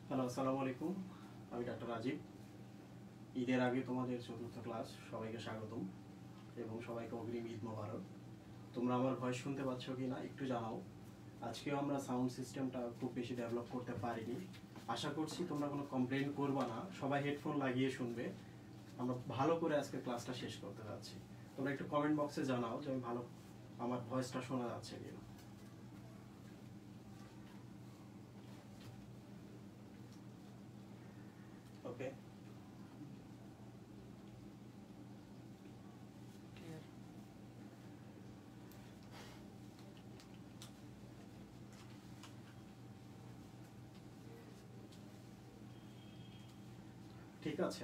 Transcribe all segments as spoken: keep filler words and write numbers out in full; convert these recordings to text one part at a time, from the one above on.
Hello, আসসালামু আলাইকুম। আমি ডাক্তার রাজীব। ঈদের আগে তোমাদের চতুর্থ ক্লাস, সবাইকে স্বাগতম এবং সবাইকে অগ্রিম ঈদ মোবারক। তোমরা আমার ভয়েস শুনতে পাচ্ছ কি না একটু জানাও। আজকেও আমরা সাউন্ড সিস্টেমটা খুব বেশি ডেভেলপ করতে পারিনি। আশা করছি তোমরা কোনো কমপ্লেন করবা না, সবাই হেডফোন লাগিয়ে শুনবে। আমরা ভালো করে আজকে ক্লাসটা শেষ করতে যাচ্ছি। তোমরা একটু কমেন্ট বক্সে জানাও যে আমি ভালো, আমার ভয়েসটা শোনা যাচ্ছে কিনা। ওকে, ঠিক আছে।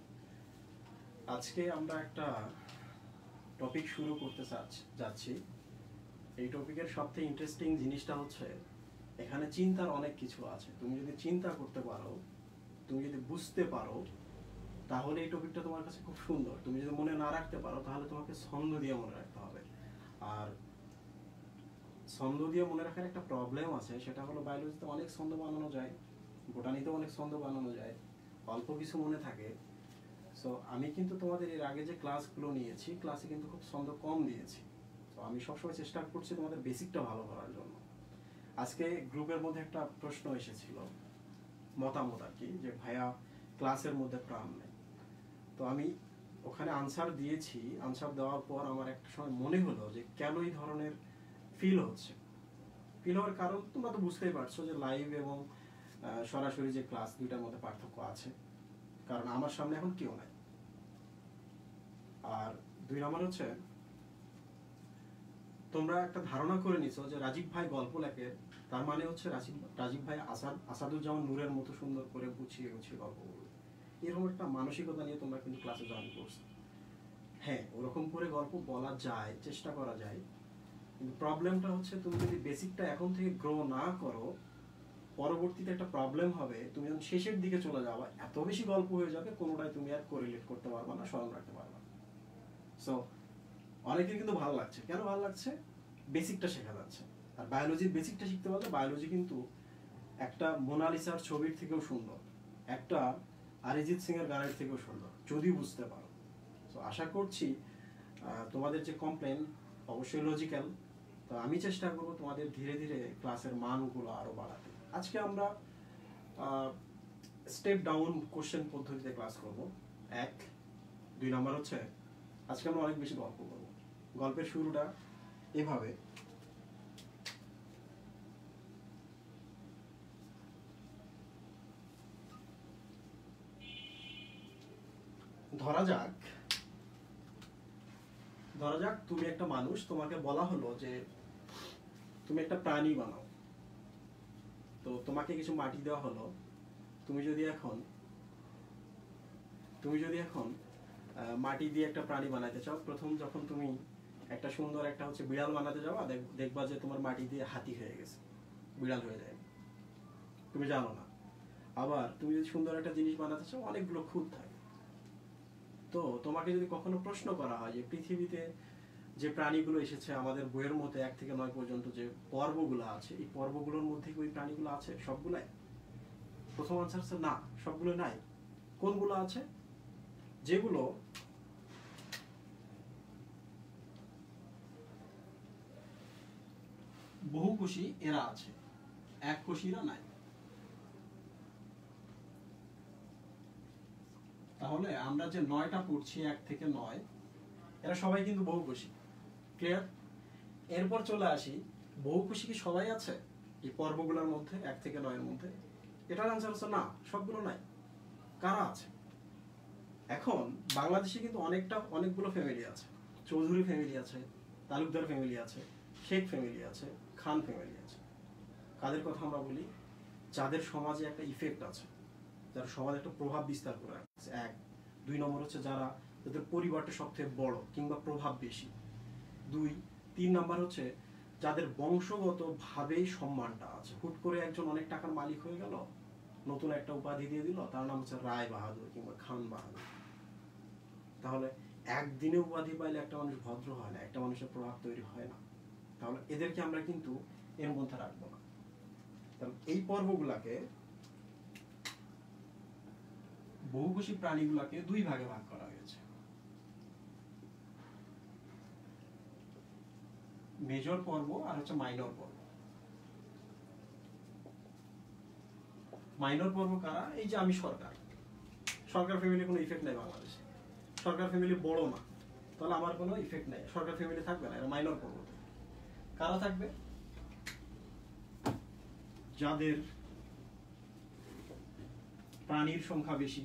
আজকে আমরা একটা টপিক শুরু করতে যাচ্ছি। এই টপিকের সবথেকে ইন্টারেস্টিং জিনিসটা হচ্ছে এখানে চিন্তার অনেক কিছু আছে। তুমি যদি চিন্তা করতে পারো, তুমি যদি বুঝতে পারো, তাহলে এই টপিকটা তোমার কাছে খুব সুন্দর। তুমি যদি মনে না রাখতে পারো, তাহলে তোমাকে ছন্দ দিয়ে মনে রাখতে হবে। আর ছন্দ দিয়ে মনে রাখার একটা প্রবলেম আছে, সেটা হলো বায়োলজিতে অনেক ছন্দ বানানো যায়, বোটানিতে অনেক ছন্দ বানানো যায়, অল্প কিছু মনে থাকে। সো আমি কিন্তু তোমাদের এর আগে যে ক্লাসগুলো নিয়েছি, ক্লাসে কিন্তু খুব ছন্দ কম দিয়েছি। তো আমি সবসময় চেষ্টা করছি তোমাদের বেসিকটা ভালো করার জন্য। আজকে গ্রুপের মধ্যে একটা প্রশ্ন এসেছিল, মতামত আর কি, যে ভাইয়া ক্লাসের মধ্যে প্রাণ নেই। তো আমি ওখানে আনসার দিয়েছি। আনসার দেওয়ার পর আমার একটা সময় মনে হলো যে কেন এই ধরনের ফিল হচ্ছে। ফিল হওয়ার কারণ তোমরা তো বুঝতেই পারছো যে লাইভ এবং সরাসরি যে ক্লাস, দুইটার মধ্যে পার্থক্য আছে। কারণ আমার সামনে এখন কেউ নাই। আর দুই নম্বর হচ্ছে, তোমরা একটা ধারণা করে নিছো যে রাজীব ভাই গল্প লেখে, তার মানে হচ্ছে রাজীব রাজীব ভাই আসাদ আসাদুজ্জামান নূরের মতো সুন্দর করে গুছিয়ে গুছিয়ে গল্প বলবে। এরকম একটা মানসিকতা নিয়ে তোমরা কিন্তু ক্লাসে জয়েন করছো। হ্যাঁ, ওরকম করে গল্প বলা যায়, চেষ্টা করা যায়, কিন্তু প্রবলেমটা হচ্ছে তুমি যদি বেসিকটা এখন থেকে গ্রো না করো, পরবর্তীতে একটা প্রবলেম হবে। তুমি যখন শেষের দিকে চলে যাবা, এত বেশি গল্প হয়ে যাবে, কোনোটাই তুমি আর কোরিলেট করতে পারবা না, স্মরণ রাখতে পারবা না। সো অনেকের কিন্তু ভালো লাগছে। কেন ভালো লাগছে? বেসিকটা শেখা যাচ্ছে। আর বায়োলজির বেসিকটা শিখতে পারলে বায়োলজি কিন্তু একটা মোনালিসার ছবির থেকেও সুন্দর, একটা অরিজিৎ সিং এর গানের থেকেও সুন্দর, যদি বুঝতে পারো। তো আশা করছি তোমাদের যে কমপ্লেন অবশ্যই লজিক্যাল। তো আমি চেষ্টা করবো তোমাদের ধীরে ধীরে ক্লাসের মানগুলো আরো বাড়াতে। আজকে আমরা স্টেপ ডাউন কোশ্চেন পদ্ধতিতে ক্লাস করব। এক দুই নাম্বার হচ্ছে, আজকে আমরা অনেক বেশি গল্প করব। গল্পের শুরুটা এভাবে, ধরা যাক ধরা যাক তুমি একটা মানুষ, তোমাকে বলা হলো যে তুমি একটা প্রাণী বানাও। তো তোমাকে কিছু মাটি দেওয়া হলো। তুমি যদি এখন তুমি যদি এখন মাটি দিয়ে একটা প্রাণী বানাতে চাও, প্রথম যখন তুমি একটা সুন্দর একটা হচ্ছে বিড়াল বানাতে যাবা, দেখবা যে তোমার মাটি দিয়ে হাতি হয়ে গেছে, বিড়াল হয়ে যায়, তুমি জানো না। আবার তুমি যদি সুন্দর একটা জিনিস বানাতে চাও, অনেকগুলো খুঁত থাকে। তো তোমাকে যদি কখনো প্রশ্ন করা হয় যে পৃথিবীতে যে প্রাণীগুলো এসেছে আমাদের বইয়ের মধ্যে এক থেকে নয় পর্যন্ত যে পর্বগুলো আছে, এই পর্বগুলোর মধ্যে কি ওই প্রাণীগুলো আছে সবগুলাই? প্রথম আনসার হচ্ছে না, সবগুলো নাই। কোনগুলো আছে? যেগুলো বহুকোষী, এরা আছে, এক কোষীরা নাই। তাহলে আমরা যে নয়টা পড়ছি, এক থেকে নয়, এরা সবাই কিন্তু বহুকোষী। ক্লিয়ার? এরপর চলে আসি, বহুকোষী কি সবাই আছে এই পর্বগুলোর মধ্যে, এক থেকে নয়ের মধ্যে? এটার আনসার হচ্ছে না, সবগুলো নাই। কারা আছে? এখন বাংলাদেশে কিন্তু অনেকটা অনেকগুলো ফ্যামিলি আছে। চৌধুরী ফ্যামিলি আছে, তালুকদার ফ্যামিলি আছে, শেখ ফ্যামিলি আছে, খান ফ্যামিলি আছে। কাদের কথা আমরা বলি? যাদের সমাজে একটা ইফেক্ট আছে, যারা সমাজে একটা প্রভাব বিস্তার করে রাখছে। এক দুই নম্বর হচ্ছে যারা, যাদের পরিবারটা সবথেকে বড় কিংবা প্রভাব বেশি। দুই তিন নাম্বার হচ্ছে যাদের বংশগত ভাবেই সম্মানটা আছে। হুট করে একজন অনেক টাকার মালিক হয়ে গেল, নতুন একটা উপাধি দিয়ে দিল, তার নাম হচ্ছে রায় বাহাদুর কিংবা খান বাহাদুর। তাহলে একদিনে উপাধি পাইলে একটা মানুষ ভদ্র হয় না, একটা মানুষের প্রভাব তৈরি হয় না। তাহলে এদেরকে আমরা কিন্তু এর মধ্যে রাখবো না। এই পর্বগুলাকে বহুকোষী প্রাণীগুলোকে দুই ভাগে ভাগ করা হয়েছে, মেজর পর্ব আর হচ্ছে মাইনর পর্ব। মাইনর পর্ব কারা? এই যে আমি সরকার, সরকার ফ্যামিলি কোনো ইফেক্ট নাই বাংলাদেশে, সরকার ফ্যামিলি বড় না, তাহলে আমার কোনো ইফেক্ট নাই, সরকার ফ্যামিলি থাকবে না, এরা মাইনর পর্ব। কারা থাকবে? যাদের প্রাণীর সংখ্যা বেশি,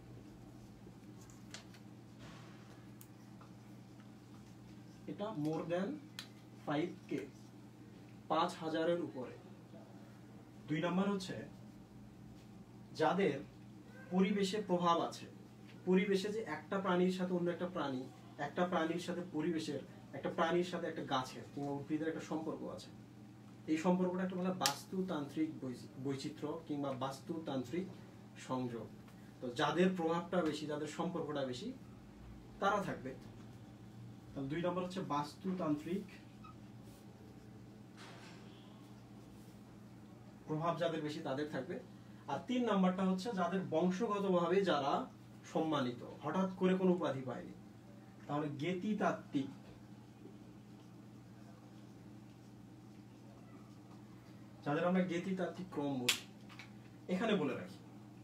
এটা মোর দেন ফাইভ কে, পাঁচ হাজারের উপরে। দুই নম্বর হচ্ছে যাদের পরিবেশে প্রভাব আছে, পরিবেশে যে একটা প্রাণীর সাথে অন্য একটা প্রাণী, একটা প্রাণীর সাথে পরিবেশের, একটা প্রাণীর সাথে একটা গাছের কিংবা উদ্ভিদের একটা সম্পর্ক আছে, এই সম্পর্কটা একটা বলা বাস্তুতান্ত্রিক বৈচিত্র্য কিংবা বাস্তুতান্ত্রিক সংযোগ। তো যাদের প্রভাবটা বেশি, যাদের সম্পর্কটা বেশি, তারা থাকবে। তাহলে দুই নম্বর হচ্ছে বাস্তুতান্ত্রিক প্রভাব যাদের বেশি তাদের থাকবে। আর তিন নাম্বারটা হচ্ছে যাদের বংশগতভাবে যারা সম্মানিত, হঠাৎ করে কোনো উপাধি পায়নি, তাহলে জ্ঞেতিতাত্ত্বিক, যাদের আমরা জ্ঞেতিতাত্ত্বিক ক্রম বলি। এখানে বলে রাখি,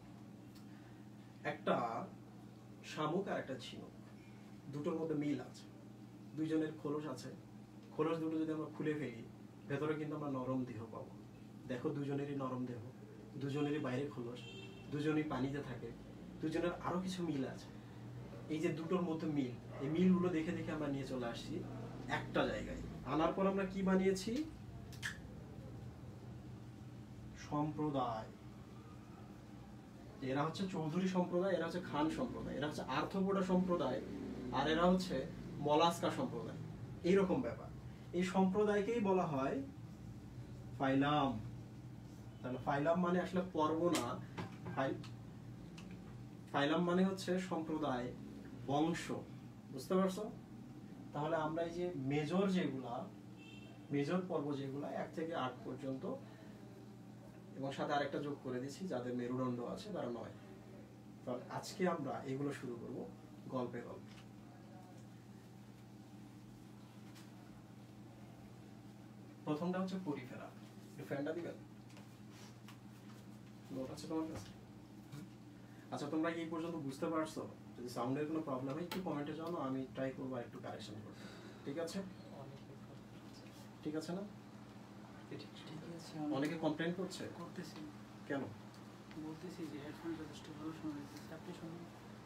একটা শামুক আর একটা ঝিনুক, দুটোর মধ্যে মিল আছে, দুইজনের খোলস আছে, খোলস দুটো যদি আমরা খুলে ফেলি, ভেতরে কিন্তু আমরা নরম দেহ পাবো। দেখো দুজনেরই নরম দেহ, দুজনেরই বাইরে খোলস, দুজনেই পানিতে থাকে, দুজনের আরো কিছু মিল আছে। এই যে দুটোর মধ্যে মিল, এই মিলগুলো দেখে দেখে আমরা নিয়ে চলে আসছি একটা জায়গায়। আনার পর আমরা কি বানিয়েছি? সম্প্রদায়। এরা হচ্ছে চৌধুরী সম্প্রদায়, এরা হচ্ছে খান সম্প্রদায়, এরা হচ্ছে আর্থ্রোপোডা সম্প্রদায়, আর এরা হচ্ছে মলাস্কা সম্প্রদায়। এইরকম ব্যাপার। এই সম্প্রদায়কেই বলা হয় ফাইলাম। তাহলে ফাইলাম মানে আসলে পর্ব না, ফাইলাম মানে হচ্ছে সম্প্রদায়, বংশ। বুঝতে পারছো? তাহলে আমরা এই যে মেজর যেগুলা, মেজর পর্ব যেগুলা এক থেকে আট পর্যন্ত, এবং সাথে আরেকটা যোগ করে দিচ্ছি যাদের মেরুদণ্ড আছে তারা নয়। তাহলে আজকে আমরা এগুলো শুরু করব গল্পে গল্প। প্রথমটা হচ্ছে পরিফেরা। একটু ফ্যানটা দিবেন? নোট আছে তোমার কাছে? আচ্ছা, তোমরা কি এই পর্যন্ত বুঝতে পারছো? যদি সাউন্ডের কোনো প্রবলেম হয় একটু কমেন্টে জানাও, আমি ট্রাই করবো একটু কারেকশন করতে। ঠিক আছে? ঠিক আছে না? অনেকে কমপ্লেইন করছে। করতেছি। কেন? বলতেছি যে হেডফোন যথেষ্ট ভালো শোনা যাচ্ছে, আপনি শুনুন।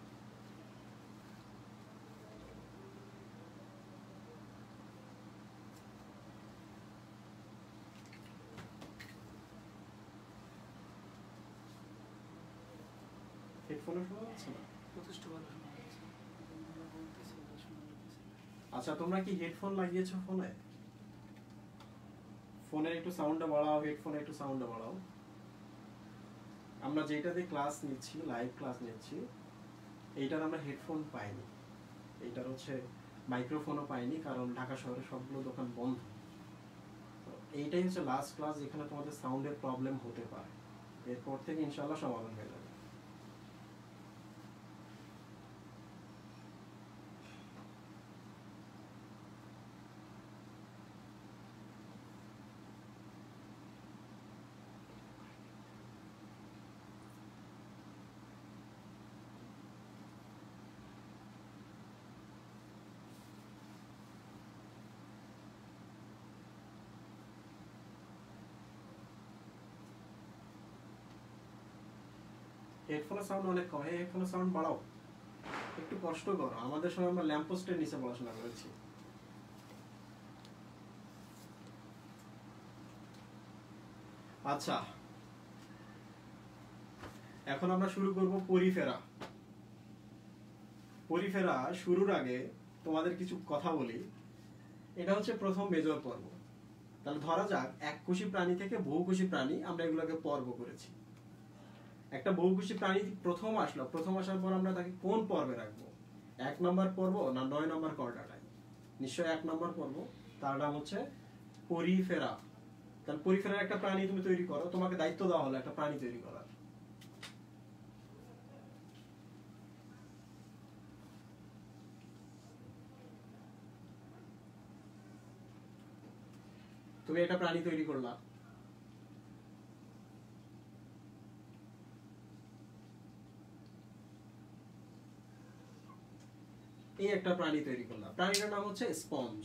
হেডফোনে শোনা যাচ্ছে না? যথেষ্ট ভালো শোনা যাচ্ছে। বলতেছি ভালো শোনা যাচ্ছে। আচ্ছা, তোমরা কি হেডফোন লাগিয়েছো ফোনে? ফোনে একটু সাউন্ডটা বাড়াও, হেডফোনে একটু সাউন্ডটা বাড়াও। আমরা যেটাতে ক্লাস নিচ্ছি, লাইভ ক্লাস নিচ্ছি, এইটার আমরা হেডফোন পাইনি, এইটার হচ্ছে মাইক্রোফোনও পাইনি, কারণ ঢাকা শহরে সবগুলো দোকান বন্ধ। তো এইটাই হচ্ছে লাস্ট ক্লাস যেখানে তোমাদের সাউন্ডের প্রবলেম হতে পারে। এরপর থেকে ইনশাআল্লাহ সমাধান হয়ে যাবে। হেডফোনের সাউন্ড অনেক কম, হেডফোনের সাউন্ড বাড়াও, একটু কষ্ট করো। আমাদের সময় আমরা ল্যাম্পপোস্টের নিচে পড়াশোনা করেছি। আচ্ছা, এখন আমরা শুরু করব পরিফেরা। পরিফেরা শুরুর আগে তোমাদের কিছু কথা বলি। এটা হচ্ছে প্রথম মেজর পর্ব। তাহলে ধরা যাক এককোষী প্রাণী থেকে বহুকোষী প্রাণী, আমরা এগুলোকে পর্ব করেছি। একটা বহুকোষী প্রাণী প্রথম আসলো, প্রথম আসার পর আমরা তাকে কোন পর্বে রাখবো? এক নম্বর পর্ব না নয় নম্বর কর্ডাটাই? নিশ্চয় এক নম্বর পর্ব। তার নাম হচ্ছে পরিফেরা। তাহলে পরিফেরার একটা প্রাণী তুমি তৈরি করো, তোমাকে দায়িত্ব দেওয়া হলো একটা প্রাণী তৈরি করার। তুমি একটা প্রাণী তৈরি করলা, এই একটা প্রাণী তৈরি করলাম, প্রাণীটার নাম হচ্ছে স্পঞ্জ।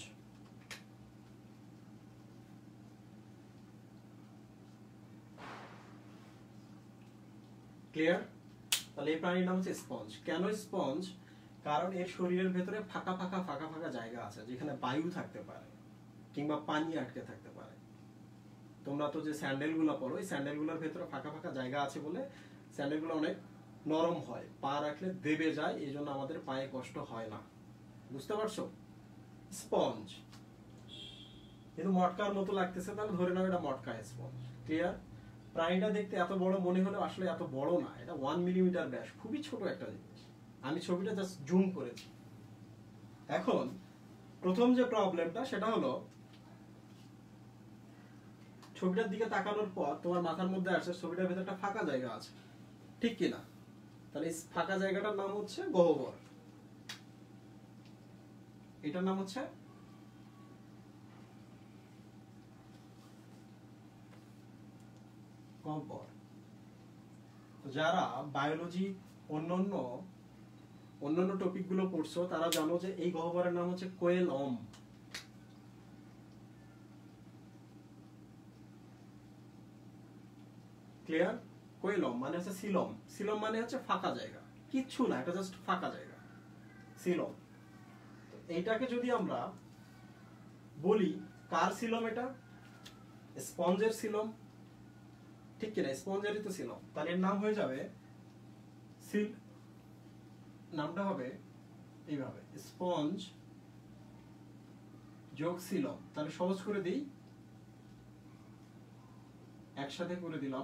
ক্লিয়ার? তাহলে এই প্রাণীর নাম হচ্ছে স্পঞ্জ। কেন স্পঞ্জ? কারণ এর শরীরের ভেতরে ফাঁকা ফাঁকা ফাঁকা ফাঁকা জায়গা আছে যেখানে বায়ু থাকতে পারে কিংবা পানি আটকে থাকতে পারে। তোমরা তো যে স্যান্ডেল গুলো পরো, এই স্যান্ডেল গুলোর ভেতরে ফাঁকা ফাঁকা জায়গা আছে বলে স্যান্ডেল গুলো অনেক নরম হয়, পা রাখলে দেবে যায়, এই জন্য আমাদের পায়ে কষ্ট হয় না। বুঝতে পারছো? স্পঞ্জ। কিন্তু মটকার মতো লাগতেছে, তাহলে ধরে নাও এটা মটকা স্পঞ্জ। ক্লিয়ার? প্রাণীটা দেখতে এত বড় মনে হলেও আসলে এত বড় না, এটা ওয়ান মিলিমিটার ব্যাস, খুবই ছোট একটা জিনিস। আমি ছবিটা জাস্ট জুম করেছি। এখন প্রথম যে প্রবলেমটা সেটা হলো, ছবিটার দিকে তাকানোর পর তোমার মাথার মধ্যে আসছে ছবিটার ভেতরে একটা ফাঁকা জায়গা আছে, ঠিক কিনা? তাহলে এই ফাঁকা জায়গাটার নাম হচ্ছে গহ্বর। এটার নাম হচ্ছে গহ্বর। যারা বায়োলজি অন্যান্য অন্যান্য টপিক গুলো পড়ছো তারা জানো যে এই গহ্বরের নাম হচ্ছে কোয়েলম। ক্লিয়ার? কোয়েলম মানে হচ্ছে সিলম। সিলম মানে হচ্ছে ফাঁকা জায়গা, কিচ্ছু না, এটা জাস্ট ফাঁকা জায়গা, সিলম। এইটাকে যদি আমরা বলি কার সিলম? এটা স্পঞ্জের সিলম, ঠিক কিনা? স্পঞ্জেরই তো সিলম, তাহলে এর নাম হয়ে যাবে সিল, নামটা হবে এইভাবে, স্পঞ্জ যোগ সিলম। তাহলে সহজ করে দিই, একসাথে করে দিলাম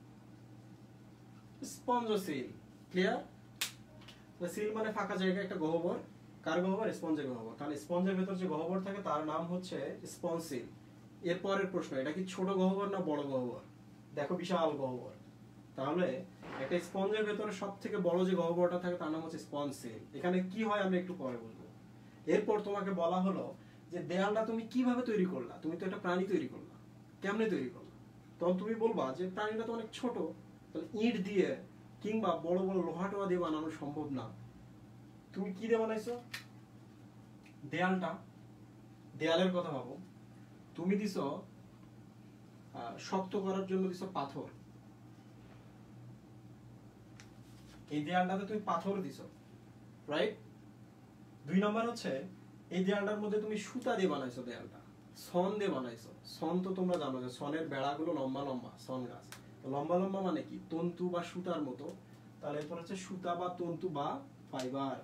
স্পঞ্জোসিল। ক্লিয়ার? সিল মানে ফাঁকা জায়গা, একটা গহ্বর। কার গহ্বর? স্পঞ্জের গহ্বর। তাহলে স্পঞ্জের ভেতর যে গহ্বর থাকে তার নাম হচ্ছে স্পঞ্জিল। এরপরের প্রশ্ন, এটা কি ছোট গহ্বর না বড় গহ্বর? দেখো বিশাল গহ্বর। তাহলে একটা স্পঞ্জের ভেতরে সব থেকে বড় যে গহ্বরটা থাকে তার নাম হচ্ছে স্পঞ্জ সিল। এখানে কি হয় আমি একটু পরে বলবো। এরপর তোমাকে বলা হলো যে দেয়ালটা তুমি কিভাবে তৈরি করলা? তুমি তো একটা প্রাণী তৈরি করলা, কেমনে তৈরি করলা? তখন তুমি বলবা যে প্রাণীটা তো অনেক ছোট, তাহলে ইট দিয়ে কিংবা বড় বড় লোহা টোহা দিয়ে বানানো সম্ভব না। তুমি কি দিয়ে বানাইছো দেয়ালটা? দেয়ালের কথা ভাবো, তুমি দিছো শক্ত করার জন্য দিছো পাথর, এই দেয়ালটাতে তুমি পাথর দিছো, রাইট? দুই নাম্বার হচ্ছে এই দেয়ালটার মধ্যে তুমি সুতা দিয়ে বানাইছো, দেয়ালটা সন দিয়ে বানাইছো। সন তো তোমরা জানো যে সনের বেড়াগুলো লম্বা লম্বা, সন গাছ লম্বা লম্বা মানে কি? তন্তু বা সুতার মতো। তাহলে এরপর হচ্ছে সুতা বা তন্তু বা ফাইবার।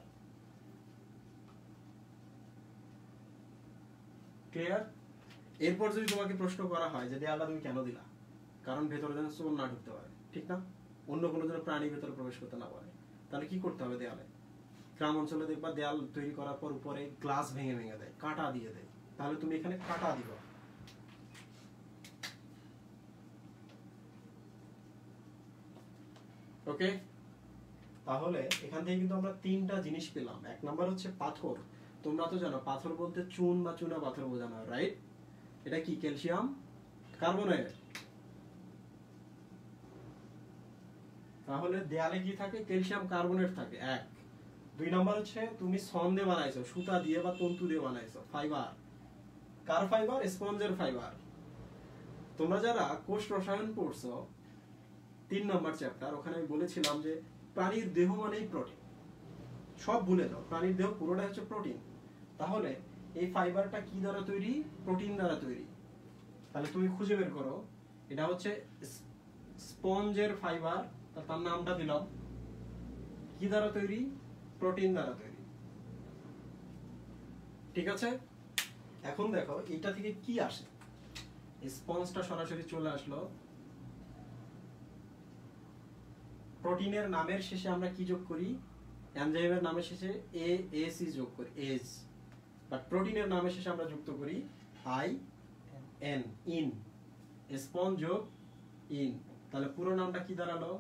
ক্লিয়ার? এরপর যদি তোমাকে প্রশ্ন করা হয় যে দেয়ালটা তুমি কেন দিলা? কারণ ভেতরে যেন চোর না ঢুকতে পারে, ঠিক না? অন্য কোনো যেন প্রাণী ভেতরে প্রবেশ করতে না পারে। তাহলে কি করতে হবে দেয়ালে? গ্রাম অঞ্চলে দেখবা দেয়াল তৈরি করার পর উপরে গ্লাস ভেঙে ভেঙে দেয়, কাঁটা দিয়ে দেয়। তাহলে তুমি এখানে কাঁটা দিবা। ওকে? তাহলে এখান থেকে কিন্তু আমরা তিনটা জিনিস পেলাম। এক নাম্বার হচ্ছে পাথর। তোমরা তো জানো পাথর বলতে চুন বা চুনা পাথর বোঝানো হয়, রাইট? এটা কি? Calcium carbonate. তাহলে দেয়ালে কি থাকে? ক্যালসিয়াম কার্বনেট থাকে, এক। দুই নাম্বার হচ্ছে তুমি সন দিয়ে বানাইছো, সুতা দিয়ে বা তন্তু দিয়ে বানাইছো, ফাইবার। কার ফাইবার? স্পঞ্জের ফাইবার। তোমরা যারা কোষ রসায়ন পড়ছো তিন নাম্বার চ্যাপ্টার, ওখানে আমি বলেছিলাম যে প্রাণীর দেহ মানেই প্রোটিন। সব ভুলে যাও, প্রাণীর দেহ পুরোটা হচ্ছে প্রোটিন। তাহলে এই ফাইবারটা কি দ্বারা তৈরি? প্রোটিন দ্বারা তৈরি। তাহলে তুমি খুঁজে বের করো, এটা হচ্ছে স্পঞ্জের ফাইবার, তার নামটা দিলাম। কি দ্বারা তৈরি? প্রোটিন দ্বারা তৈরি। ঠিক আছে? এখন দেখো এটা থেকে কি আসে। স্পঞ্জটা সরাসরি চলে আসলো। প্রোটিনের নামের শেষে আমরা কি যোগ করি? এনজাইমের নামের শেষে এ এস ই যোগ করি, এজ। বাট প্রোটিনের নামের শেষে আমরা যুক্ত করি আই এন, ইন। স্পঞ্জ যোগ ইন, তাহলে পুরো নামটা কি দাঁড়ালো?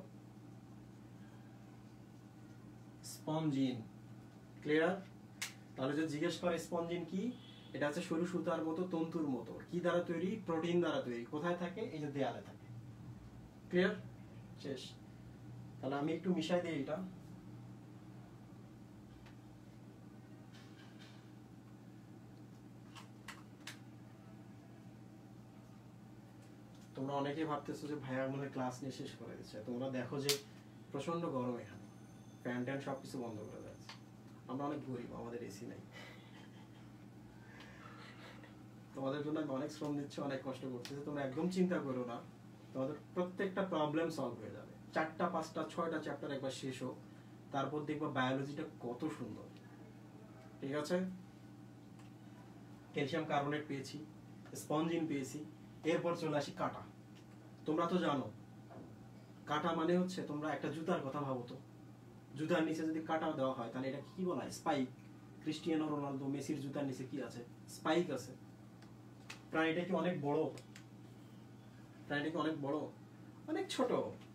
স্পঞ্জিন। ক্লিয়ার? তাহলে যদি জিজ্ঞেস করে স্পঞ্জিন কি, এটা হচ্ছে সরু সুতার মতো, তন্তুর মতো। কি দ্বারা তৈরি? প্রোটিন দ্বারা তৈরি। কোথায় থাকে? এই যে দেয়ালে থাকে। ক্লিয়ার? শেষ। তাহলে আমি একটু মিশাই দিই এটা। তোমরা অনেকেই ভাবতেছো যে ভাইয়া মনে হয় ক্লাস নিয়ে শেষ করে দিচ্ছে। তোমরা দেখো যে প্রচন্ড গরম এখানে, ফ্যান ট্যান সবকিছু বন্ধ করে যাচ্ছে। আমরা অনেক গরিব, আমাদের এসি নাই। তোমাদের জন্য আমি অনেক শ্রম দিচ্ছি, অনেক কষ্ট করতেছি। তোমরা একদম চিন্তা করো না, তোমাদের প্রত্যেকটা প্রবলেম সলভ হয়ে যাবে। চারটা পাঁচটা ছয়টা চ্যাপ্টার একবার শেষ হোক, তারপর দেখবো বায়োলজিটা কত সুন্দর। ঠিক আছে? ক্যালসিয়াম কার্বনেট পেয়েছি, স্পঞ্জিন পেয়েছি, এরপর চলে আসি কাটা। তোমরা তো জানো কাটা মানে হচ্ছে, তোমরা একটা জুতার কথা ভাবো তো, জুতার নিচে যদি কাটা দেওয়া হয় তাহলে এটা কি বলা হয়? স্পাইক। ক্রিস্টিয়ানো রোনালদো, মেসির জুতার নিচে কি আছে? স্পাইক আছে। প্রাণীটা কি অনেক বড়? প্রাণীটা কি অনেক বড়? অনেক ছোট।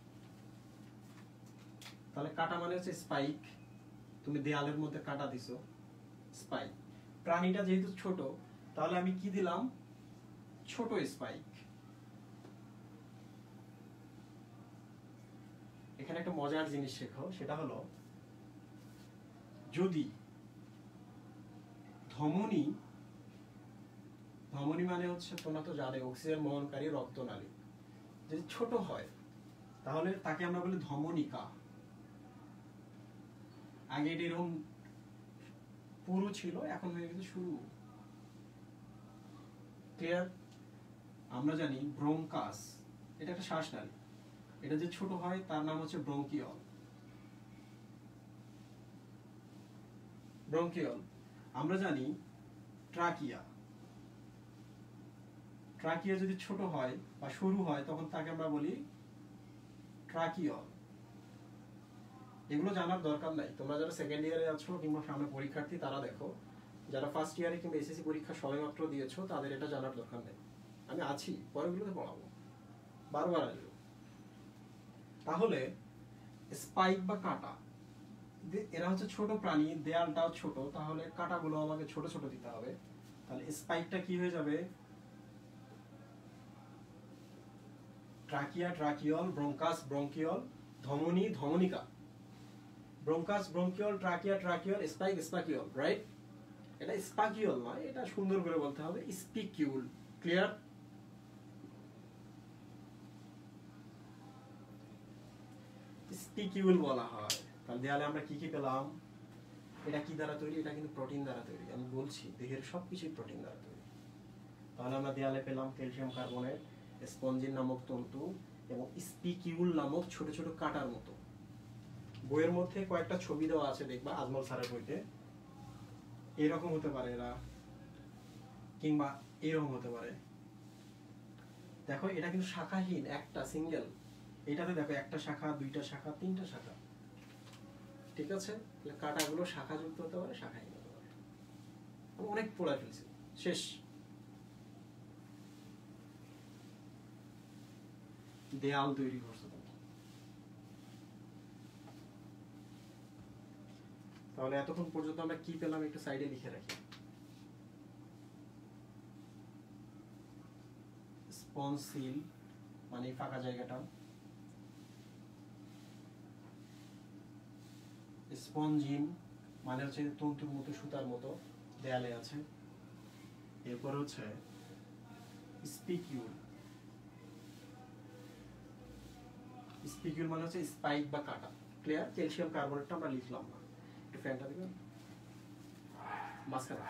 তাহলে কাটা মানে হচ্ছে স্পাইক। তুমি দেয়ালের মধ্যে কাটা দিছো, স্পাইক। প্রাণীটা যেহেতু ছোট, তাহলে আমি কি দিলাম? ছোট স্পাইক। এখানে একটা মজার জিনিস শেখো, সেটা হলো যদি ধমনী, ধমনী মানে হচ্ছে তোমরা তো জানো অক্সিজেন বহনকারী রক্তনালী, যদি ছোট হয় তাহলে তাকে আমরা বলি ধমনিকা। আগে এটা এরকম পুরু ছিল, এখন হয়ে গেছে শুরু। ক্লিয়ার? আমরা জানি ব্রঙ্কাস, এটা একটা শ্বাসনালী, এটা যে ছোট হয় তার নাম হচ্ছে ব্রঙ্কিয়ল। ব্রঙ্কিয়ল। আমরা জানি ট্রাকিয়া, ট্রাকিয়া যদি ছোট হয় বা সরু হয় তখন তাকে আমরা বলি ট্রাকিয়ল। এগুলো জানার দরকার নাই। তোমরা যারা সেকেন্ড ইয়ারে আছো কিংবা সামনে পরীক্ষার্থী তারা দেখো, যারা ফার্স্ট ইয়ারে কিংবা এসএসসি পরীক্ষা সবেমাত্র দিয়েছো তাদের এটা জানার দরকার নেই। আমি আছি, পরেরগুলোতে পড়াবো, বারবার আসবো। তাহলে স্পাইক বা কাটা, এরা হচ্ছে ছোট প্রাণী, দেয়ালটাও ছোট, তাহলে কাটাগুলো আমাকে ছোট ছোট দিতে হবে। তাহলে স্পাইকটা কি হয়ে যাবে? ট্রাকিয়া, ট্রাকিয়ল, ব্রঙ্কাস, ব্রঙ্কিয়ল, ধমনী, ধমনিকা। Bronchus, bronchiole, trachea, tracheole, spike, spicule. Right? এটা স্পাকিউল নয়, এটা সুন্দর করে বলতে হবে স্পিকিউল। ক্লিয়ার? স্পিকিউল বলা হয়। তাহলে দেয়ালে আমরা কি কি পেলাম? এটা কি দ্বারা তৈরি? এটা কিন্তু প্রোটিন দ্বারা তৈরি। আমি বলছি দেহের সবকিছুই প্রোটিন দ্বারা তৈরি। তাহলে আমরা দেয়ালে পেলাম ক্যালসিয়াম কার্বনেট, স্পঞ্জিন নামক তন্তু এবং স্পিকিউল নামক ছোট ছোট কাটার মতো। বইয়ের মধ্যে কয়েকটা ছবি দেওয়া আছে, দেখবা আজমল স্যারের বইতে। এরকম হতে পারে এরা, কিংবা এরকম হতে পারে। দেখো এটা কিন্তু শাখাহীন, একটা সিঙ্গেল। এটাতে দেখো একটা শাখা, দুইটা শাখা, তিনটা শাখা। ঠিক আছে? কাটাগুলো শাখাযুক্ত হতে পারে, শাখাহীন হতে পারে। আমি অনেক পড়া ফেলছি, শেষ। দেয়াল তৈরি করছো তুমি। তাহলে এতক্ষণ পর্যন্ত আমরা কি পেলাম একটু সাইডে লিখে রাখি। স্পঞ্জিল মানে ফাঁকা জায়গাটা, স্পঞ্জিন মানে হচ্ছে তন্তুর মতো, সুতার মতো দেয়ালে আছে। এরপর হচ্ছে স্পিকিউল, স্পিকিউল মানে হচ্ছে স্পাইক বা কাটা। ক্লিয়ার? ক্যালসিয়াম কার্বনেটটা আমরা লিখলাম না। একটু ফ্যানটা দিবেন মাঝখানে।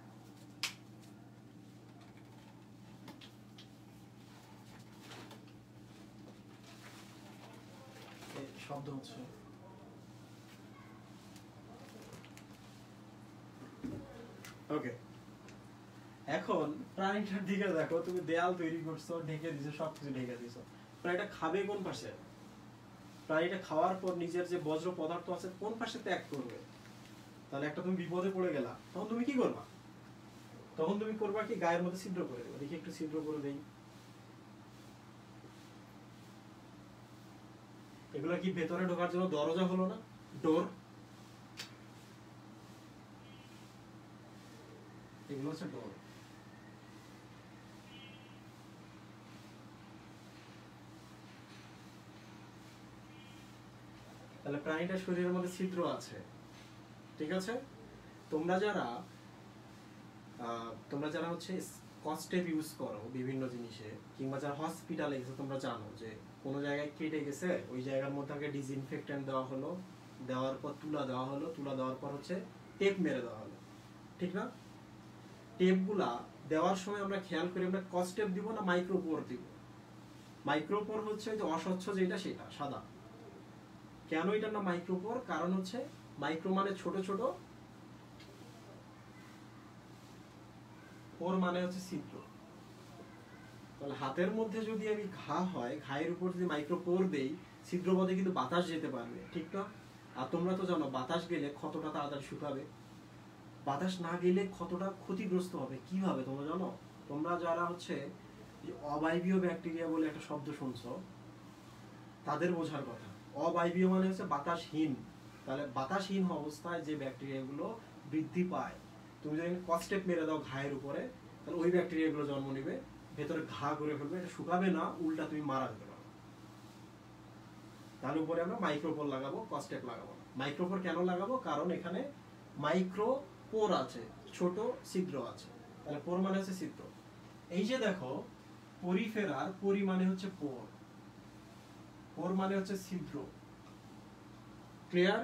শব্দ হচ্ছে। ওকে, এখন প্রাণীটার দিকে দেখো। তুমি দেয়াল তৈরি করছো, ঢেকে দিছো, সবকিছু ঢেকে দিছো। প্রাণীটা খাবে কোন পাশে? প্রাণীটা খাওয়ার পর নিজের যে বজ্র পদার্থ আছে কোন পাশে ত্যাগ করবে? তাহলে একটা তুমি বিপদে পড়ে গেলা, তখন তুমি কি করবা? তখন তুমি করবা কি? গায়ের মধ্যে ছিদ্র করে দেবো। দেখি একটু ছিদ্র করে দেই। এগুলো কি ভেতরে ঢোকার জন্য দরজা হলো না? ডোর। এগুলো হচ্ছে ডোর। তাহলে প্রাণীটার শরীরের মধ্যে ছিদ্র আছে, ঠিক আছে। তোমরা যারা তোমরা যারা হচ্ছে কস্টেপ ইউজ করো বিভিন্ন জিনিসে, কিংবা যারা হসপিটালে গেছে, তোমরা জানো যে কোনো জায়গায় কেটে গেছে, ওই জায়গার মধ্যে আগে ডিসইনফেক্টেন্ট দেওয়া হলো, দেওয়ার পর তুলা দেওয়া হলো, তুলা দেওয়ার পর হচ্ছে টেপ মেরে দেওয়া হলো, ঠিক না? টেপগুলা দেওয়ার সময় আমরা খেয়াল করি আমরা কস্টেপ দিব না মাইক্রোপোর দিব? মাইক্রোপোর হচ্ছে যে অস্বচ্ছ যেটা সেটা সাদা। কেন এটা না মাইক্রোপোর? কারণ হচ্ছে মাইক্রো মানে ছোট ছোট, পোর মানে হচ্ছে ছিদ্র। তাহলে হাতের মধ্যে যদি আমি ঘা হয়, ঘায়ের উপর যদি মাইক্রোপোর দেই, ছিদ্র পথে কিন্তু বাতাস যেতে পারবে, ঠিক না? আর তোমরা তো জানো বাতাস গেলে ক্ষতটা তাড়াতাড়ি শুকাবে, বাতাস না গেলে ক্ষতটা ক্ষতিগ্রস্ত হবে। কিভাবে তোমরা জানো? তোমরা যারা হচ্ছে অবায়বীয় ব্যাকটেরিয়া বলে একটা শব্দ শুনছো, তাদের বোঝার কথা। অবায়বীয় মানে হচ্ছে বাতাসহীন। তাহলে বাতাসহীন অবস্থায় যে ব্যাকটেরিয়াগুলো বৃদ্ধি পায়, তুমি যদি কস্টেপ মেরে দাও ঘায়ের উপরে, তাহলে ওই ব্যাকটেরিয়াগুলো জন্ম নেবে, ভেতরে ঘা করে ফেলবে, এটা শুকাবে না, উল্টা তুমি মারা যেতে পারো। তার উপরে আমরা মাইক্রোপোর লাগাবো, কস্টেপ লাগাবো না। মাইক্রোপোর কেন লাগাবো? কারণ এখানে মাইক্রোপোর আছে, ছোট ছিদ্র আছে। তাহলে পোর মানে হচ্ছে ছিদ্র। এই যে দেখো পরিফেরার, পরি মানে হচ্ছে পোর, পোর মানে হচ্ছে ছিদ্র। ক্লিয়ার?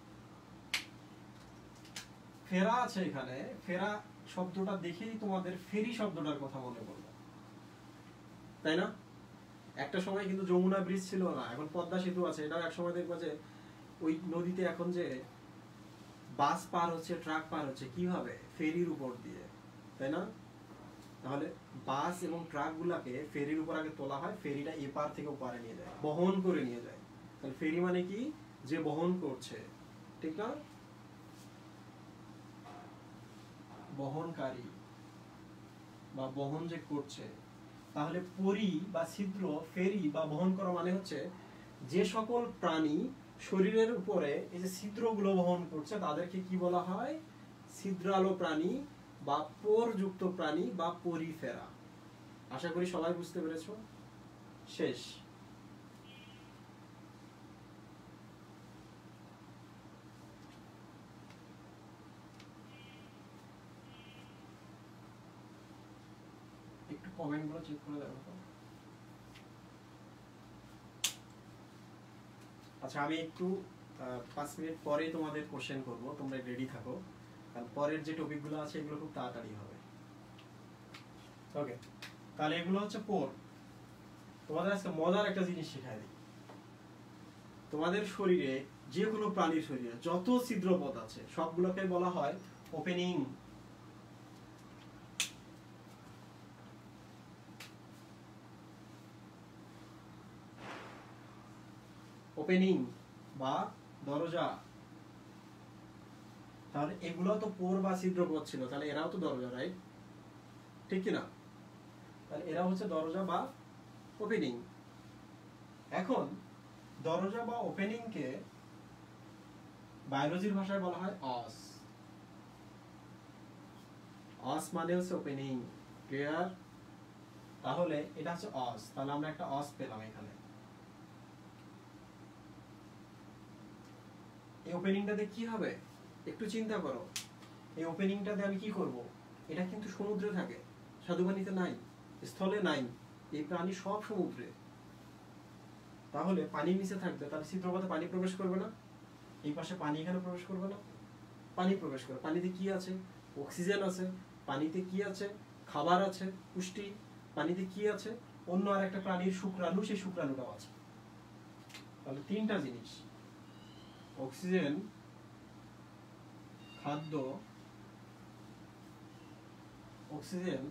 ফেরা আছে এখানে, ফেরা শব্দটা দেখেই তোমাদের ফেরি শব্দটার কথা মনে পড়লো, তাই না? একটা সময় কিন্তু যমুনা ব্রিজ ছিল না, এখন পদ্মা সেতু আছে। এটাও এক সময় দেখবো যে ওই নদীতে এখন যে বাস পার হচ্ছে, ট্রাক পার হচ্ছে, কিভাবে? ফেরির উপর দিয়ে, তাই না? তাহলে বাস এবং ট্রাক গুলাকে ফেরির উপর আগে তোলা হয়, ফেরিটা এপার থেকে ওপারে নিয়ে যায়, বহন করে নিয়ে যায়। তাহলে ফেরি মানে কি? যে বহন করছে, ঠিক না? বহনকারী বা বহন যে করছে। তাহলে পরি বা ছিদ্র, ফেরি বা বহন করা মানে হচ্ছে যে সকল প্রাণী শরীরের উপরে এই যে ছিদ্রগুলো বহন করছে, তাদেরকে কি বলা হয়? ছিদ্রালো প্রাণী বা পোরযুক্ত প্রাণী বা পরিফেরা। আশা করি সবাই বুঝতে পেরেছো। শেষ। একটু কমেন্ট গুলো চেক করে দেখো তো। আচ্ছা, আমি একটু পাঁচ মিনিট পরে তোমাদের কোশ্চেন করব, তোমরা রেডি থাকো, কারণ পরের যে টপিকগুলো আছে এগুলো খুব তাড়াতাড়ি হবে। ওকে, তাহলে এগুলো হচ্ছে পোর। তোমাদের আজকে মজার একটা জিনিস শেখাই দিই। তোমাদের শরীরে, যে কোনো প্রাণীর শরীরে যত ছিদ্রপথ আছে সবগুলোকে বলা হয় ওপেনিং। ওপেনিং বা দরজা। তাহলে এগুলো তো পোর বা ছিদ্রপথ ছিল, তাহলে এরাও তো দরজা, রাইট? ঠিক কিনা? তাহলে এরা হচ্ছে দরজা বা ওপেনিং। এখন দরজা বা ওপেনিং কে বায়োলজির ভাষায় বলা হয় অস। অস মানে হচ্ছে ওপেনিং। ক্লিয়ার? তাহলে এটা হচ্ছে অস, তাহলে আমরা একটা অস পেলাম এখানে। এই ওপেনিংটাতে কি হবে একটু চিন্তা করো। এই ওপেনিংটাতে আমি কি করব? এটা কিন্তু সমুদ্রে থাকে, স্বাদুপানিতে নাই, স্থলে নাই। এই প্রাণী সব সমুদ্রে। তাহলে পানির নিচে থাকবে, তাহলে ছিদ্রপথে পানি প্রবেশ করবে না? এই পাশে পানি এখানে প্রবেশ করবে না? পানি প্রবেশ করে। পানিতে কি আছে? অক্সিজেন আছে। পানিতে কি আছে? খাবার আছে, পুষ্টি। পানিতে কি আছে? অন্য আর একটা প্রাণীর শুক্রাণু, সেই শুক্রাণুটাও আছে। তাহলে তিনটা জিনিস, অক্সিজেন, খাদ্য, অক্সিজেন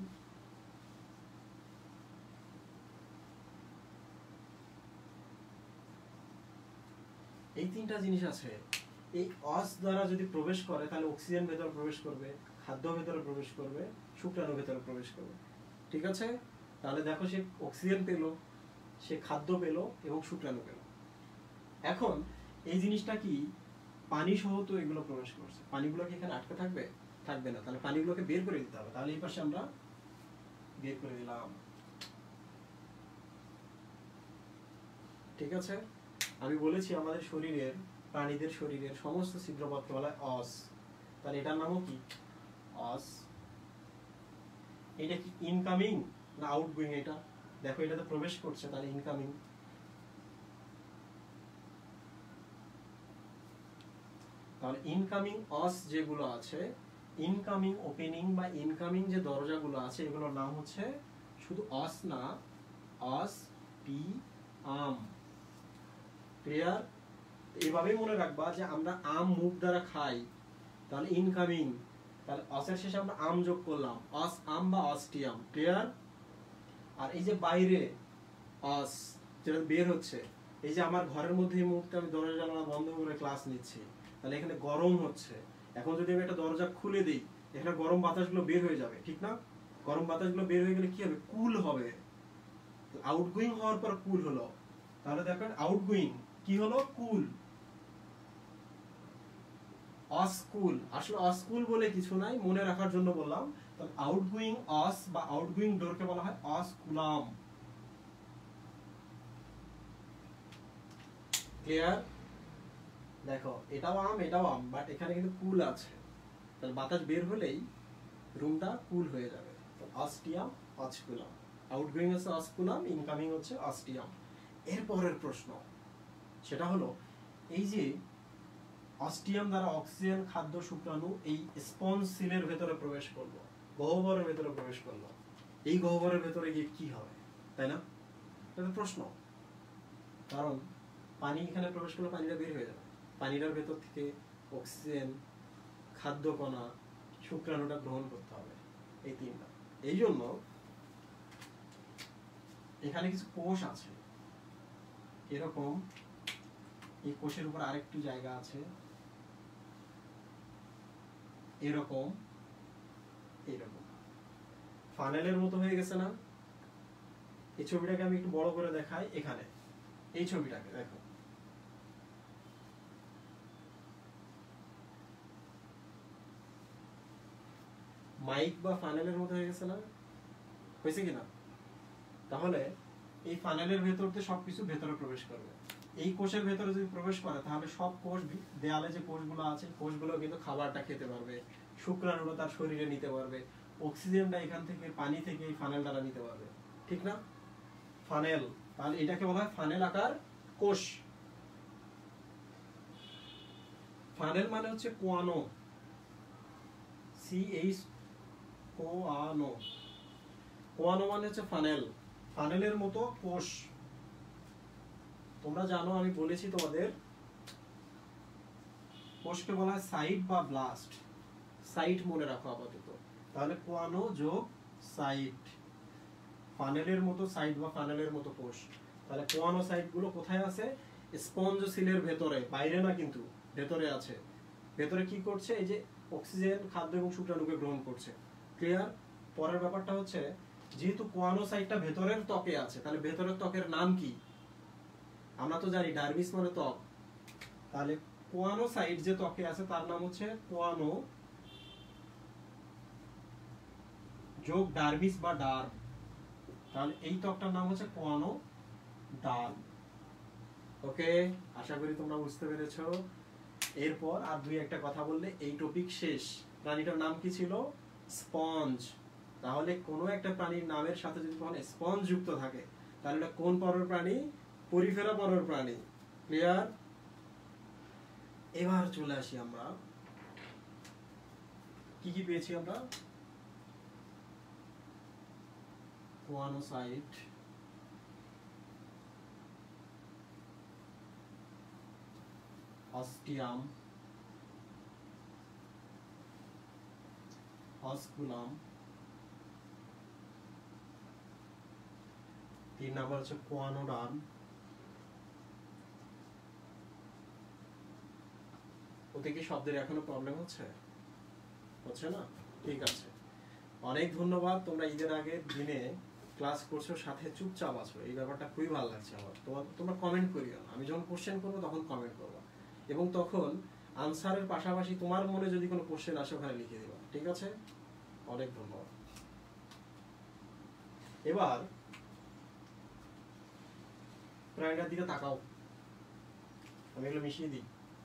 এই তিনটা জিনিস আছে। এই অস দ্বারা যদি প্রবেশ করে তাহলে অক্সিজেন ভেতরে প্রবেশ করবে, খাদ্য ভেতরে প্রবেশ করবে, শুক্রাণু ভেতরে প্রবেশ করবে। ঠিক আছে? তাহলে দেখো সে অক্সিজেন পেল, সে খাদ্য পেল এবং শুক্রাণু পেল। এখন এই জিনিসটা কি পানি সহ তো এগুলো প্রবেশ করছে, পানিগুলো কি এখানে আটকে থাকবে? থাকবে না, তাহলে পানিগুলোকে বের করে দিতে হবে। তাহলে এই পাশে আমরা বের করে দিলাম। ঠিক আছে, আমি বলেছি আমাদের শরীরের, প্রাণীদের শরীরের সমস্ত ছিদ্রপথকে বলা হয় অস। তাহলে এটার নামও কি? অস। এটা কি ইনকামিং না আউটগোয়িং? এটা দেখো, এটাতে প্রবেশ করছে, তাহলে ইনকামিং। তাহলে ইনকামিং অস যেগুলো আছে, ইনকামিং ওপেনিং বা ইনকামিং যে দরজাগুলো আছে, এগুলোর নাম হচ্ছে শুধু অস না, অস পি আম। ক্লিয়ার? এইভাবেই মনে রাখবা যে আমরা আম মুখ দ্বারা খাই, তাহলে ইনকামিং, তাহলে অসের শেষে আমরা আম যোগ করলাম, অস আম বা অস্টিয়াম। ক্লিয়ার? আর এই যে বাইরে অস যেটা বের হচ্ছে, এই যে আমার ঘরের মধ্যে এই মুহূর্তে আমি দরজা জানালা বন্ধ করে ক্লাস নিচ্ছি, তাহলে এখানে গরম হচ্ছে। এখন যদি আমি একটা দরজা খুলে দিই, এখানে গরম বাতাসগুলো বের হয়ে যাবে, ঠিক না? গরম বাতাসগুলো বের হয়ে গেলে কি হবে? কুল হবে। আউটগোয়িং হওয়ার পর কুল হলো, তাহলে দেখেন আউটগোয়িং কি হলো? কুল। অস্কুল, আসলে অস্কুল বলে কিছু নাই, মনে রাখার জন্য বললাম। তাহলে আউটগোয়িং অস বা আউটগোয়িং ডোরকে বলা হয় অস্কুলাম। ক্লিয়ার? দেখো, এটাও আম এটাও আম, বাট এখানে কিন্তু কুল আছে, তাহলে বাতাস বের হলেই রুমটা কুল হয়ে যাবে। তো অস্টিয়াম, অস্কুলাম। আউটগোয়িং হচ্ছে অস্কুলাম, ইনকামিং হচ্ছে অস্টিয়াম। এরপরের প্রশ্ন সেটা হলো, এই যে অস্টিয়াম দ্বারা অক্সিজেন, খাদ্য, শুক্রাণু এই স্পঞ্জ সিলের ভেতরে প্রবেশ করলো, গহ্বরের ভেতরে প্রবেশ করলো, এই গহ্বরের ভেতরে গিয়ে কি হবে? তাই না? এটা প্রশ্ন। কারণ পানি এখানে প্রবেশ করলে পানিটা বের হয়ে যাবে, পানিটার ভেতর থেকে অক্সিজেন, খাদ্য কণা, শুক্রাণুটা গ্রহণ করতে হবে, এই তিনটা। এই জন্য এখানে কিছু কোষ আছে এরকম, এই কোষের উপর আরেকটু জায়গা আছে এরকম, এরকম ফানেলের মতো হয়ে গেছে না? এই ছবিটাকে আমি একটু বড় করে দেখাই। এখানে এই ছবিটাকে দেখো, মাইক বা ফানেলের মতো হয়ে গেছে না? হয়েছে কিনা? তাহলে এই ফানেলের ভেতর দিয়ে সবকিছু ভেতরে প্রবেশ করবে। এই কোষের ভেতরে যদি প্রবেশ করে, তাহলে সব কোষ, দেয়ালে যে কোষগুলো আছে, কোষগুলো কিন্তু খাবারটা খেতে পারবে, শুক্রাণুটা তার শরীরে নিতে পারবে, অক্সিজেনটা এখান থেকে, পানি থেকে এই ফানেল দ্বারা নিতে পারবে, ঠিক না? ফানেল, তাহলে এটাকে বলা হয় ফানেল আকার কোষ। ফানেল মানে হচ্ছে কোয়ানো, সি এইচ কোয়ানো। কোয়ানো মানে হচ্ছে ফানেল, ফানেলের মতো কোষ। তোমরা জানো, আমি বলেছি তোমাদের, কোষকে বলা হয় সাইট বা ব্লাস্ট। সাইট মনে রাখো আপাতত। তাহলে কোয়ানো যোগ সাইট, ফানেলের মতো সাইট বা ফানেলের মতো কোষ। তাহলে কোয়ানো সাইট গুলো কোথায় আছে? স্পঞ্জ সিলের ভেতরে, বাইরে না কিন্তু, ভেতরে আছে। ভেতরে কি করছে? এই যে অক্সিজেন, খাদ্য এবং শুক্রাণুকে গ্রহণ করছে। ক্লিয়ার? পরের ব্যাপারটা হচ্ছে, যেহেতু কোয়ানো সাইটটা ভেতরের ত্বকে আছে, তাহলে ভেতরের ত্বকের নাম কি? আমরা তো জানি ডার্মিস মানে ত্বক, তাহলে কোয়ানো সাইট যে ত্বকে আছে তার নাম হচ্ছে কোয়ানো যোগ ডার্মিস বা ডার্ম। তাহলে এই ত্বকটার নাম হচ্ছে কোয়ানো ডার্ম। ওকে, আশা করি তোমরা বুঝতে পেরেছো। এরপর আর দুই একটা কথা বললে এই টপিক শেষ। প্রাণীটার নাম কি ছিল? স্পঞ্জ। তাহলে কোনো একটা প্রাণীর নামের সাথে যদি কখনো স্পঞ্জ যুক্ত থাকে, তাহলে এটা কোন পরের প্রাণী? পরিফেরা পরের প্রাণী। ক্লিয়ার? এবার চলে আসি আমরা, কি কি পেয়েছি আমরা? কোয়ানোসাইট, অস্টিয়াম, অস্কুলাম, তিন নাম্বার হচ্ছে কোয়ানোডার্ম, ওতে কি শব্দের এখনো প্রবলেম হচ্ছে? হচ্ছে না? ঠিক আছে, অনেক ধন্যবাদ। তোমরা ঈদের আগে দিনে ক্লাস করছো, সাথে চুপচাপ আছো, এই ব্যাপারটা খুবই ভালো লাগছে আমার। তোমার তোমরা কমেন্ট করিও না, আমি যখন কোশ্চেন করবো তখন কমেন্ট করবো, এবং তখন আনসারের পাশাপাশি তোমার মনে যদি কোনো কোশ্চেন আসে ওখানে লিখে দিবা, ঠিক আছে? অনেক ধন্যবাদ। এবার প্রাণীটার দিকে তাকাও, আমি এগুলো মিশিয়ে দিই।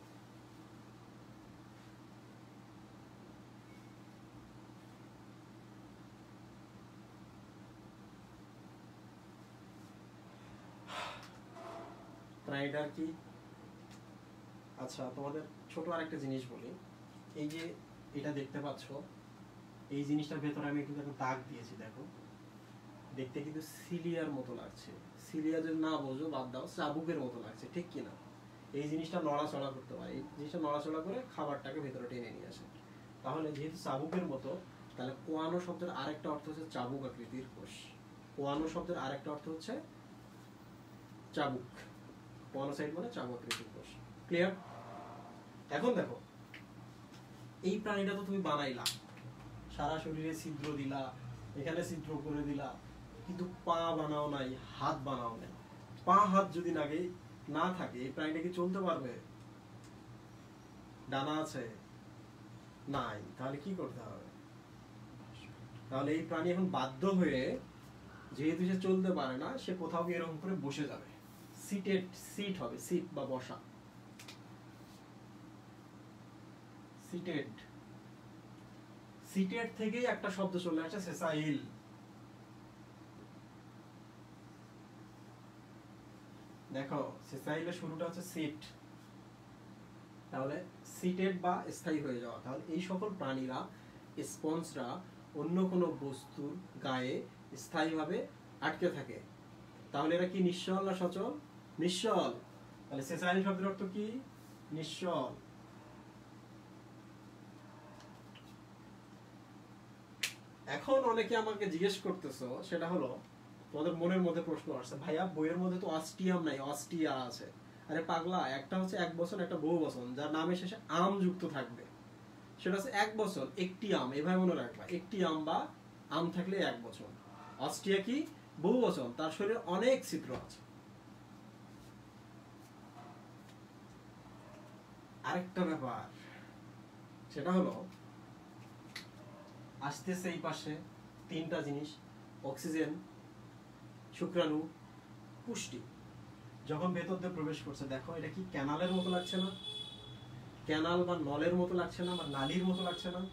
প্রাণীটার কি, আচ্ছা তোমাদের ছোট আরেকটা জিনিস বলি, এই যে এটা দেখতে পাচ্ছ, এই জিনিসটার ভেতরে আমি কিন্তু একটা দাগ দিয়েছি, দেখো দেখতে কিন্তু সিলিয়ার মতো লাগছে। সিলিয়া যদি না বোঝো বাদ দাও, চাবুকের মতো লাগছে, ঠিক কিনা? এই জিনিসটা নড়াচড়া করতে পারে, এই জিনিসটা নড়াচড়া করে খাবারটাকে ভেতরে টেনে নিয়ে আসে। তাহলে যেহেতু চাবুকের মতো, তাহলে কোয়ানো শব্দের আরেকটা অর্থ হচ্ছে চাবুক আকৃতির কোষ। কোয়ানো শব্দের আরেকটা অর্থ হচ্ছে চাবুক, কোয়ানোসাইট মানে চাবুক আকৃতির কোষ। ক্লিয়ার? এখন দেখো, এই প্রাণীটা তো তুমি বানাইলা, সারা শরীরে ছিদ্র দিলা, এখানে ছিদ্র করে দিলা, কিন্তু পা বানাও নাই, হাত বানাও নাই। পা হাত যদি নাগে না থাকে, এই প্রাণীটা কি চলতে পারবে? ডানা আছে? নাই। তাহলে কি করতে হবে? তাহলে এই প্রাণী এখন বাধ্য হয়ে, যেহেতু সে চলতে পারে না, সে কোথাও গিয়ে এরকম করে বসে যাবে। সিটেড, সিট হবে, সিট বা বসা। সিটেড, সিটেড থেকেই একটা শব্দ চলে আসছে সেসাইল। দেখো সেসাইলের শুরুটা হচ্ছে সিট, তাহলে সিটেড বা স্থায়ী হয়ে যাওয়া। তাহলে এই সকল প্রাণীরা, স্পঞ্জরা অন্য কোনো বস্তুর গায়ে স্থায়ীভাবে আটকে থাকে। তাহলে এরা কি নিশ্চল না সচল? নিশ্চল। তাহলে সেসাইল শব্দের অর্থ কি? নিশ্চল। এখন অনেকে আমাকে জিজ্ঞেস করতেছো, সেটা হলো তোমাদের মনের মধ্যে প্রশ্ন আসছে, ভাইয়া বইয়ের মধ্যে তো অস্টিয়াম নাই, অস্টিয়া আছে। আরে পাগলা, একটা হচ্ছে এক বছর, একটা বহু বছর, যার নামের শেষে আম যুক্ত থাকবে, সেটা হচ্ছে এক বছর একটি আম। এভাবে মনে রাখবা, একটি আম বা আম থাকলে এক বছর। অস্টিয়া কি? বহু বছর, তার শরীরে অনেক ছিদ্র আছে। আরেকটা ব্যাপার, সেটা হলো আসতেছে এই পাশে তিনটা জিনিস, অক্সিজেন, শুক্রাণু, পুষ্টি। যখন ভেতর দিয়ে প্রবেশ করছে, দেখো এটা কি ক্যানালের মতো লাগছে না? ক্যানাল বা নলের মতো লাগছে না, বা নালীর মতো লাগছে না?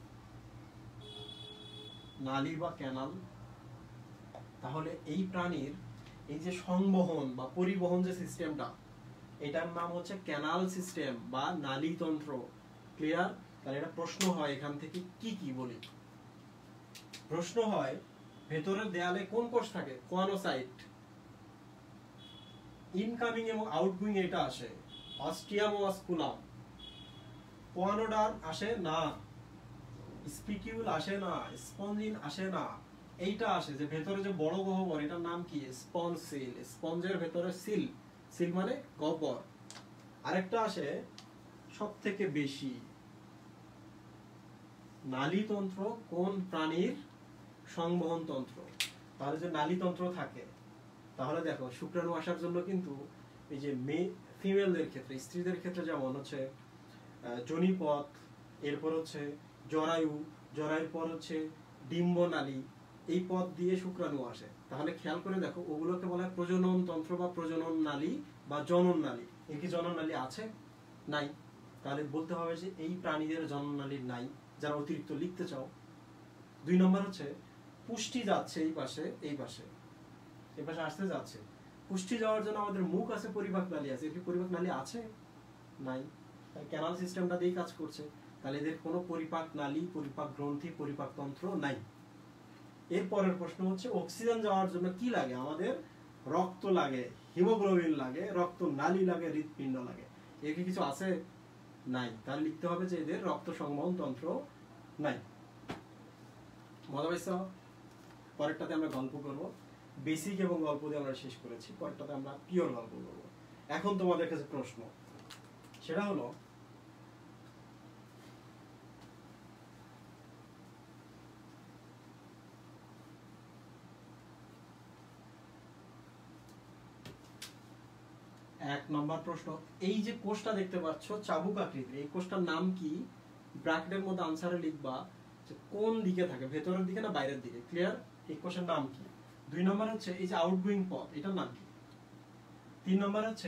নালী বা ক্যানাল। তাহলে এই প্রাণীর এই যে সংবহন বা পরিবহন যে সিস্টেমটা, এটার নাম হচ্ছে ক্যানাল সিস্টেম বা নালীতন্ত্র। ক্লিয়ার? তাহলে এটা প্রশ্ন হয় এখান থেকে কি কি বলি। প্রশ্ন হয় ভেতরের দেয়ালে কোন কোষ থাকে? কোয়ানোসাইট। ইনকামিং এবং আউটগোয়িং এটা আসে, অস্টিয়াম ও অস্কুলাম। কোয়ানোডার্ম আসে না, স্পিকিউল আসে না, স্পঞ্জিন আসে না। এইটা আসে যে ভেতরে যে বড় গহ্বর, এটার নাম কি? Sponge seal. স্পঞ্জের ভেতরে সিল, সিল মানে গহ্বর। আরেকটা আসে সব থেকে বেশি, নালীতন্ত্র। কোন প্রাণীর? সংবহন তন্ত্র। তাহলে যে নালীতন্ত্র থাকে, তাহলে দেখো শুক্রাণু আসার জন্য কিন্তু এই যে মেয়ে ফিমেলদের ক্ষেত্রে, স্ত্রীদের ক্ষেত্রে যেমন হচ্ছে যোনিপথ, এরপর হচ্ছে জরায়ু, জরায়ুর পর হচ্ছে ডিম্বনালী, এই পথ দিয়ে শুক্রাণু আসে। তাহলে খেয়াল করে দেখো, ওগুলোকে বলা হয় প্রজনন তন্ত্র বা প্রজনন নালী বা জনন নালী। এর কি জনন নালী আছে? নাই। তাহলে বলতে হবে যে এই প্রাণীদের জনন নালী নাই, যারা অতিরিক্ত লিখতে চাও। দুই নম্বর হচ্ছে পুষ্টি যাচ্ছে এই পাশে, এই পাশে, এই পাশে আসতে যাচ্ছে। পুষ্টি যাওয়ার জন্য আমাদের মুখ আছে, পরিপাক নালী আছে। এর কি পরিপাক নালী আছে? নাই। ক্যানাল সিস্টেমটা দিয়ে কাজ করছে। তাহলে এদের কোনো পরিপাক নালী, পরিপাক গ্রন্থি, পরিপাক তন্ত্র নাই। এর পরের প্রশ্ন হচ্ছে অক্সিজেন যাওয়ার জন্য কি লাগে? আমাদের রক্ত লাগে, হিমোগ্লোবিন লাগে, রক্ত নালী লাগে, হৃৎপিণ্ড লাগে। এর কি কিছু আছে? নাই। তাহলে লিখতে হবে যে এদের রক্ত সংবহন তন্ত্র নাই। মজা পাইছ? পরেরটাতে আমরা গল্প করব। বেসিক এবং গল্প দিয়ে আমরা শেষ করেছি, পরেরটাতে আমরা পিওর গল্প করব। এখন তোমাদের কাছে প্রশ্ন, সেটা হলো এক নম্বর প্রশ্ন, এই যে কোষটা দেখতে পাচ্ছ চাবুক আকৃতির, এই কোষটার নাম কি? ব্র্যাকেটের মধ্যে আনসারে লিখবা যে কোন দিকে থাকে, ভেতরের দিকে না বাইরের দিকে। ক্লিয়ার? এই কোষের নাম কি? দুই নম্বর হচ্ছে এই যে আউটগোয়িং পথ, এটার নাম কি? তিন নম্বর হচ্ছে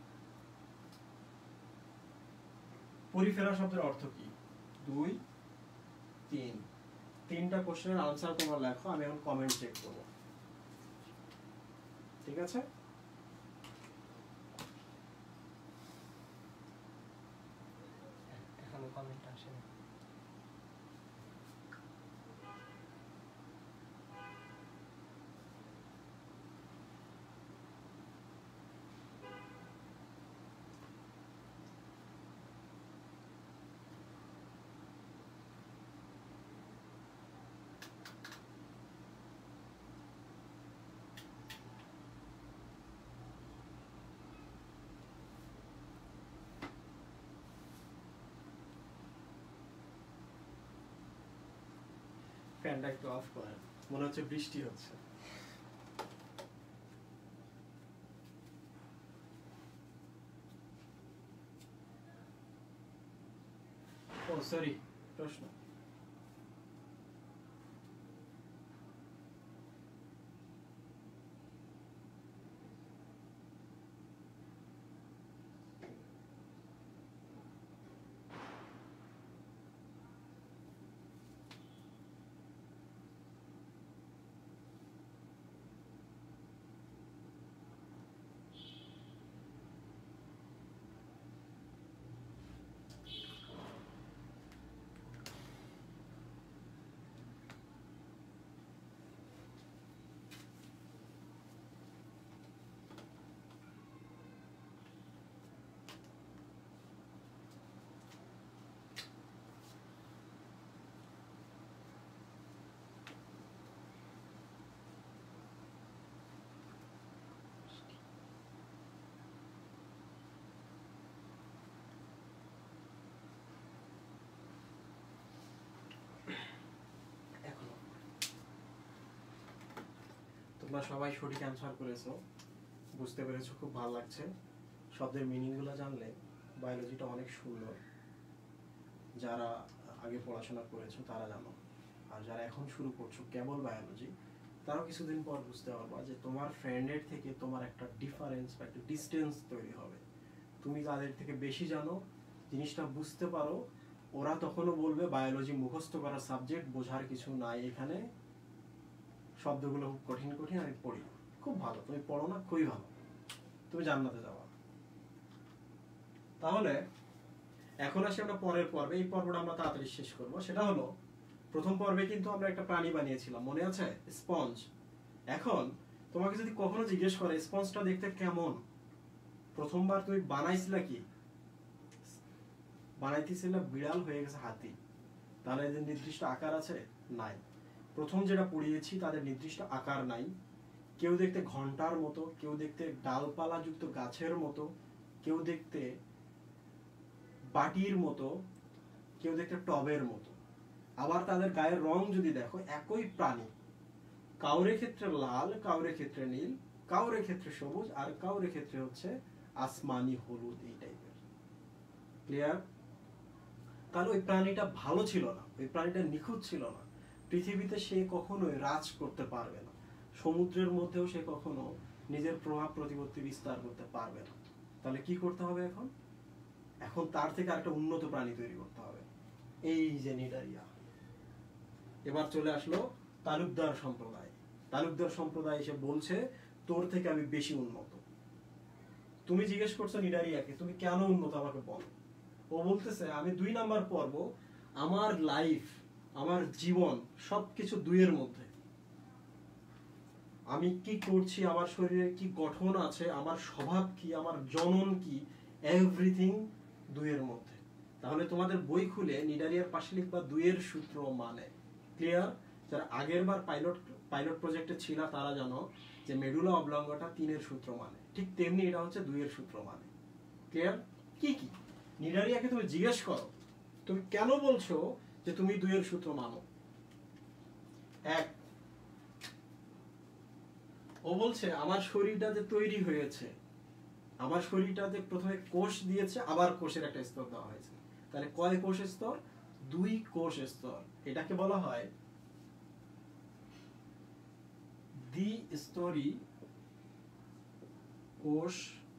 পরিফেরা শব্দের অর্থ কি? দুই তিন তিনটা কোশ্চেনের আনসার তোমরা লেখো, আমি এখন কমেন্ট চেক করব। ঠিক আছে? এখনো কমেন্ট আসেনি। ফ্যানটা একটু অফ করেন, মনে হচ্ছে বৃষ্টি হচ্ছে। ও সরি, প্রশ্ন। তোমরা সবাই সঠিক অ্যান্সার করেছো, বুঝতে পেরেছো, খুব ভালো লাগছে। শব্দের মিনিংগুলো জানলে বায়োলজিটা অনেক সুন্দর। যারা আগে পড়াশোনা করেছো তারা জানো, আর যারা এখন শুরু করছো কেবল বায়োলজি, তারাও কিছুদিন পর বুঝতে পারবা যে তোমার ফ্রেন্ডের থেকে তোমার একটা ডিফারেন্স বা একটা ডিস্টেন্স তৈরি হবে। তুমি তাদের থেকে বেশি জানো, জিনিসটা বুঝতে পারো, ওরা তখনও বলবে বায়োলজি মুখস্থ করার সাবজেক্ট, বোঝার কিছু নাই এখানে, শব্দগুলো খুব কঠিন কঠিন, আমি পড়ি। খুব ভালো, তুমি পড়ো না, খুবই ভালো, তুমি জান্নাতে যাওয়া। তাহলে এখন আসি আমরা পরের পর্বে। এই পর্বটা আমরা তাড়াতাড়ি শেষ করব। সেটা হলো, প্রথম পর্বে কিন্তু আমরা একটা প্রাণী বানিয়েছিলাম, মনে আছে? স্পঞ্জ। এখন তোমাকে যদি কখনো জিজ্ঞেস করে স্পঞ্জটা দেখতে কেমন, প্রথমবার তুমি বানাইছিলা কি? বানাইতেছিল বিড়াল, হয়ে গেছে হাতি। তাহলে এদের নির্দিষ্ট আকার আছে? নাই। প্রথম যেটা পড়িয়েছি তাদের নির্দিষ্ট আকার নাই। কেউ দেখতে ঘন্টার মতো, কেউ দেখতে ডালপালা যুক্ত গাছের মতো, কেউ দেখতে বাটির মতো, কেউ দেখতে টবের মতো। আবার তাদের গায়ের রং যদি দেখো, একই প্রাণী, কাউরে ক্ষেত্রে লাল, কাউরে ক্ষেত্রে নীল, কাউরে ক্ষেত্রে সবুজ, আর কাউরে ক্ষেত্রে হচ্ছে আসমানি হলুদ, এই টাইপের। ক্লিয়ার? তাহলে ওই প্রাণীটা ভালো ছিল না, ওই প্রাণীটা নিখুঁত ছিল না। পৃথিবীতে সে কখনোই রাজ করতে পারবে না, সমুদ্রের মধ্যেও সে কখনো নিজের প্রভাব প্রতিপত্তি বিস্তার করতে পারবে না। তাহলে কি করতে হবে এখন? এখন তার থেকে আরেকটা উন্নত প্রাণী তৈরি করতে হবে, এই যে নিডারিয়া। এবার চলে আসলো তালুকদার সম্প্রদায়। তালুকদার সম্প্রদায় এসে বলছে তোর থেকে আমি বেশি উন্নত। তুমি জিজ্ঞেস করছো নিডারিয়াকে তুমি কেন উন্নত আমাকে বলো। ও বলতেছে আমি দুই নাম্বার পর্ব, আমার লাইফ, আমার জীবন সবকিছু দুইয়ের মধ্যে। আমি কি করছি, আমার শরীরে কি গঠন আছে, আমার স্বভাব কি, আমার জনন কি, এভরিথিং দুইয়ের মধ্যে। তাহলে তোমাদের বই খুলে নিডারিয়ার পাশে লিখবা দুইয়ের সূত্র মানে। ক্লিয়ার? যারা আগের বার পাইলট পাইলট প্রজেক্টে ছিল তারা জানো যে মেডুলা অবলঙ্গটা তিনের সূত্র মানে, ঠিক তেমনি এটা হচ্ছে দুইয়ের সূত্র মানে। ক্লিয়ার? কি কি নিডারিয়াকে তুমি জিজ্ঞেস করো তুমি কেন বলছো যে তুমি দুইয়ের সূত্র মানো। এক, ও বলছে আমার শরীরটা যে তৈরি হয়েছে, আমার শরীরটাতে প্রথমে কোষ দিয়েছে, আবার কোষের একটা স্তর দেওয়া হয়েছে। তাহলে কয় কোষ স্তর? দুই কোষ স্তর। এটাকে বলা হয় দ্বিস্তরী কোষ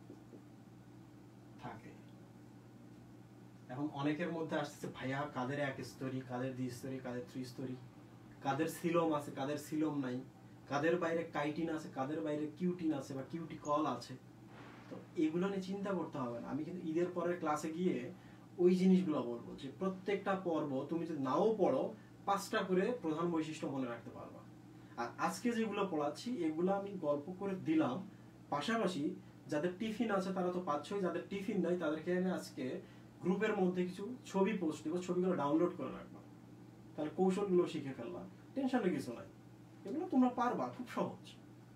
থাকে। এখন অনেকের মধ্যে আসছে ভাইয়া কাদের এক স্তরী, কাদের দ্বিস্তরী, কাদের ত্রিস্তরী, কাদের সিলোম আছে, কাদের সিলোম নাই, কাদের বাইরে কাইটিন আছে, কাদের বাইরে কিউটিন আছে বা কিউটিকল আছে। তো এগুলো নিয়ে চিন্তা করতে হবে না। আমি কিন্তু ঈদের পরের ক্লাসে গিয়ে ওই জিনিসগুলো বলবো যে প্রত্যেকটা পর্ব তুমি যদি নাও পড়ো পাঁচটা করে প্রধান বৈশিষ্ট্য মনে রাখতে পারবা। আর আজকে যেগুলো পড়াচ্ছি এগুলো আমি গল্প করে দিলাম, পাশাপাশি যাদের টিফিন আছে তারা তো পাচ্ছই, যাদের টিফিন নাই তাদেরকে আমি আজকে গ্রুপের মধ্যে কিছু ছবি পোস্ট দিব, ছবিগুলো ডাউনলোড করে রাখবা, তাহলে কৌশলগুলো শিখে ফেলবা, টেনশনের কিছু নাই, এগুলো তোমরা পারবা, খুব সহজ।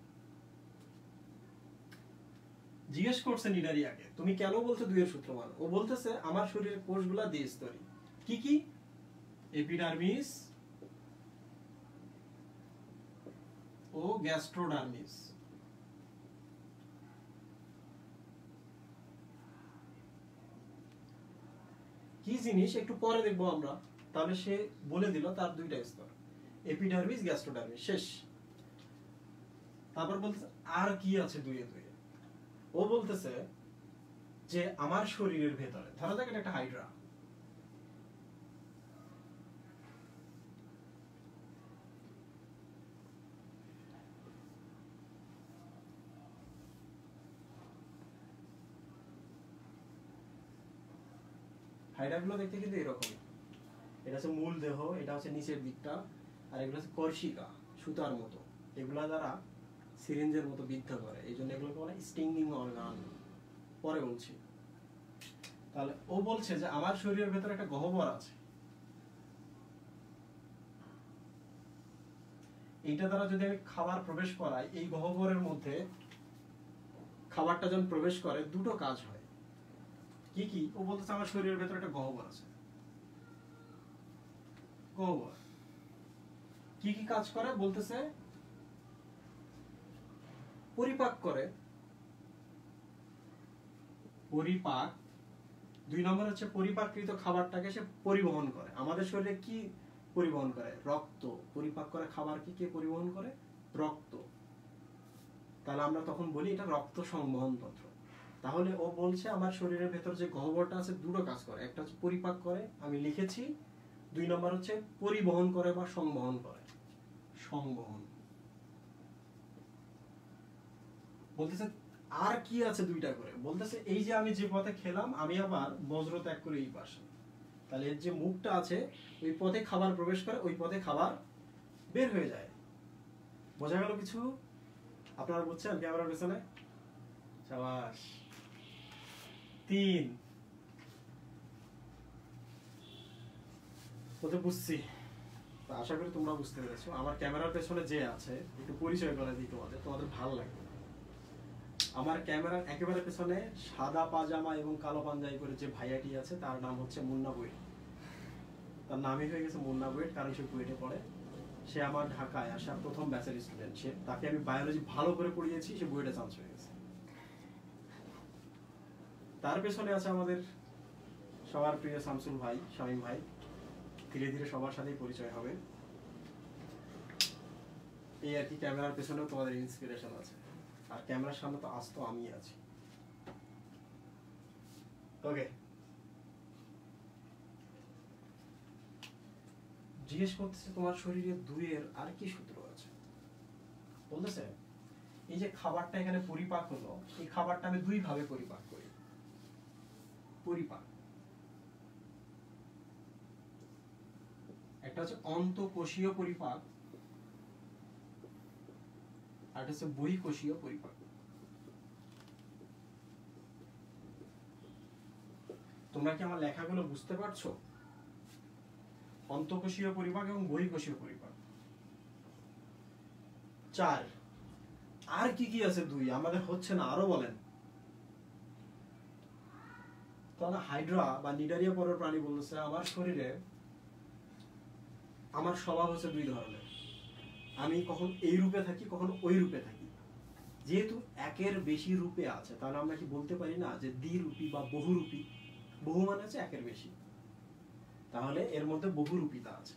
জিজ্ঞেস করছে নিডারিয়াকে তুমি কেন বলছো দুইয়ের সূত্র মান? ও বলতেছে আমার শরীরের কোষগুলা দ্বিস্তরী। কি কি? এপিডার্মিস ও গ্যাস্ট্রোডার্মিস। কি জিনিস একটু পরে দেখবো আমরা। তাহলে সে বলে দিল তার দুইটা স্তর, এপিডার্মিস গ্যাস্ট্রোডার্মিস, শেষ। তারপর বলতেছে আর কি আছে দুইয়ে দুইয়ে। ও বলতেছে যে আমার শরীরের ভেতরে ধরা যাক এটা একটা হাইড্রা, হাইড্রাগুলো দেখতে কিন্তু এরকম। এটা হচ্ছে মূল দেহ, এটা হচ্ছে নিচের দিকটা, আর এগুলো হচ্ছে কর্ষিকা, সুতার মতো। এগুলা দ্বারা সিরিঞ্জের মতো বিদ্ধ করে, এই জন্য এগুলোকে বলে স্টিংিং অর্গান। পরে বলছি। তাহলে ও বলছে যে আমার শরীরের ভেতরে একটা গহ্বর আছে, এইটা দ্বারা যদি আমি খাবার প্রবেশ করাই, এই গহ্বরের মধ্যে খাবারটা যখন প্রবেশ করে দুটো কাজ হয়। কি কি? ও বলতেছে আমার শরীরের ভেতরে একটা গহ্বর আছে। গহ্বর কি কি কাজ করে বলতেছে? পরিপাক করে, পরিপাক। দুই নম্বর হচ্ছে পরিপাককৃত খাবারটাকে সে পরিবহন করে। আমাদের শরীরে কি পরিবহন করে? রক্ত। পরিপাক করে খাবার কি কে পরিবহন করে? রক্ত। তাহলে আমরা তখন বলি এটা রক্ত সংবহন তন্ত্র। তাহলে ও বলছে আমার শরীরের ভেতর যে গহ্বরটা আছে দুটো কাজ করে, একটা হচ্ছে পরিপাক করে, আমি লিখেছি। দুই নম্বর হচ্ছে পরিবহন করে বা সংবহন করে। সংবহন বলতেছে আর কি আছে দুইটা করে। বলতেছে এই যে আমি যে পথে খেলাম আমি আবার বজ্র ত্যাগ করে এই পাশে, তাহলে এর যে মুখটা আছে ওই পথে খাবার প্রবেশ করে, ওই পথে খাবার বের হয়ে যায়। বোঝা গেল কিছু? আপনারা বুঝছেন ক্যামেরার পেছনে? শাবাশ। তিন বলতে বুঝছি, আশা করি তোমরা বুঝতে পেরেছো। আমার ক্যামেরার পেছনে যে আছে একটু পরিচয় করে দিই তোমাদের, তোমাদের ভালো লাগবে। আমার ক্যামেরার একেবারে পেছনে সাদা পাজামা এবং কালো পাঞ্জাবি পরে যে ভাইয়াটি আছে তার নাম হচ্ছে মুন্না বুয়েট। তার নামই হয়ে গেছে মুন্না বুয়েট, কারণ সে বুয়েটে পড়ে। সে আমার ঢাকায় আসা প্রথম ব্যাচের স্টুডেন্ট। সে তাকে আমি বায়োলজি ভালো করে পড়িয়েছি, সে বুয়েটে চান্স হয়ে গেছে। তার পেছনে আছে আমাদের সবার প্রিয় শামসুল ভাই, শামীম ভাই। ধীরে ধীরে সবার সাথেই পরিচয় হবে। এই আর কি, ক্যামেরার পেছনেও তোমাদের ইন্সপিরেশন আছে, আর ক্যামেরার সামনে তো আজ তো আমি আছি। ওকে, জিজ্ঞেস করতেছে তোমার শরীরে দুইয়ের আর কি সূত্র আছে। বলতেছে এই যে খাবারটা এখানে পরিপাক হলো, এই খাবারটা আমি দুই ভাবে পরিপাক করি। পরিপাক একটা হচ্ছে অন্তঃকোষীয় পরিপাক, আর একটা হচ্ছে বহিঃকোষীয় পরিপাক। তোমরা কি আমার লেখাগুলো বুঝতে পারছো? অন্তঃকোষীয় পরিপাক এবং বহিঃকোষীয় পরিপাক। চার আর কি কি আছে? দুই আমাদের হচ্ছে না, আরো বলেন। তাহলে হাইড্রা বা নিডারিয়া পরের প্রাণী বলতেছে আমার শরীরে আমার স্বভাব হচ্ছে দুই ধরনের, আমি কখন এই রূপে থাকি কখন ওই রূপে থাকি। যেহেতু একের বেশি রূপে আছে তাহলে আমরা কি বলতে পারি না যে দ্বিরূপী বা বহুরূপী? বহু মানে হচ্ছে একের বেশি, তাহলে এর মধ্যে বহুরূপিতা আছে।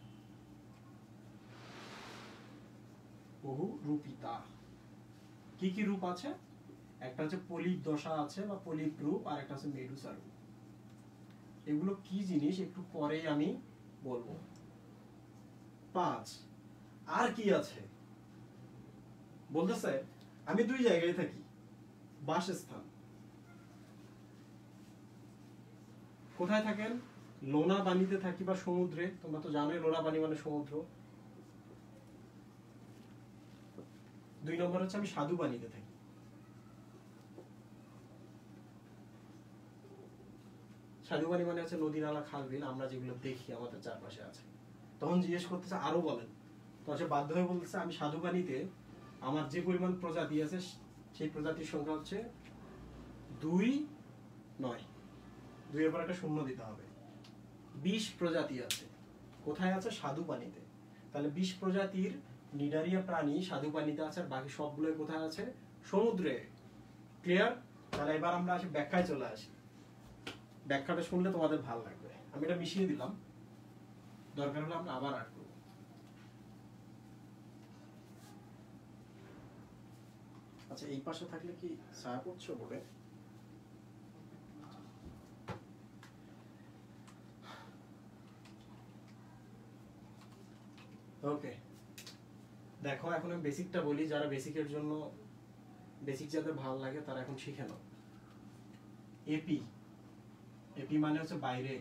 বহুরূপিতা কি কি রূপ আছে? একটা হচ্ছে পলিপ দশা আছে বা পলিপ রূপ, আর একটা হচ্ছে মেডুসা রূপ। এগুলো কি জিনিস একটু পরে আমি বলবো। পাঁচ, আর কি আছে বলতেছে আমি দুই জায়গায় থাকি, বাসস্থান। কোথায় থাকেন? লোনা পানিতে থাকি বা সমুদ্রে। তোমরা তো জানোই লোনা পানি মানে সমুদ্র। দুই নম্বর হচ্ছে আমি স্বাদু পানিতে থাকি। স্বাদু পানি মানে হচ্ছে নদী নালা খাল বিল আমরা যেগুলো দেখি আমাদের চারপাশে আছে। তখন জিজ্ঞেস করতেছে আরো বলেন, তখন সে বাধ্য হয়ে বলতেছে আমি স্বাদু পানিতে আমার যে পরিমাণ প্রজাতি আছে সেই প্রজাতির সংখ্যা হচ্ছে দুই নয়, দুই এর পর একটা শূন্য দিতে হবে। বিশ প্রজাতি আছে। কোথায় আছে? স্বাদু পানিতে। তাহলে বিশ প্রজাতির নিডারিয়া প্রাণী স্বাদু পানিতে আছে, আর বাকি সবগুলো কোথায় আছে? সমুদ্রে। ক্লিয়ার? তাহলে এবার আমরা আসি ব্যাখ্যায় চলে আসি। ব্যাখ্যাটা শুনলে তোমাদের ভালো লাগবে। আমি এটা মিশিয়ে দিলাম, দরকার হলে আমরা আবার আট করব। আচ্ছা, এই পাশে থাকলে কি ছায়া পড়ছে বলে? ওকে, দেখো এখন আমি বেসিকটা বলি। যারা বেসিকের জন্য বেসিক যাদের ভালো লাগে তারা এখন শিখে নাও। এপি, এপি মানে হচ্ছে বাইরে।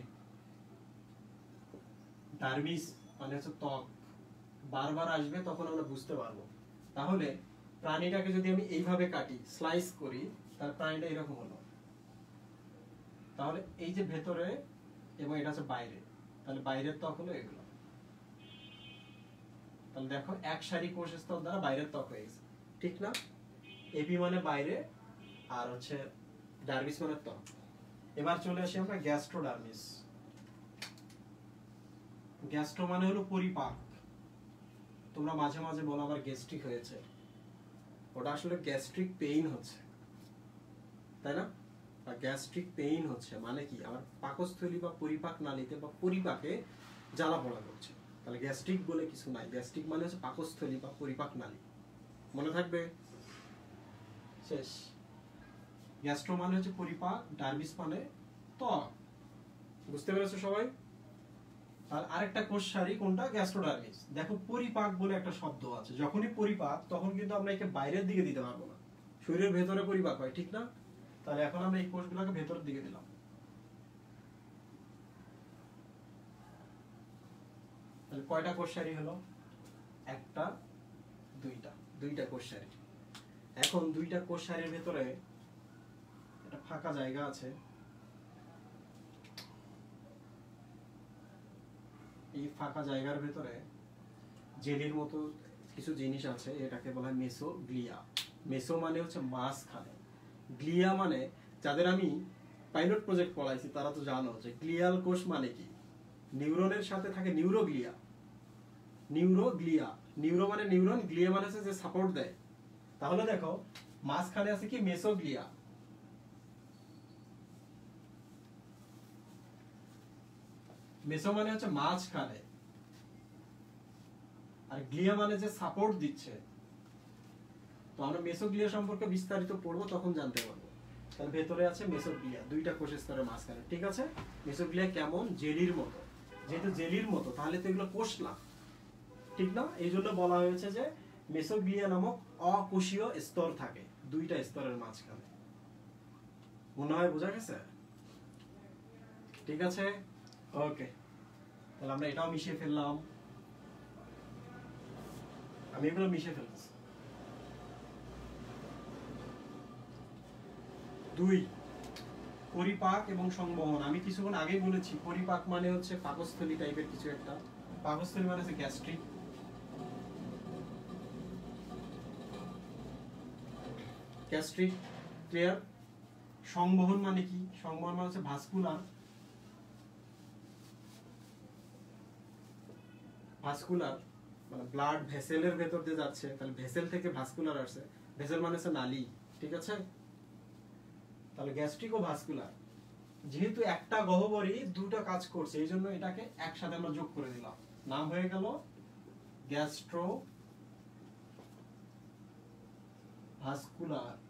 ডার্মিস মানে হচ্ছে ত্বক। বারবার আসবে তখন আমরা বুঝতে পারবো। তাহলে প্রাণীটাকে যদি আমি এইভাবে কাটি, স্লাইস করি, তাহলে প্রাণীটা এরকম হলো। তাহলে এই যে ভেতরে এবং এটা হচ্ছে বাইরে, তাহলে বাইরের ত্বক হলো এগুলো। তাহলে দেখো এক সারি কোষ স্তর দ্বারা বাইরের ত্বক হয়ে গেছে, ঠিক না? এপি মানে বাইরে, আর হচ্ছে ডার্মিস মানে ত্বক। এবার চলে আসি আমরা গ্যাস্ট্রোডার্মিস। গ্যাস্ট্রো মানে হলো পরিপাক। তোমরা মাঝে মাঝে বলো আমার গ্যাস্ট্রিক হয়েছে, ওটা আসলে গ্যাস্ট্রিক পেইন হচ্ছে, তাই না? বা গ্যাস্ট্রিক পেইন হচ্ছে মানে কি আমার পাকস্থলী বা পরিপাক নালীতে বা পরিপাকে জ্বালা পোড়া করছে। তাহলে গ্যাস্ট্রিক বলে কিছু নাই। গ্যাস্ট্রিক মানে হচ্ছে পাকস্থলী বা পরিপাক নালী। মনে থাকবে? শেষ। গ্যাস্ট্রো মানে হচ্ছে পরিপাক, ডার্মিস মানে ত্বক। বুঝতে পেরেছো সবাই? আর আরেকটা কোষ সারি কোনটা? গ্যাস্ট্রোডার্মিস। দেখো পরিপাক বলে একটা শব্দ আছে। যখনই পরিপাক তখন কিন্তু আমরা একে বাইরের দিকে দিতে পারবো না। শরীরের ভেতরে পরিপাক হয়, ঠিক না? তাহলে এখন আমরা এই কোষগুলোকে ভেতরের দিকে দিলাম। তাহলে কয়টা কোষ সারি হলো? একটা, দুইটা, দুইটা কোষ সারি। এখন দুইটা কোষ সারির ভেতরে একটা ফাঁকা জায়গা আছে। এই ফাঁকা জায়গার ভেতরে জেলির মতো কিছু জিনিস আছে, এটাকে বলা হয় মেসোগ্লিয়া। মেসো মানে হচ্ছে মাঝখানে, গ্লিয়া মানে, যাদের আমি পাইলট প্রজেক্ট পড়াইছি তারা তো জানো যে গ্লিয়াল কোষ মানে কি। নিউরনের সাথে থাকে নিউরোগ্লিয়া। নিউরোগ্লিয়া, নিউরো মানে নিউরন, গ্লিয়া মানে হচ্ছে যে সাপোর্ট দেয়। তাহলে দেখো মাঝখানে আছে কি? মেসোগ্লিয়া। মেসো মানে হচ্ছে মাঝখানে, আর গ্লিয়া মানে যে সাপোর্ট দিচ্ছে। তো আমরা মেসোগ্লিয়া সম্পর্কে বিস্তারিত পড়বো, তখন জানতে পারবো। তার ভেতরে আছে মেসোগ্লিয়া, দুইটা কোষ স্তরের মাঝখানে, ঠিক আছে? মেসোগ্লিয়া কেমন? জেলির মতো। যেহেতু জেলির মতো তাহলে তো এগুলো কোষ না, ঠিক না? এই জন্য বলা হয়েছে যে মেসোগ্লিয়া নামক অকোষীয় স্তর থাকে দুইটা স্তরের মাঝখানে। মনে হয় বোঝা গেছে? ঠিক আছে, ওকে। তাহলে আমরা এটাও মিশিয়ে ফেললাম। আমি এগুলো মিশিয়ে ফেলছি। দুই, পরিপাক এবং সংবহন। আমি কিছুক্ষণ আগেই বলেছি পরিপাক মানে হচ্ছে পাকস্থলী টাইপের কিছু একটা। পাকস্থলী মানে হচ্ছে গ্যাস্ট্রিক। Gastric, clear? সংবহন মানে কি? সংবহন মানে হচ্ছে ভাস্কুলার। ভাস্কুলার মানে ব্লাড ভেসেলের ভেতর দিয়ে যাচ্ছে, তাহলে ভেসেল থেকে ভাস্কুলার আসছে। ভেসেল মানে হচ্ছে নালী, ঠিক আছে? তাহলে গ্যাস্ট্রিক ও ভাস্কুলার, যেহেতু একটা গহ্বরই দুটো কাজ করছে, এই জন্য এটাকে একসাথে আমরা যোগ করে দিলাম, নাম হয়ে গেল গ্যাস্ট্রো ভাস্কুলার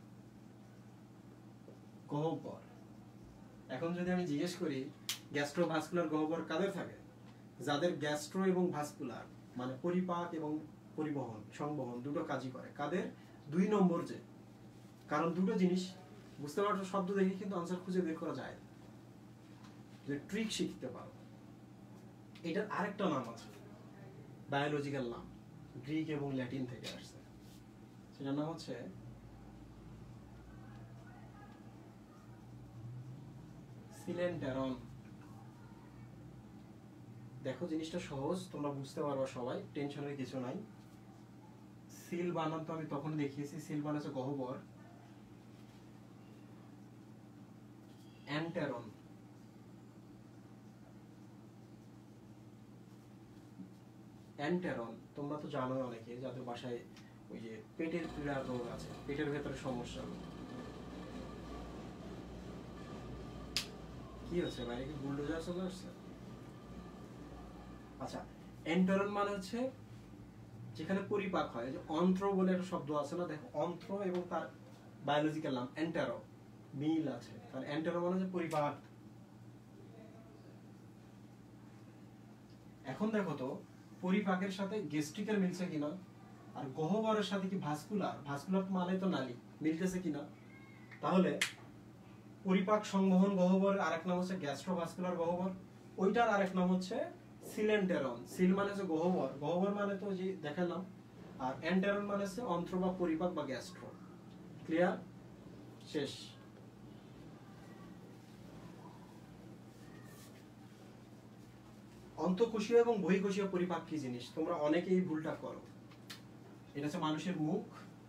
গহ্বর। এখন যদি আমি জিজ্ঞেস করি গ্যাস্ট্রো ভাস্কুলার গহ্বর কাদের থাকে? যাদের গ্যাস্ট্রো এবং ভাস্কুলার মানে পরিপাক এবং পরিবহন সংবহন দুটো কাজই করে। কাদের? দুই নম্বর যে, কারণ দুটো জিনিস বুঝতে পারছো, শব্দ দেখে কিন্তু আনসার খুঁজে বের করা যায়, যে ট্রিক শিখতে পারো। এটার আরেকটা নাম আছে, বায়োলজিক্যাল নাম, গ্রিক এবং ল্যাটিন থেকে আসছে, সেটার নাম হচ্ছে সিলেন্টেরন। দেখো জিনিসটা সহজ, তোমরা বুঝতে পারবা সবাই, টেনশনের কিছু নাই। সিল বানান তো আমি তখন দেখিয়েছি, সিল বানান হচ্ছে গহ্বর, অ্যান্টেরন অ্যান্টেরন তোমরা তো জানো অনেকে, যাদের বাসায় ওই যে পেটের পীড়ার রোগ আছে, পেটের ভেতরে সমস্যা। কি হচ্ছে বাইরে, কি বুলডোজার চলে আসছে? আচ্ছা, এন্টেরন মানে হচ্ছে যেখানে পরিপাক হয়, যে অন্ত্র বলে একটা শব্দ আছে না, দেখো অন্ত্র এবং তার বায়োলজিক্যাল নাম এন্টেরো, মিল আছে। তাহলে এন্টেরো মানে হচ্ছে পরিপাক। এখন দেখো তো পরিপাকের সাথে গ্যাস্ট্রিকের মিলছে কিনা, আর গহ্বরের সাথে কি ভাস্কুলার, ভাস্কুলার মানে তো নালী, মিলতেছে কিনা? তাহলে পরিপাক সংবহন গহ্বরের আরেক নাম হচ্ছে গ্যাস্ট্রোভাস্কুলার গহ্বর, ওইটার আরেক নাম হচ্ছে সিলেন্টেরন। সিল মানে হচ্ছে গহ্বর, গহ্বর মানে তো যে দেখালাম, আর এন্টেরন মানে হচ্ছে অন্ত্র বা পরিপাক বা গ্যাস্ট্রো। ক্লিয়ার? শেষ। অন্তঃকোষীয় এবং বহিঃকোষীয় পরিপাক কি জিনিস? তোমরা অনেকেই ভুলটা করো। এটা হচ্ছে মানুষের মুখ,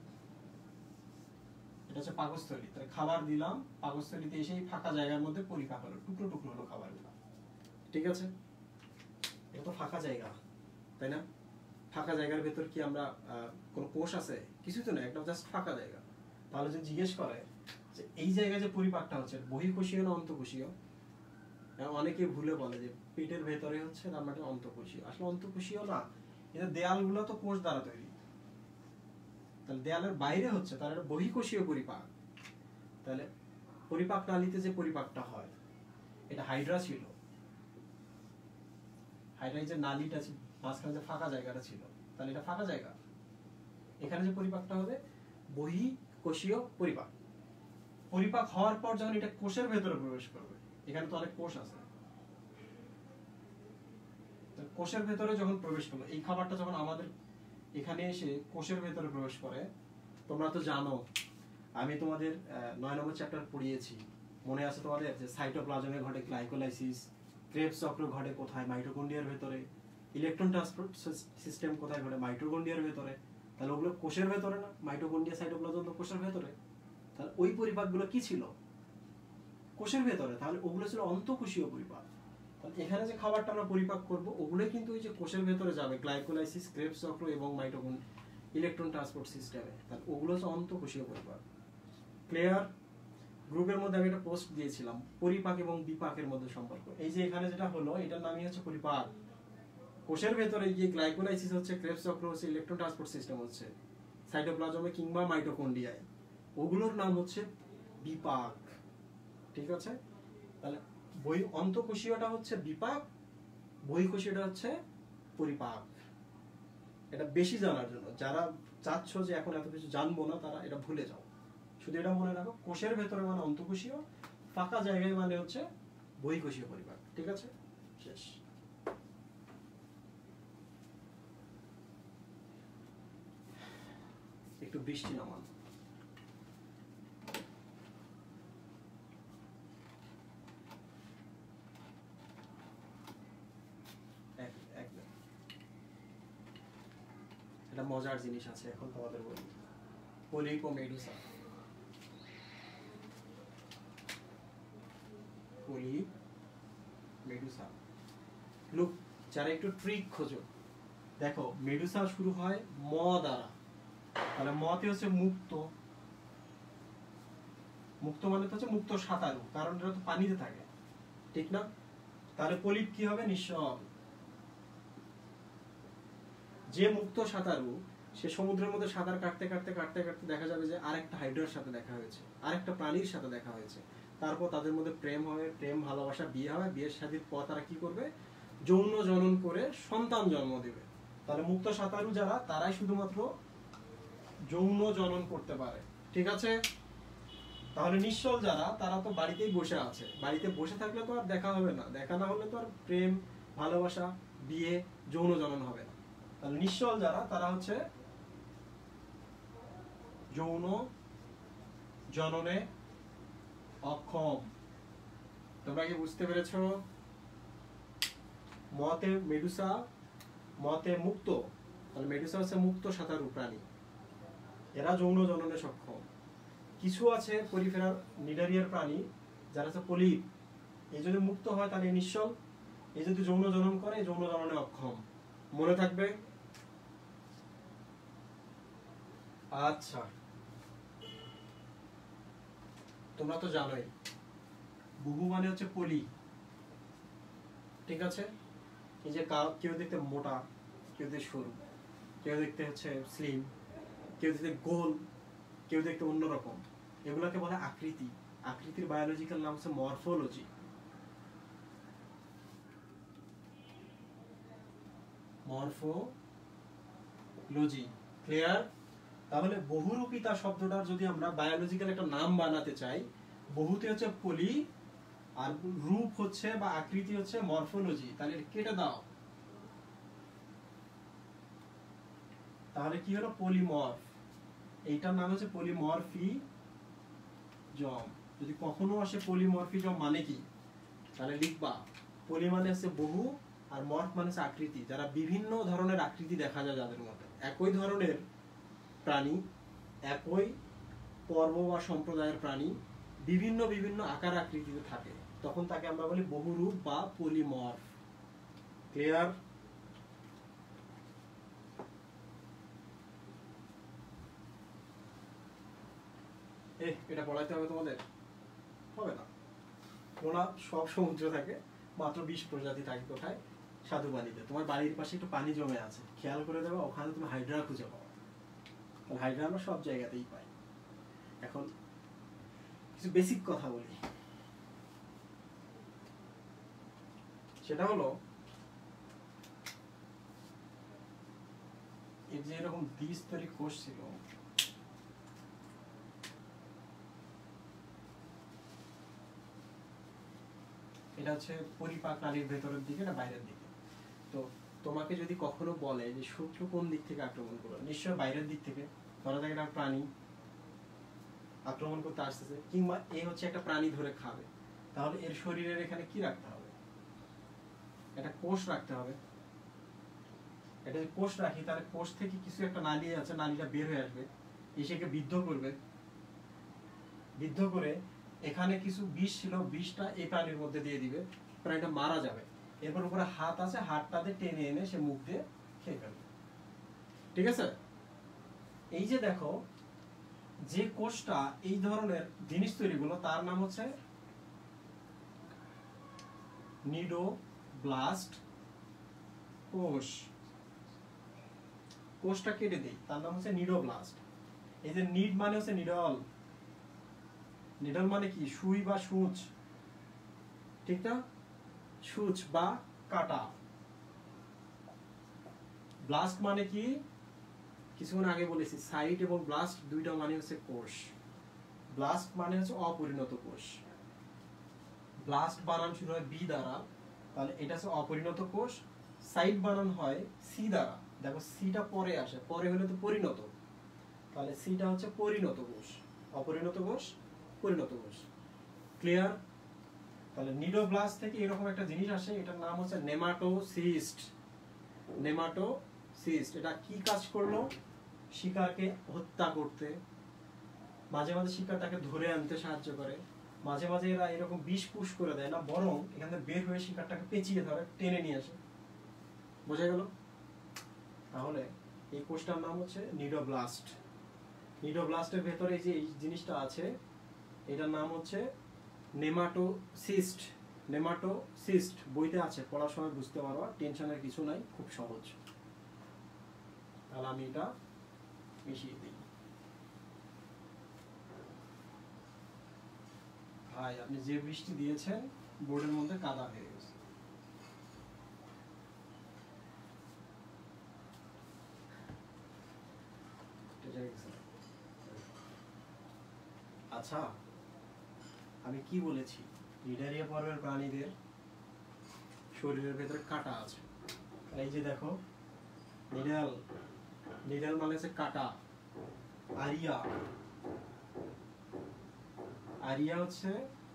এটা হচ্ছে পাকস্থলী। তাহলে খাবার দিলাম, পাকস্থলীতে এসে ফাঁকা জায়গার মধ্যে পরিপাক হলো, টুকরো টুকরো হলো খাবারগুলো, ঠিক আছে? এটা তো ফাঁকা জায়গা, তাই না? ফাঁকা জায়গার ভেতর কি আমরা কোনো কোষ আছে? কিছু তো না, একটা জাস্ট ফাঁকা জায়গা। তাহলে যদি জিজ্ঞেস করে যে এই জায়গায় যে পরিপাকটা হচ্ছে বহিঃকোষীয় না অন্তঃকোষীয়, অনেকে ভুলে বলে যে পেটের ভেতরে হচ্ছে তার মানে অন্তঃকোষীয়। আসলে অন্তঃকোষীয় না, এটা দেয়ালগুলো তো কোষ দ্বারা তৈরি, তাহলে দেয়ালের বাইরে হচ্ছে, তাহলে এটা বহিঃকোষীয় পরিপাক। তাহলে পরিপাক নালীতে যে পরিপাকটা হয়, এটা হাইড্রা ছিল, হাইড্রায় যে নালীটা ছিল, মাঝখানে যে ফাঁকা জায়গাটা ছিল, তাহলে এটা ফাঁকা জায়গা। এখানে যে পরিপাকটা হবে বহিঃকোষীয় পরিপাক। পরিপাক হওয়ার পর যখন এটা কোষের ভেতরে প্রবেশ করবে, এখানে তো অনেক কোষ আছে, কোষের ভেতরে যখন প্রবেশ করলো, এই খাবারটা যখন আমাদের এখানে এসে কোষের ভেতরে প্রবেশ করে, তোমরা তো জানো, আমি তোমাদের নয় নম্বর চ্যাপ্টার পড়িয়েছি, মনে আছে তোমাদের, যে সাইটোপ্লাজমে ঘটে গ্লাইকোলাইসিস, ক্রেবস চক্র ঘটে কোথায়? মাইটোকন্ড্রিয়ার ভেতরে। ইলেকট্রন ট্রান্সপোর্ট সিস্টেম কোথায় ঘটে? মাইটোকন্ড্রিয়ার ভেতরে। তাহলে ওগুলো কোষের ভেতরে না? মাইটোকন্ড্রিয়া সাইটোপ্লাজম তো কোষের ভেতরে। তাহলে ওই পরিপাকগুলো কি ছিল? কোষের ভেতরে। তাহলে ওগুলো ছিল অন্তঃকোষীয় পরিপাক। তাহলে এখানে যে খাবারটা আমরা পরিপাক করব, ওগুলো কিন্তু ওই যে কোষের ভেতরে যাবে, গ্লাইকোলাইসিস, ক্রেবস চক্র এবং মাইটোকন্ড্রিয়া ইলেকট্রন ট্রান্সপোর্ট সিস্টেমে। তাহলে ওগুলো হচ্ছে অন্তঃকোষীয় পরিপাক। ক্লিয়ার? গ্রুপের মধ্যে আমি একটা পোস্ট দিয়েছিলাম পরিপাক এবং বিপাকের মধ্যে সম্পর্ক। এই যে এখানে যেটা হলো, এটার নামই হচ্ছে পরিপাক। কোষের ভেতরে গিয়ে গ্লাইকোলাইসিস হচ্ছে, ক্রেবস চক্র হচ্ছে, ইলেকট্রন ট্রান্সপোর্ট সিস্টেম হচ্ছে সাইটোপ্লাজমে কিংবা মাইটোকন্ড্রিয়ায়, ওগুলোর নাম হচ্ছে বিপাক। ঠিক আছে? তাহলে বই অন্তঃকোষীয়টা হচ্ছে বিপাক, বহিঃকোষীয়টা হচ্ছে পরিপাক। এটা বেশি জানার জন্য, যারা চাচ্ছ যে এখন এত কিছু জানবো না, তারা এটা ভুলে যাও। শুধু এটা মনে রাখো, কোষের ভেতরে মানে অন্তঃকোষীয়, ফাঁকা জায়গায় মানে হচ্ছে বহিঃকোষীয় পরিপাক। ঠিক আছে? শেষ। একটু বৃষ্টি নামান। এটা মজার জিনিস আছে, এখন তোমাদের বলি। পলিপ ও মেডুসা। Polyp, medusa. লুক, যারা একটু ট্রিক খোঁজো, দেখো মেডুসা শুরু হয় ম দ্বারা, তাহলে মতে হচ্ছে মুক্ত, মুক্ত মানে তো হচ্ছে মুক্ত সাঁতারু, কারণ এটা তো পানিতে থাকে, ঠিক না? তাহলে পলিপ কি হবে? নিশ্চল। যে মুক্ত সাঁতারু সে সমুদ্রের মধ্যে সাঁতার কাটতে কাটতে কাটতে কাটতে দেখা যাবে যে আরেকটা হাইড্রার সাথে দেখা হয়েছে, আরেকটা প্রাণীর সাথে দেখা হয়েছে, তারপর তাদের মধ্যে প্রেম হবে, প্রেম ভালোবাসা, বিয়ে হবে, বিয়ের শাদীর পর তারা কি করবে? যৌন জনন করে সন্তান জন্ম দেবে। তাহলে মুক্ত সাঁতারু যারা, তারাই শুধুমাত্র যৌন জনন করতে পারে, ঠিক আছে? তাহলে নিশ্চল যারা, তারা তো বাড়িতেই বসে আছে, বাড়িতে বসে থাকলে তো আর দেখা হবে না, দেখা না হলে তো আর প্রেম ভালোবাসা বিয়ে যৌন জনন হবে না। তাহলে নিশ্চল যারা, তারা হচ্ছে যৌন জননে অক্ষম। তোমরা কি বুঝতে পেরেছো? মতে মেডুসা, মতে মুক্ত, তাহলে মেডুসা হচ্ছে মুক্ত সাঁতারু প্রাণী, এরা যৌন জননে সক্ষম। কিছু আছে পরিফেরার নিডারিয়ার প্রাণী যারা হচ্ছে পলিপ, এই যদি মুক্ত হয় তাহলে নিশ্চল, এই যদি যৌন জনন করে যৌন জননে অক্ষম। মনে থাকবে? আচ্ছা, তোমরা তো জানোই বহু মানে হচ্ছে পলি, ঠিক আছে? এই যে কেউ দেখতে মোটা, কেউ দেখতে সরু, কেউ দেখতে হচ্ছে স্লিম, কেউ দেখতে গোল, কেউ দেখতে অন্যরকম, এগুলোকে বলে আকৃতি। আকৃতির বায়োলজিক্যাল নাম হচ্ছে মরফোলজি। Morphology, clear? তাহলে বহুরূপিতা শব্দটার যদি আমরা বায়োলজিক্যাল একটা নাম বানাতে চাই, বহুতে হচ্ছে পলি আর রূপ হচ্ছে বা আকৃতি হচ্ছে মরফোলজি, তাহলে কেটে দাও, তাহলে কি হলো? পলিমর্ফ। এইটার নাম হচ্ছে পলিমরফিজম। যদি কখনো আসে পলিমরফিজম মানে কি, তাহলে লিখবা পলি মানে হচ্ছে বহু আর মর্ফ মানে হচ্ছে আকৃতি, যারা বিভিন্ন ধরনের আকৃতি দেখা যায় যাদের মধ্যে, একই ধরনের প্রাণী, একই পর্ব বা সম্প্রদায়ের প্রাণী বিভিন্ন বিভিন্ন আকার আকৃতিতে থাকে, তখন তাকে আমরা বলি বহুরূপ বা পলিমর্ফ। ক্লিয়ার? এটা পড়াইতে হবে তোমাদের? হবে না, ওরা সব সমুদ্র থাকে, মাত্র বিশ প্রজাতি থাকে কোথায়? স্বাদু পানিতে। তোমার বাড়ির পাশে একটু পানি জমে আছে, খেয়াল করে দেবে, ওখানে তুমি হাইড্রা খুঁজে পাও। হাইড্রা আমরা সব জায়গাতেই পাই। এখন কিছু বেসিক কথা বলি, সেটা হলো এর যে এরকম দ্বিস্তরী কোষ ছিল, এটা হচ্ছে পরিপাক নালীর ভেতরের দিকে না বাইরের দিকে? তো তোমাকে যদি কখনো বলে যে শত্রু কোন দিক থেকে আক্রমণ করবে, নিশ্চয় বাইরের দিক থেকে। ধরা যাক একটা প্রাণী আক্রমণ করতে আসতেছে, কিংবা এ হচ্ছে একটা প্রাণী ধরে খাবে, তাহলে এর শরীরের এখানে কি রাখতে হবে? একটা কোষ রাখতে হবে। এটা যদি কোষ রাখি, তাহলে কোষ থেকে কিছু একটা নালী আছে, নালীটা বের হয়ে আসবে, এসেকে বিদ্ধ করবে, বিদ্ধ করে এখানে কিছু বিষ ছিল, বিষটা এই প্রাণীর মধ্যে দিয়ে দিবে, প্রাণীটা মারা যাবে। এরপর উপরে হাত আছে, হাতটাতে টেনে এনে সে মুখ দিয়ে খেয়ে ফেলবে, ঠিক আছে? এই যে দেখো, যে কোষটা এই ধরনের জিনিস তৈরি করলো তার নাম হচ্ছে নিডোব্লাস্ট কোষ। কোষটা কেটে দেই, তার নাম হচ্ছে নিডোব্লাস্ট। এই যে নিড মানে হচ্ছে নিডল, নিডল মানে কি? সুই বা সূচ, ঠিক না? সূচ বা কাটা। ব্লাস্ট মানে কি? কিছুক্ষণ আগে বলেছি, সাইট এবং ব্লাস্ট দুইটা মানে হচ্ছে কোষ। ব্লাস্ট মানে হচ্ছে অপরিণত কোষ। ব্লাস্ট বানান শুরু হয় বি দ্বারা, তাহলে এটা হচ্ছে অপরিণত কোষ। সাইট বানান হয় সি দ্বারা, দেখো সিটা পরে আসে, পরে হলে তো পরিণত, তাহলে সিটা হচ্ছে পরিণত কোষ। অপরিণত কোষ, পরিণত কোষ। ক্লিয়ার? তাহলে নিডোব্লাস্ট থেকে এরকম একটা জিনিস আসে, এটার নাম হচ্ছে নেমাটোসিস্ট। নেমাটোসিস্ট এটা কি কাজ করলো? শিকারকে হত্যা করতে, মাঝে মাঝে শিকারটাকে ধরে আনতে সাহায্য করে, মাঝে মাঝে এরা এরকম বিষ পুশ করে দেয় না, বরং এখান থেকে বের হয়ে শিকারটাকে পেঁচিয়ে ধরে, টেনে নিয়ে আসে। বোঝা গেল? তাহলে এই কোষটার নাম হচ্ছে নিডোব্লাস্ট। নিডোব্লাস্টের ভেতরে যে এই জিনিসটা আছে এটার নাম হচ্ছে নেমাটোসিস্ট। নেমাটোসিস্ট বইতে আছে, পড়ার সময় বুঝতে পারবা, টেনশনের কিছু নাই, খুব সহজ। তাহলে আমি এটা মিশিয়ে দিই। ভাই আপনি যে বৃষ্টি দিয়েছেন বোর্ডের মধ্যে কাদা হয়ে গেছে। আচ্ছা আমি কি বলেছি, নিডারিয়া পর্বের প্রাণীদের শরীরের ভেতরে কাঁটা আছে। এই যে দেখো নিডাল, নিডাল মানে হচ্ছে কাঁটা। আরিয়া, আরিয়া হচ্ছে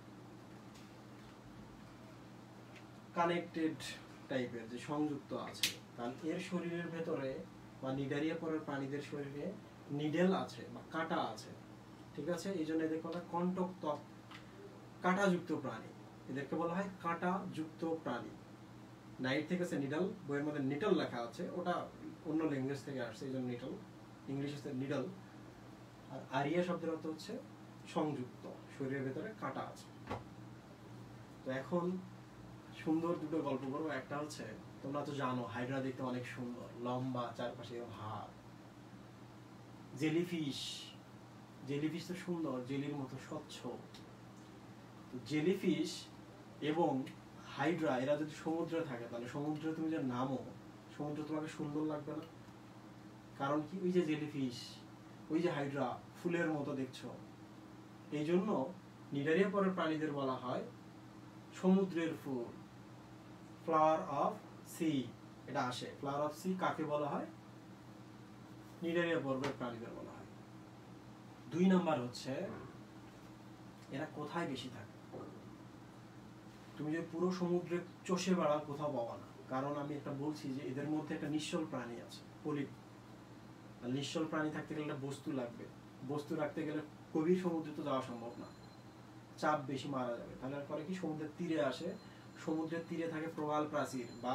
কানেক্টেড টাইপের, যে সংযুক্ত আছে। কারণ এর শরীরের ভেতরে বা নিডারিয়া পরের প্রাণীদের শরীরে নিডেল আছে বা কাঁটা আছে, ঠিক আছে। এই জন্য এদেরকে বলা হয় কণ্টক ত্বক কাঁটাযুক্ত প্রাণী, এদেরকে বলা হয় কাঁটাযুক্ত প্রাণী। নাইট থেকে আছে নিডল, বইয়ের মধ্যে নিটল লেখা আছে, ওটা অন্য ল্যাঙ্গুয়েজ থেকে আসছে, এই জন্য নিটল, ইংলিশ হচ্ছে নিডল। আর আরিয়া শব্দের অর্থ হচ্ছে সংযুক্ত, শরীরের ভেতরে কাঁটা আছে। তো এখন সুন্দর দুটো গল্প করবো। একটা হচ্ছে, তোমরা তো জানো হাইড্রা দেখতে অনেক সুন্দর, লম্বা, চারপাশে হাত। জেলিফিশ, জেলিফিশ তো সুন্দর, জেলির মতো স্বচ্ছ। তো জেলিফিশ এবং হাইড্রা এরা যদি সমুদ্রে থাকে, তাহলে সমুদ্রে তুমি যে নামো, সমুদ্র তোমাকে সুন্দর লাগবে না? কারণ কি, ওই যে জেলিফিশ, ওই যে হাইড্রা ফুলের মতো দেখছো। এই জন্য নিডারিয়া পরের প্রাণীদের বলা হয় সমুদ্রের ফুল, ফ্লাওয়ার অফ সি। এটা আসে, ফ্লাওয়ার অফ সি কাকে বলা হয়? নিডারিয়া পর্বের প্রাণীদের বলা হয়। দুই নাম্বার হচ্ছে এরা কোথায় বেশি থাকে। তুমি যে পুরো সমুদ্রে চষে বেড়াও, কোথাও পাবা না। কারণ আমি একটা বলছি যে এদের মধ্যে একটা নিশ্চল প্রাণী আছে, পলিপ। আর নিশ্চল প্রাণী থাকতে গেলে একটা বস্তু লাগবে, বস্তু রাখতে গেলে গভীর সমুদ্রে তো যাওয়া সম্ভব না, চাপ বেশি, মারা যাবে। তাহলে পরে কি, সমুদ্রের তীরে আসে। সমুদ্রের তীরে থাকে প্রবাল প্রাচীর বা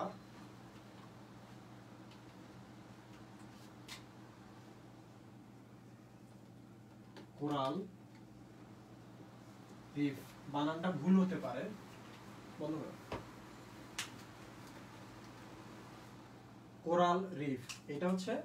কোরাল রিফ। বানানটা ভুল হতে পারে, বলো। কোরাল রিফ, এটা হচ্ছে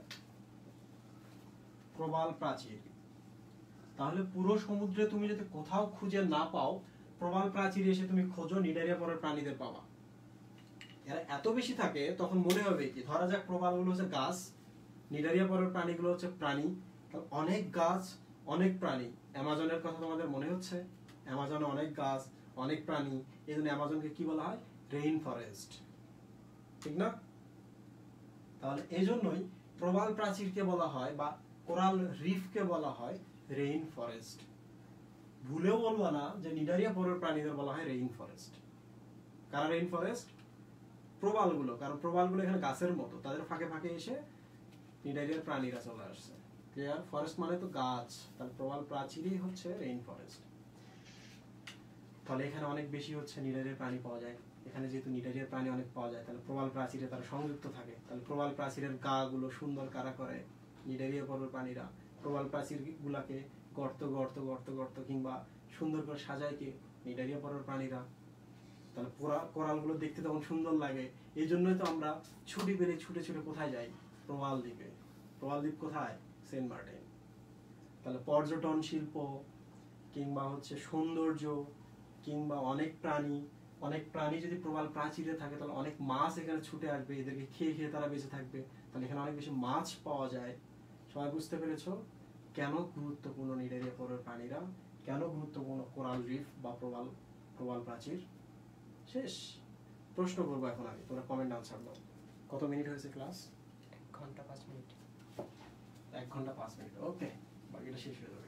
প্রবাল প্রাচীর। তাহলে পুরো সমুদ্রে তুমি যদি কোথাও খুঁজে না পাও, প্রবাল প্রাচীরে এসে তুমি খোঁজো, নিডারিয়া পরের প্রাণীদের পাবা। এরা এত বেশি থাকে, তখন মনে হবে কি, ধরা যাক প্রবালগুলো হচ্ছে গাছ, নিডারিয়া পরের প্রাণীগুলো হচ্ছে প্রাণী। অনেক গাছ, অনেক প্রাণী। অ্যামাজনের কথা তোমাদের মনে হচ্ছে? অ্যামাজনে অনেক গাছ, অনেক প্রাণী, এই জন্য অ্যামাজনকে কি বলা হয়? রেইন ফরেস্ট, ঠিক না? তাহলে এই জন্যই প্রবাল প্রাচীরকে বলা হয় বা কোরাল রিফকে বলা হয় রেইন ফরেস্ট। ভুলেও বলবা না যে নিডারিয়া পরের প্রাণীদের বলা হয় রেইন ফরেস্ট। কারা রেইন ফরেস্ট? প্রবালগুলো। কারণ প্রবালগুলো এখানে গাছের মতো, তাদের ফাঁকে ফাঁকে এসে নিডারিয়ার প্রাণীরা চলে আসছে। ক্লিয়ার? ফরেস্ট মানে তো গাছ, তাহলে প্রবাল প্রাচীরই হচ্ছে রেইন ফরেস্ট। তাহলে এখানে অনেক বেশি হচ্ছে নিডারিয়ার প্রাণী পাওয়া যায়। এখানে যেহেতু নিডারিয়ার প্রাণী অনেক পাওয়া যায়, তাহলে প্রবাল প্রাচীরে তারা সংযুক্ত থাকে। তাহলে প্রবাল প্রাচীরের গা গুলো সুন্দর কারা করে? নিডারিয়া পর্বের প্রাণীরা। প্রবাল প্রাচীর গুলাকে গর্ত গর্ত গর্ত গর্ত কিংবা সুন্দর করে সাজায় কে? নিডারিয়া পর্বের প্রাণীরা। তাহলে কোরাল গুলো দেখতে তখন সুন্দর লাগে। এই জন্যই তো আমরা ছুটি পেলে ছুটে ছুটে কোথায় যাই? প্রবাল দ্বীপে। প্রবাল দ্বীপ কোথায়? সেন্ট মার্টিন। তাহলে পর্যটন শিল্প কিংবা হচ্ছে সৌন্দর্য কিংবা অনেক প্রাণী, অনেক প্রাণী যদি প্রবাল প্রাচীরে থাকে, তাহলে অনেক মাছ এখানে ছুটে আসবে, এদেরকে খেয়ে খেয়ে তারা বেঁচে থাকবে। তাহলে এখানে অনেক বেশি মাছ পাওয়া যায়। সবাই বুঝতে পেরেছো কেন গুরুত্বপূর্ণ নিডারিয়া পর্বের প্রাণীরা, কেন গুরুত্বপূর্ণ কোরাল রিফ বা প্রবাল প্রবাল প্রাচীর? শেষ। প্রশ্ন করবো এখন আমি, তোমরা কমেন্ট আনসার দাও। কত মিনিট হয়েছে ক্লাস? এক ঘন্টা পাঁচ মিনিট। এক ঘন্টা পাঁচ মিনিট, ওকে, বাকিটা শেষ হয়ে যাবে।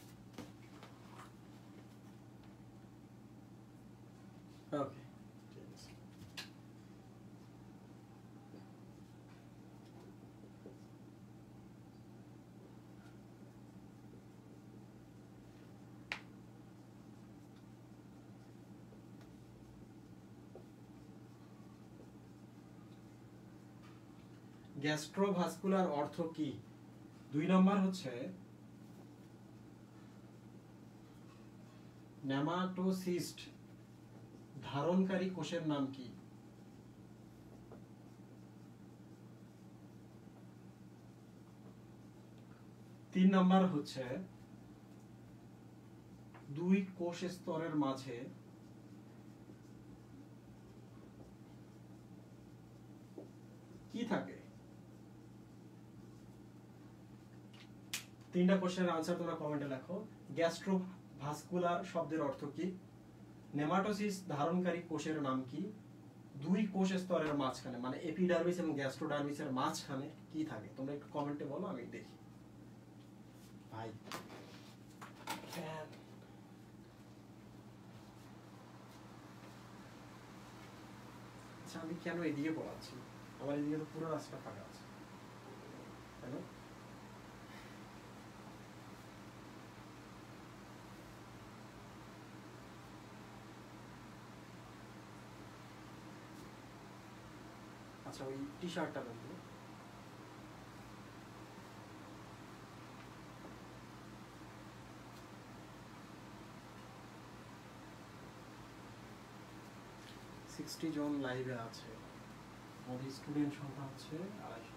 ওকে, ঠিক আছে। গ্যাস্ট্রোভাস্কুলার অর্থ কি? দুই নম্বর হচ্ছে নেমাটোসিস্ট ধারণকারী কোষের নাম কি? তিন নাম্বার হচ্ছে দুই কোষ স্তরের মাঝে কি থাকে? তিনটা কোশ্চেনের আনসার তোমরা কমেন্টে লেখো। গ্যাস্ট্রোভাস্কুলার শব্দের অর্থ কি? নেমাটোসিস ধারণকারী কোষের নাম কি? দুই কোষ স্তরের মাঝখানে মানে এপিডার্মিস এবং গ্যাস্ট্রোডার্মিসের মাঝখানে কি থাকে? তোমরা একটু কমেন্টে বলো, আমি দেখি। ভাই আচ্ছা, আমি কেন এদিকে পড়াচ্ছি? আমার এদিকে তো পুরো রাস্তা ফাঁকা আছে, তাই না? আচ্ছা, ওই টি শার্টটা দেন তো। সিক্সটি জন লাইভে আছে, আমাদের স্টুডেন্ট সংখ্যা হচ্ছে আড়াইশো।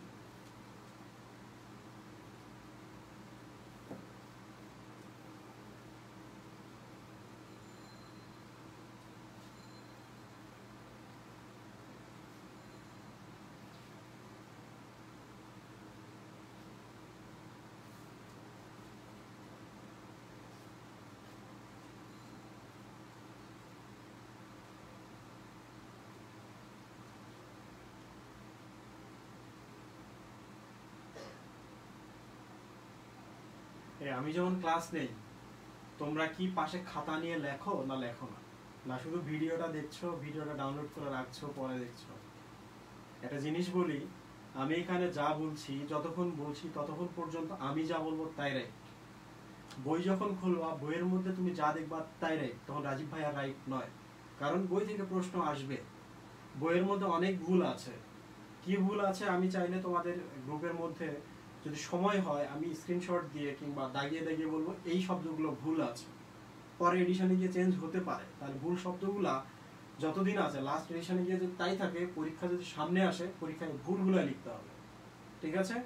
আমি যখন ক্লাস নেই তোমরা কি পাশে খাতা নিয়ে লেখো না লেখো না? না শুধু ভিডিওটা দেখছো, ভিডিওটা ডাউনলোড করে রাখছো, পরে দেখছো? একটা জিনিস বলি, আমি এখানে যা বলছি, যতক্ষণ বলছি ততক্ষণ পর্যন্ত আমি যা বলবো তাই রাইট। বই যখন খুলবা, বইয়ের মধ্যে তুমি যা দেখবা তাই রাইট, তখন রাজীব ভাই আর রাইট নয়। কারণ বই থেকে প্রশ্ন আসবে, বইয়ের মধ্যে অনেক ভুল আছে। কি ভুল আছে আমি চাইলে তোমাদের গ্রুপের মধ্যে যদি সময় হয় আমি স্ক্রিনশট দিয়ে কিংবা দাগিয়ে দাগিয়ে বলবো এই শব্দগুলো ভুল আছে, পরে এডিশনে গিয়ে চেঞ্জ হতে পারে। তাহলে ভুল শব্দগুলা যতদিন আছে লাস্ট এডিশনে গিয়ে যদি তাই থাকে, পরীক্ষা যদি সামনে আসে পরীক্ষায় ভুলগুলো লিখতে হবে, ঠিক আছে?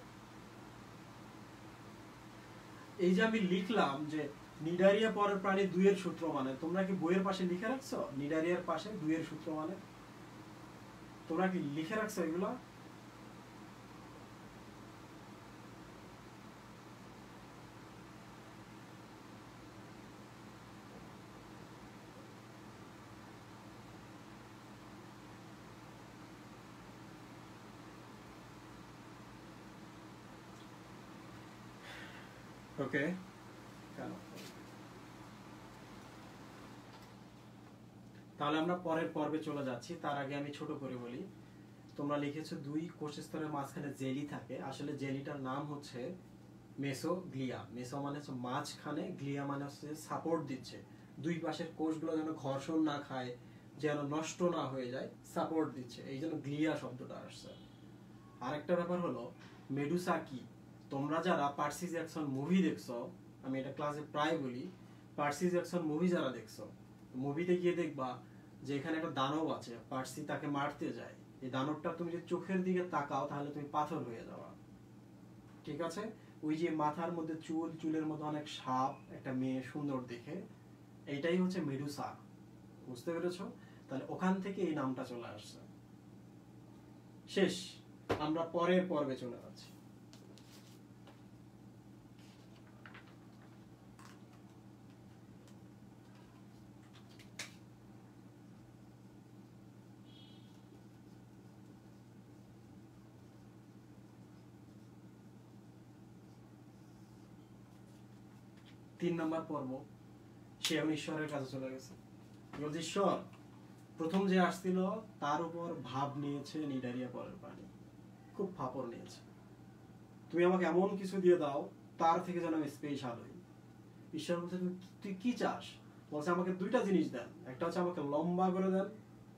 এই যে আমি লিখলাম যে নিডারিয়া পরের প্রাণী দুইয়ের সূত্র মানে, তোমরা কি বইয়ের পাশে লিখে রাখছো নিডারিয়ার পাশে দুইয়ের সূত্র মানে? তোমরা কি লিখে রাখছো এগুলা? ওকে, তাহলে আমরা পরের পর্বে চলে যাচ্ছি। তার আগে আমি ছোট করে বলি, তোমরা লিখেছো দুই কোষ স্তরের মাঝখানে জেলি থাকে। আসলে জেলিটার নাম হচ্ছে মেসোগ্লিয়া। মেসো মানে হচ্ছে মাঝখানে, গ্লিয়া মানে হচ্ছে সাপোর্ট দিচ্ছে, দুই পাশের কোষগুলো যেন ঘর্ষণ না খায়, যেন নষ্ট না হয়ে যায়, সাপোর্ট দিচ্ছে, এই জন্য গ্লিয়া শব্দটা আসছে। আরেকটা ব্যাপার হলো মেডুসা কি? তোমরা যারা পার্সি জ্যাকসন মুভি দেখছো, আমি এটা ক্লাসে প্রায় বলি, পার্সি জ্যাকসন মুভি যারা দেখছো, মুভিতে গিয়ে দেখবা যে এখানে একটা দানব আছে, পার্সি তাকে মারতে যায়। এই দানবটা তুমি যদি চোখের দিকে তাকাও তাহলে তুমি পাথর হয়ে যাওয়া, ঠিক আছে? ওই যে মাথার মধ্যে চুল, চুলের মধ্যে অনেক সাপ, একটা মেয়ে সুন্দর দেখে, এইটাই হচ্ছে মেডুসা। বুঝতে পেরেছো? তাহলে ওখান থেকে এই নামটা চলে আসছে। শেষ, আমরা পরের পর্বে চলে যাচ্ছি। তিন নম্বর পর্ব, সে এখন ঈশ্বরের কাছে চলে গেছে। বলছে ঈশ্বর, প্রথম যে আসছিল তার উপর ভাব নিয়েছে নিডারিয়া পরের প্রাণী, খুব ফাপড় নিয়েছে। তুমি আমাকে এমন কিছু দিয়ে দাও তার থেকে যেন আমি স্পেশাল হই। ঈশ্বর বলছে তুই কি চাস? বলছে আমাকে দুইটা জিনিস দেন, একটা হচ্ছে আমাকে লম্বা করে দেন,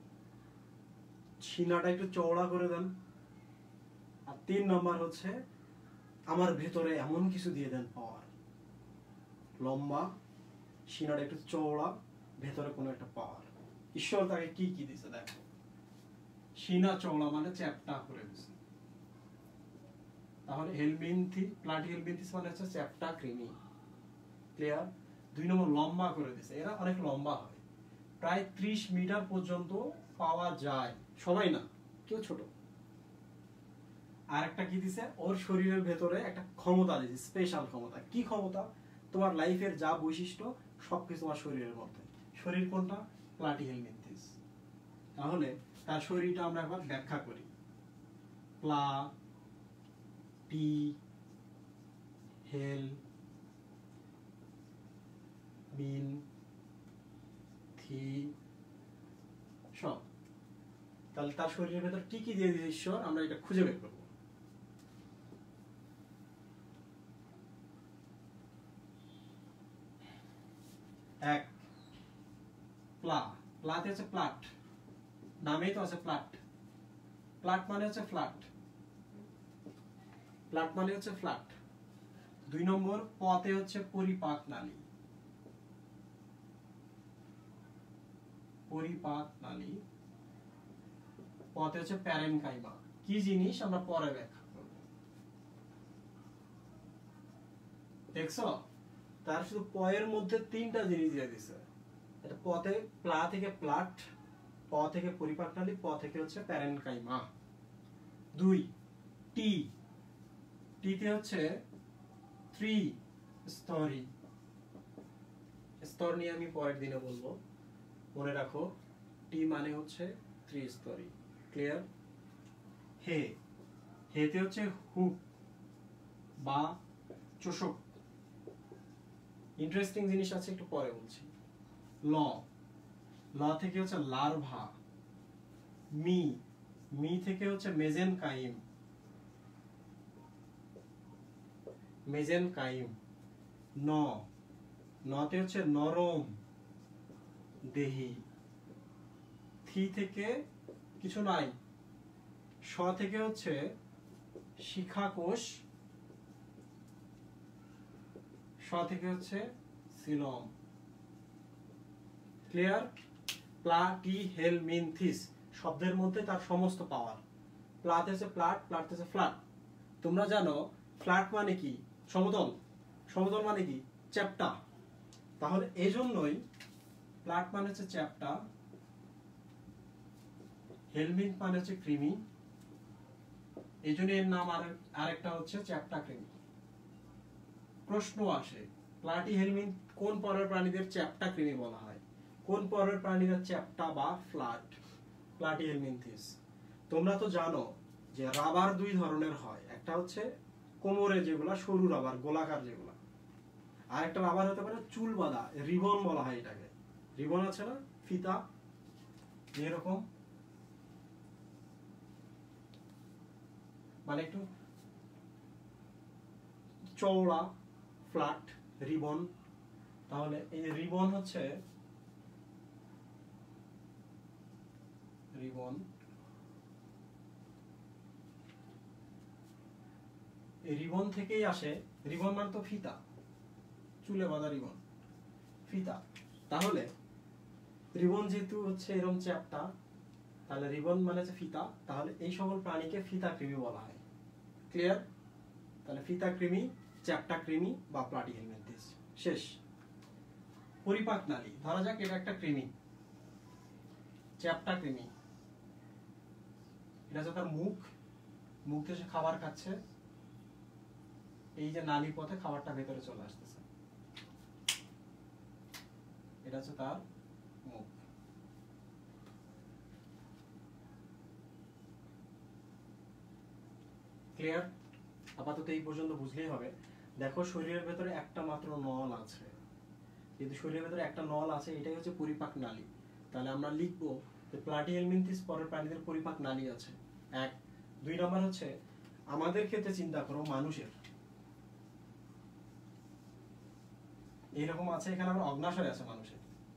সিনাটা একটু চওড়া করে দেন, আর তিন নম্বর হচ্ছে আমার ভেতরে এমন কিছু দিয়ে দেন পাওয়ার, লম্বা, সিনাটা একটু চওড়া, ভেতরে কোনো একটা পাওয়ার। ঈশ্বর তাকে কি কি দিছে দেখো, সিনা চওড়া মানে চ্যাপ্টা করে দিছে। তাহলে হেলমিনথি প্লাটিহেলমিনথিস মানে হচ্ছে চ্যাপ্টা ক্রিমি। ক্লিয়ার? দুই নম্বর লম্বা করে দিছে, এরা অনেক লম্বা হয়, প্রায় ত্রিশ মিটার পর্যন্ত পাওয়া যায়, সবাই না, কেউ ছোট। আর একটা কি দিছে, ওর শরীরের ভেতরে একটা ক্ষমতা দিছে, স্পেশাল ক্ষমতা। কি ক্ষমতা? তোমার লাইফের যা বৈশিষ্ট্য সবকিছু তোমার শরীরের মধ্যে। শরীর কোনটা? প্লাটিহেলমিনথিস। তাহলে তার শরীরটা আমরা একবার ব্যাখ্যা করি। প্লা টি হেল মিন থি সব। তাহলে তার শরীরের ভেতর কি কি দিয়ে দিয়েছে ঈশ্বর, আমরা এটা খুঁজে বের করবো। এক, প্লা। প্লাতে হচ্ছে প্লাট, নামেই তো আছে প্লাট। প্লাট মানে হচ্ছে ফ্ল্যাট, প্লাট মানে হচ্ছে ফ্ল্যাট। দুই নম্বর পথে হচ্ছে পরিপাক নালী। পরিপাক নালী। পথে হচ্ছে প্যারেনকাইমা। কি জিনিস আমরা পরে ব্যাখ্যা করব। দেখছো, তার শুধু পয়ের মধ্যে তিনটা জিনিস দিয়ে দিছে। এটা পথে প্লা থেকে প্লাট, প থেকে পরিপাক নালী, প থেকে হচ্ছে প্যারেনকাইমা। দুই, টি। টিতে হচ্ছে থ্রি স্তরি। স্তর নিয়ে আমি পরের দিনে বলবো, মনে রাখো। টি মানে হচ্ছে থ্রি স্তরি। ক্লিয়ার? হে, হেতে হচ্ছে হুক বা চোষক। ইন্টারেস্টিং জিনিস আছে, একটু পরে বলছি। ল, ল থেকে হচ্ছে লার্ভা। মি, মি থেকে হচ্ছে মেজেনকাইম। মেজেনকাইম। ন, নতে হচ্ছে নরম দেহি। থি থেকে কিছু নাই। স থেকে হচ্ছে শিখাকোষ। স থেকে হচ্ছে সিলম। ক্লিয়ার? প্লাটিহেলমিনথিস শব্দের মধ্যে তার সমস্ত পাওয়ার। প্লাতে হচ্ছে প্লাট, প্লাট হচ্ছে ফ্ল্যাট। তোমরা জানো ফ্ল্যাট মানে কি? সমতল। সমতল মানে কি? চ্যাপ্টা। তাহলে এই জন্যই প্লাট মানে হচ্ছে চ্যাপ্টা, হেলমিনথ মানে হচ্ছে কৃমি, এই জন্য এর নাম আর আরেকটা হচ্ছে চ্যাপ্টা কৃমি। প্রশ্ন আসে, প্লাটিহেলমিনথ কোন পরের প্রাণীদের চ্যাপ্টা কৃমি বলা হয়? কোন পরের প্রাণীরা চ্যাপ্টা বা ফ্ল্যাট? প্লাটিহেলমিনথিস। তোমরা তো জানো যে রাবার দুই ধরনের হয়, একটা হচ্ছে কোমরে যেগুলা সরু রাবার, গোলাকার যেগুলা, আর একটা রাবার হতে পারে চুল বাঁধা, রিবন বলা হয় এটাকে। রিবন আছে না, ফিতা এরকম, মানে একটু চওড়া, ফ্ল্যাট রিবন। তাহলে এই রিবন হচ্ছে রিবন, এই রিবন থেকেই আসে। রিবন মানে তো ফিতা, চুলে বাঁধা রিবন, ফিতা। তাহলে রিবন যেহেতু হচ্ছে এরকম চ্যাপ্টা, তাহলে রিবন মানে হচ্ছে ফিতা। তাহলে এই সকল প্রাণীকে ফিতা কৃমি বলা হয়। ক্লিয়ার? তাহলে ফিতা কৃমি, চ্যাপ্টা কৃমি বা প্লাটিহেলমিনথিস। শেষ। পরিপাক নালী, ধরা যাক এটা একটা কৃমি, চ্যাপ্টা কৃমি। এটা হচ্ছে তার মুখ, মুখ থেকে সে খাবার খাচ্ছে, এই যে নালী পথে খাবারটা ভেতরে চলে আসতেছে, এটা হচ্ছে তার মুখ। ক্লিয়ার? আপাতত এই পর্যন্ত বুঝলেই হবে। দেখো শরীরের ভেতরে একটা মাত্র নল আছে, কিন্তু শরীরের ভেতরে একটা নল আছে, এটাই হচ্ছে পরিপাক নালী। তাহলে আমরা লিখবো যে প্লাটিহেলমিনথিস পরের প্রাণীদের পরিপাক নালী আছে। এক। দুই নম্বর হচ্ছে আমাদের ক্ষেত্রে চিন্তা করো, মানুষের এইরকম আছে, এখানে আমরা অগ্নাশয় আছে মানুষের।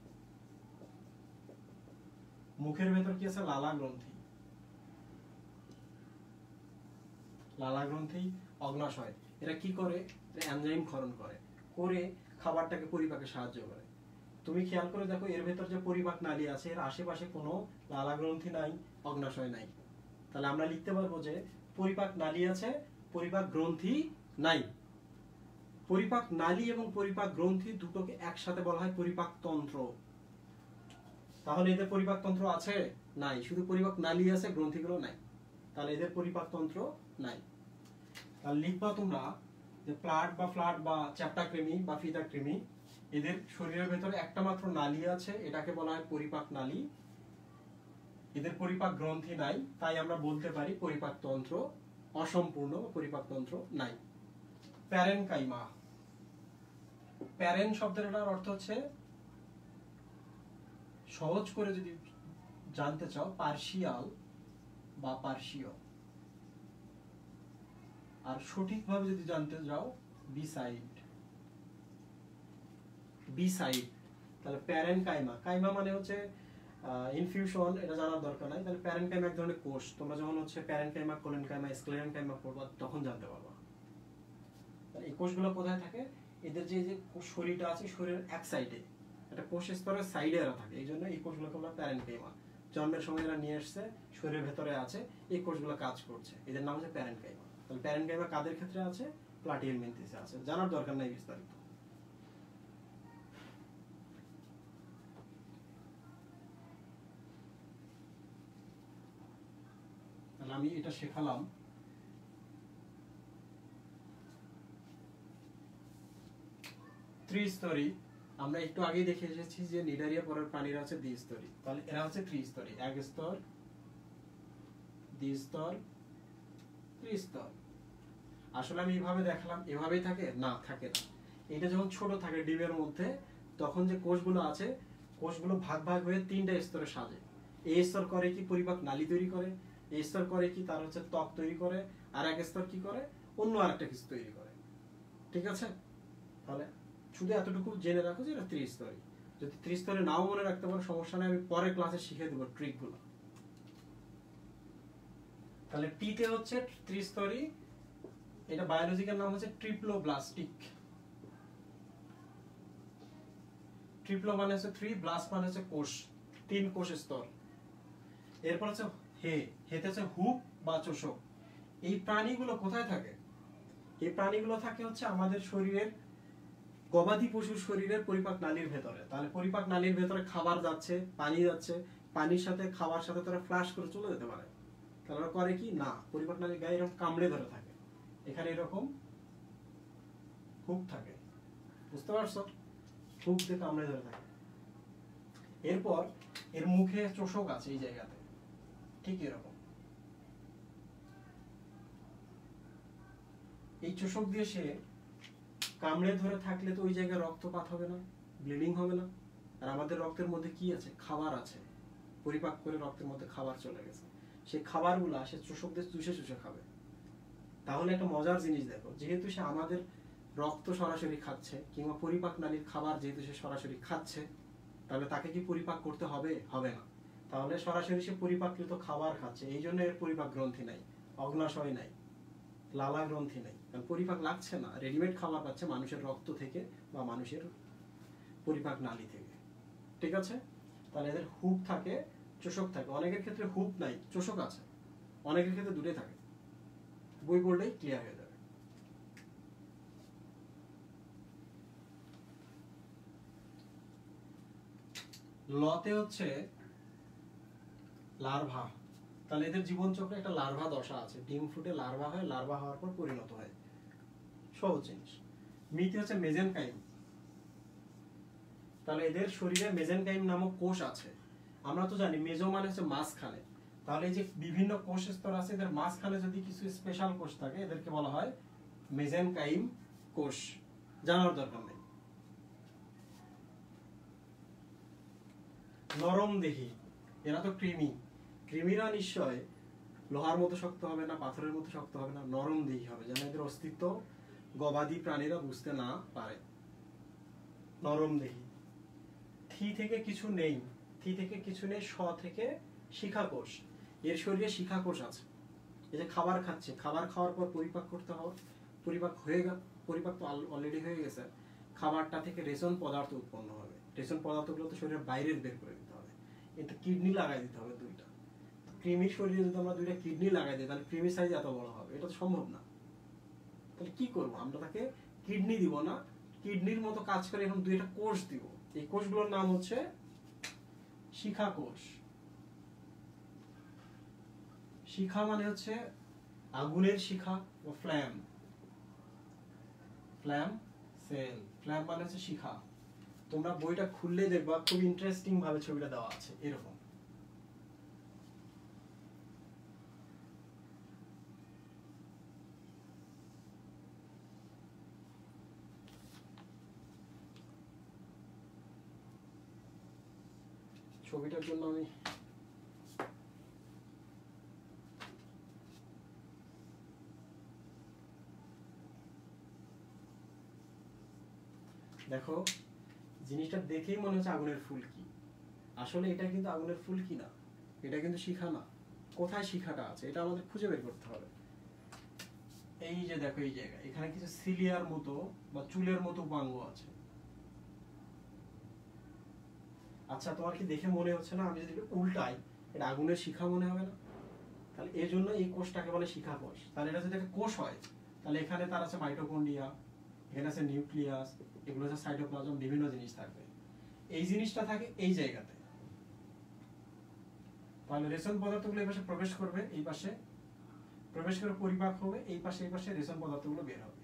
মুখের ভেতর কি আছে? লালা গ্রন্থি। লালা গ্রন্থি, অগ্নাশয়। এরা কি করে? এনজাইম ক্ষরণ করে, করে খাবারটাকে পরিপাকে সাহায্য করে। তুমি খেয়াল করে দেখো এর ভেতর যে পরিপাক নালী আছে এর আশেপাশে কোনো লালা গ্রন্থি নাই, অগ্নাশয় নাই। তাহলে আমরা লিখতে পারবো যে পরিপাক নালী আছে, পরিপাক গ্রন্থি নাই। পরিপাক নালী এবং পরিপাক গ্রন্থি দুটোকে একসাথে বলা হয় পরিপাক তন্ত্র। তাহলে এদের পরিপাক তন্ত্র আছে? নাই। শুধু পরিপাক নালী আছে, গ্রন্থিগুলো নাই। তাহলে এদের পরিপাক তন্ত্র নাই। তাহলে লিখবা তোমরা যে প্লাট বা ফ্লাট বা চ্যাপ্টা কৃমি বা ফিতা কৃমি, এদের শরীরের ভেতরে একটা মাত্র নালী আছে, এটাকে বলা হয় পরিপাক নালী। এদের পরিপাক গ্রন্থি নাই, তাই আমরা বলতে পারি পরিপাক তন্ত্র অসম্পূর্ণ, পরিপাক তন্ত্র নাই। প্যারেনকাইমা, প্যারেন শব্দটার অর্থ হচ্ছে, সহজ করে যদি জানতে চাও, পার্শিয়াল বা পার্শীয়। আর সঠিকভাবে যদি জানতে যাও, বিসাইড, বিসাইড। তাহলে প্যারেনকাইমা, কাইমা মানে হচ্ছে ইনফিউশন, এটা জানার দরকার নাই। তাহলে প্যারেনকাইমা এক ধরনের কোষ। তোমরা যখন হচ্ছে প্যারেনকাইমা, কোলেনকাইমা, স্ক্লেরেনকাইমা পড়বা তখন জানতে পারবা। এই কোষগুলো কোথায় থাকে? এদের যে যে শরীরটা আছে, শরীরের এক সাইডে একটা কোষ স্তরের সাইডে এরা থাকে, এই জন্য এই কোষগুলোকে আমরা প্যারেনকাইমা। জন্মের সময় এরা নিয়ে এসছে, শরীরের ভেতরে আছে, এই কোষগুলো কাজ করছে, এদের নাম হচ্ছে প্যারেনকাইমা। তাহলে প্যারেনকাইমা কাদের ক্ষেত্রে আছে? প্লাটিহেলমিনথেসে আছে, জানার দরকার নাই বিস্তারিত। তাহলে আমি এটা শেখালাম। ত্রিস্তরী, আমরা একটু আগে দেখে এসেছি যে নিডারিয়া পরের প্রাণীরা হচ্ছে দ্বিস্তরী। তাহলে এরা হচ্ছে ত্রিস্তরী, এক স্তর, দ্বিস্তর, ত্রিস্তর। আসলে আমি এইভাবে দেখালাম, এভাবেই থাকে না, থাকে না। এটা যখন ছোট থাকে ডিমের মধ্যে, তখন যে কোষগুলো আছে, কোষগুলো ভাগ ভাগ হয়ে তিনটা স্তরে সাজে। এই স্তর করে কি? পরিপাক নালী তৈরি করে। এই স্তর করে কি? তার হচ্ছে ত্বক তৈরি করে। আর এক স্তর কি করে? অন্য আরেকটা কিছু তৈরি করে। ঠিক আছে? তাহলে শুধু এতটুকু জেনে রাখো যে এটা ত্রিস্তরী। যদি ত্রিস্তরে নাও মনে রাখতে পারো সমস্যা নেই, আমি পরের ক্লাসে শিখিয়ে দেবো ট্রিকগুলো। তাহলে টিতে হচ্ছে ত্রিস্তরী, এটা বায়োলজিক্যাল নাম হচ্ছে ট্রিপ্লোব্লাস্টিক। ট্রিপ্লো মানে হচ্ছে থ্রি, ব্লাস্ট মানে হচ্ছে কোষ, তিন কোষ স্তর। এরপর হচ্ছে হে, হেতে হচ্ছে হুপ বা চোষক। এই প্রাণীগুলো কোথায় থাকে? এই প্রাণীগুলো থাকে হচ্ছে আমাদের শরীরের, গবাদি পশুর শরীরের পরিপাক নালীর ভেতরে। তাহলে পরিপাক নালীর ভেতরে খাবার যাচ্ছে, পানি যাচ্ছে, পানির সাথে খাবার সাথে তারা ফ্লাশ করে চলে যেতে পারে। তাহলে করে কি? না, পরিপাক নালীর গায়ে এরকম কামড়ে ধরে থাকে, এখানে এরকম হুক থাকে, বুঝতে পারছো? হুক দিয়ে কামড়ে ধরে থাকে। এরপর এর মুখে চোষক আছে এই জায়গাতে, ঠিক এরকম। এই চোষক দিয়ে সে কামড়ে ধরে থাকলে তো ওই জায়গায় রক্তপাত হবে না, ব্লিডিং হবে না। আর আমাদের রক্তের মধ্যে কি আছে? খাবার আছে, পরিপাক করে রক্তের মধ্যে খাবার চলে গেছে। সেই খাবারগুলো সে চোষক দিয়ে চুষে চুষে খাবে। তাহলে একটা মজার জিনিস দেখো, যেহেতু সে আমাদের রক্ত সরাসরি খাচ্ছে, কিংবা পরিপাক নালীর খাবার যেহেতু সে সরাসরি খাচ্ছে, তাহলে তাকে কি পরিপাক করতে হবে? হবে না। তাহলে সরাসরি সে পরিপাকৃত খাবার খাচ্ছে, এই জন্য এর পরিপাক গ্রন্থি নাই, অগ্নাশয় নাই, লালা গ্রন্থি নাই, কারণ পরিপাক লাগছে না, রেডিমেড খাবার পাচ্ছে মানুষের রক্ত থেকে বা মানুষের পরিপাক নালী থেকে। ঠিক আছে? তাহলে এদের হুপ থাকে, চোষক থাকে। অনেকের ক্ষেত্রে হুপ নাই, চোষক আছে, অনেকের ক্ষেত্রে দুটোই থাকে। বই পড়লেই ক্লিয়ার হয়ে যাবে। লতে হচ্ছে লার্ভা। তাহলে এদের জীবন চক্রে একটা লার্ভা দশা আছে, ডিম ফুটে লার্ভা হয়, লার্ভা হওয়ার পর পরিণত হয়, সহজ জিনিস। মিতে হচ্ছে মেজেনকাইম। তাহলে এদের শরীরে মেজেনকাইম নামক কোষ আছে। আমরা তো জানি মেজো মানে হচ্ছে মাঝখানে, তাহলে এই যে বিভিন্ন কোষ স্তর আছে, এদের মাঝখানে যদি কিছু স্পেশাল কোষ থাকে, এদেরকে বলা হয় মেজেনকাইম কোষ, জানার দরকার নেই। নরম দেহি, এরা তো কৃমি। কৃমিরা নিশ্চয় লোহার মতো শক্ত হবে না, পাথরের মতো শক্ত হবে না, নরম দেহি হবে, যেন এদের অস্তিত্ব গবাদি প্রাণীরা বুঝতে না পারে। নরম দেহি। থি থেকে কিছু নেই, থি থেকে কিছু নেই, স থেকে শিখা কোষ। এর শরীরে শিখা কোষ আছে। এই যে খাবার খাচ্ছে, খাবার খাওয়ার পর পরিপাক করতে হবে, পরিপাক হয়ে গেল, পরিপাক তো অলরেডি হয়ে গেছে, খাবারটা থেকে রেশন পদার্থ উৎপন্ন হবে। রেশন পদার্থগুলো তো শরীরের বাইরের বের করে দিতে হবে, কিন্তু কিডনি লাগাই দিতে হবে দুইটা। কৃমির শরীরে যদি আমরা দুইটা কিডনি লাগাই দিই তাহলে কৃমির সাইজ এত বড় হবে, এটা তো সম্ভব না। তাহলে কি করব আমরা? তাকে কিডনি দিব না, কিডনির মতো কাজ করে এরকম দুইটা কোষ দিব। এই কোষগুলোর নাম হচ্ছে শিখা কোষ। শিখা মানে হচ্ছে আগুনের শিখা ও ফ্ল্যাম, ফ্ল্যাম সেল, ফ্ল্যাম মানে হচ্ছে শিখা। তোমরা বইটা খুললে দেখবা খুব ইন্টারেস্টিং ভাবে ছবিটা দেওয়া আছে এরকম। ছবিটার জন্য আমি দেখো জিনিসটা দেখেই মনে হচ্ছে আগুনের ফুলকি, আসলে এটা কিন্তু আগুনের ফুলকি না, এটা কিন্তু শিখা না। কোথায় শিখাটা আছে এটা আমাদের খুঁজে বের করতে হবে। এই যে দেখো এই জায়গায় এখানে কিছু সিলিয়ার মতো বা চুলের মতো উপাঙ্গ আছে। আচ্ছা তোমার কি দেখে মনে হচ্ছে না আমি যদি উল্টাই এটা আগুনের শিখা মনে হবে না? তাহলে এই জন্য এই কোষটাকে বলে শিখা কোষ। তাহলে এটা যদি একটা কোষ হয় তাহলে এখানে তার আছে মাইটোকন্ড্রিয়া, এখানে আছে নিউক্লিয়াস, এগুলো হচ্ছে সাইটোপ্লাজম, বিভিন্ন জিনিস থাকবে। এই জিনিসটা থাকে এই জায়গাতে। তাহলে রেশন পদার্থগুলো এই পাশে প্রবেশ করবে, এই পাশে প্রবেশ করে পরিপাক হবে, এই পাশে এই পাশে রেশন পদার্থগুলো বের হবে।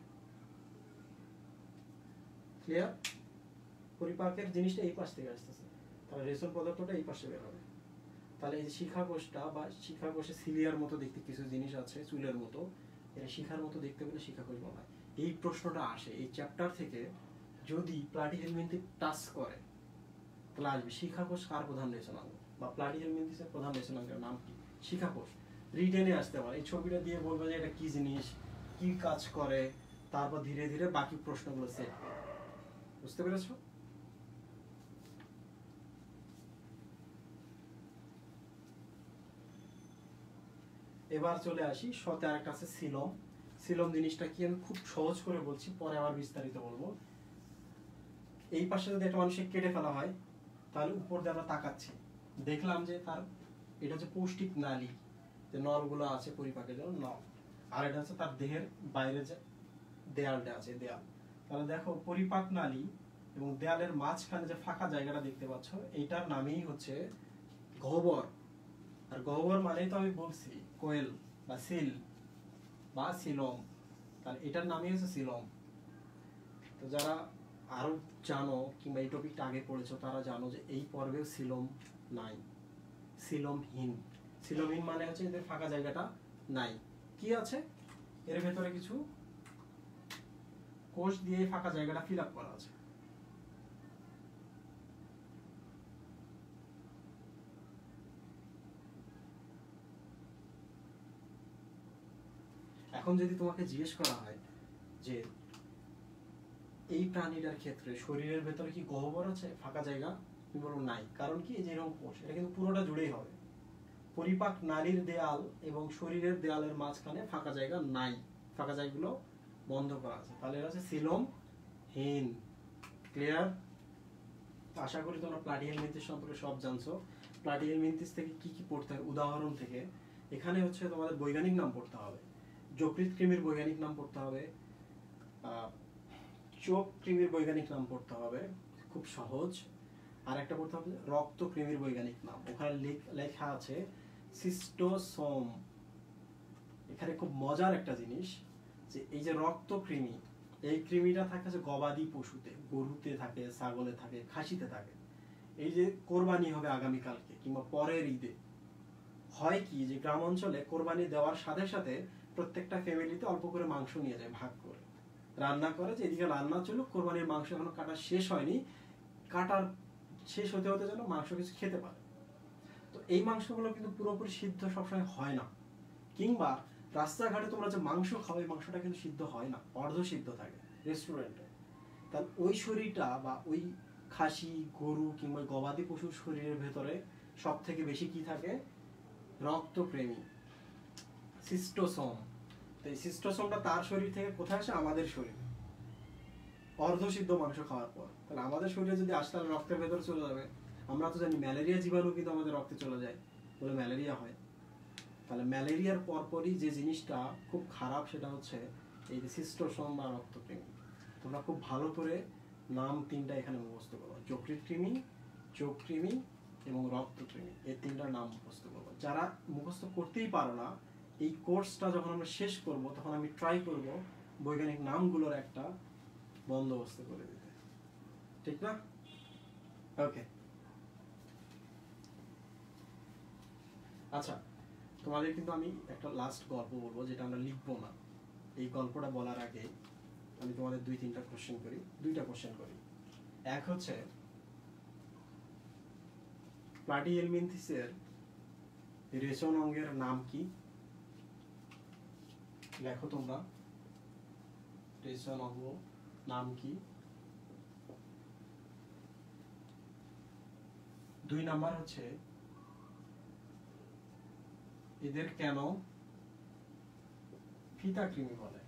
ক্লিয়ার? পরিপাকের জিনিসটা এই পাশ থেকে আসতেছে, তাহলে রেশন পদার্থটা এই পাশে বের হবে। তাহলে এই যে শিখা কোষটা বা শিখা কোষে সিলিয়ার মতো দেখতে কিছু জিনিস আছে চুলের মতো, এটা শিখার মতো দেখতে বলে শিখা কোষ বলা হয়। এই প্রশ্নটা আসে এই চ্যাপ্টার থেকে, যদি প্লাটিহেলমিনথেস টাচ করে তাহলে আসবে শিখা কোষ কার প্রধান রেশনাঙ্গ বা প্লাটিহেলমিনথেসের প্রধান রেশনাঙ্গের নাম কি? শিখা কোষ। রিটেনে আসতে পারে, এই ছবিটা দিয়ে বলবে যে এটা কি জিনিস, কি কাজ করে, তারপর ধীরে ধীরে বাকি প্রশ্নগুলো সেট করবে। বুঝতে পেরেছো? এবার চলে আসি শতে আরেকটা আছে সিলম। সিলম জিনিসটা কি আমি খুব সহজ করে বলছি, পরে আবার বিস্তারিত বলবো। এই পাশে যদি একটা মানুষকে কেটে ফেলা হয় তাহলে উপর দিয়ে আমরা তাকাচ্ছি, দেখলাম যে তার এটা হচ্ছে পৌষ্টিক নালী, যে নলগুলো আছে পরিপাকের জন্য নল, আর এটা হচ্ছে তার দেহের বাইরে যে দেয়ালটা আছে দেয়াল। তাহলে দেখো পরিপাক নালী এবং দেয়ালের মাঝখানে যে ফাঁকা জায়গাটা দেখতে পাচ্ছ এইটার নামই হচ্ছে গহ্বর। আর গহ্বর মানেই তো আমি বলছি কোয়েল বা সিল বা সিলম, তাহলে এটার নামই হচ্ছে সিলম। তো যারা আরো জানো কিংবা এই টপিকটা আগে পড়েছো তারা জানো যে এই পর্বেও সিলম নাই, সিলমহীন। সিলমহীন মানে হচ্ছে এদের ফাঁকা জায়গাটা নাই। কি আছে এর ভেতরে? কিছু কোষ দিয়ে ফাঁকা জায়গাটা ফিল আপ করা আছে। এখন যদি তোমাকে জিজ্ঞেস করা হয় যে এই প্রাণীটার ক্ষেত্রে শরীরের ভেতরে কি গহ্বর আছে, ফাঁকা জায়গা, তুমি বলবো নাই। কারণ কি এই যে এরকম কোষ, এটা কিন্তু পুরোটা জুড়েই হবে। পরিপাক নালীর দেয়াল এবং শরীরের দেয়ালের মাঝখানে ফাঁকা জায়গা নাই, ফাঁকা জায়গাগুলো বন্ধ করা আছে। তাহলে এটা হচ্ছে সিলমহীন। ক্লিয়ার? আশা করি তোমরা প্লাটিহেলমিনথেস সম্পর্কে সব জানছো। প্লাটিহেলমিনথেস থেকে কি কি পড়তে হবে উদাহরণ থেকে, এখানে হচ্ছে তোমাদের বৈজ্ঞানিক নাম পড়তে হবে, যকৃৎ কৃমির বৈজ্ঞানিক নাম পড়তে হবে, চোখ কৃমির বৈজ্ঞানিক নাম পড়তে হবে, খুব সহজ। আর একটা পড়তে হবে রক্ত কৃমির বৈজ্ঞানিক নাম, ওখানে লেখা আছে সিস্টোসোম। এখানে খুব মজার একটা জিনিস যে এই যে রক্ত কৃমি, এই কৃমিটা থাকে যে গবাদি পশুতে, গরুতে থাকে, ছাগলে থাকে, খাসিতে থাকে। এই যে কোরবানি হবে আগামীকালকে কিংবা পরের ঈদে, হয় কি যে গ্রাম অঞ্চলে কোরবানি দেওয়ার সাথে সাথে প্রত্যেকটা ফ্যামিলিতে অল্প করে মাংস নিয়ে যায় ভাগ করে, রান্না করে যে এদিকে রান্না চলুক, কোরবানির মাংস এখনো কাটা শেষ হয়নি, কাটার শেষ হতে হতে যেন মাংস কিছু খেতে পারে। তো এই মাংসগুলো কিন্তু পুরোপুরি সিদ্ধ সবসময় হয় না, কিংবা রাস্তাঘাটে তোমরা যে মাংস খাও এই মাংসটা কিন্তু সিদ্ধ হয় না, অর্ধ সিদ্ধ থাকে রেস্টুরেন্টে। তাহলে ওই শরীরটা বা ওই খাসি, গরু কিংবা গবাদি পশুর শরীরের ভেতরে সব থেকে বেশি কি থাকে? রক্তপ্রেমী, সিস্টোসোম। তো এই সিস্টোসোমটা তার শরীর থেকে কোথায় আসে? আমাদের শরীরে। অর্ধসিদ্ধ মাংস খাওয়ার পর। তাহলে আমাদের শরীরে যদি আসে তাহলে রক্তের ভেতরে চলে যাবে। আমরা তো জানি ম্যালেরিয়া জীবাণু কিন্তু আমাদের রক্তে চলে যায়, বলে ম্যালেরিয়া হয়। তাহলে ম্যালেরিয়ার পরপরই যে জিনিসটা খুব খারাপ সেটা হচ্ছে এই যে সিস্টোসোম বা রক্তকৃমি। তোমরা খুব ভালো করে নাম তিনটা এখানে মুখস্থ করো, যকৃৎ কৃমি, চোখকৃমি এবং রক্তকৃমি, এই তিনটার নাম মুখস্থ করবো। যারা মুখস্থ করতেই পারো না, এই কোর্সটা যখন আমরা শেষ করব তখন আমি ট্রাই করব বৈজ্ঞানিক নামগুলোর একটা বন্দোবস্ত করে দিতে, ঠিক না? ওকে, আচ্ছা, তোমাদের কিন্তু আমি একটা লাস্ট গল্প বলবো যেটা আমরা লিখবো না। এই গল্পটা বলার আগে আমি তোমাদের দুই তিনটা কোশ্চেন করি, দুইটা কোশ্চেন করি। এক হচ্ছে প্লাটিহেলমিনথিসের রেশন অঙ্গের নাম কি? লেখো তোমরা, রেশন অঙ্গ নাম কি? দুই নাম্বার হচ্ছে এদের কেন ফিতা কৃমি বলে?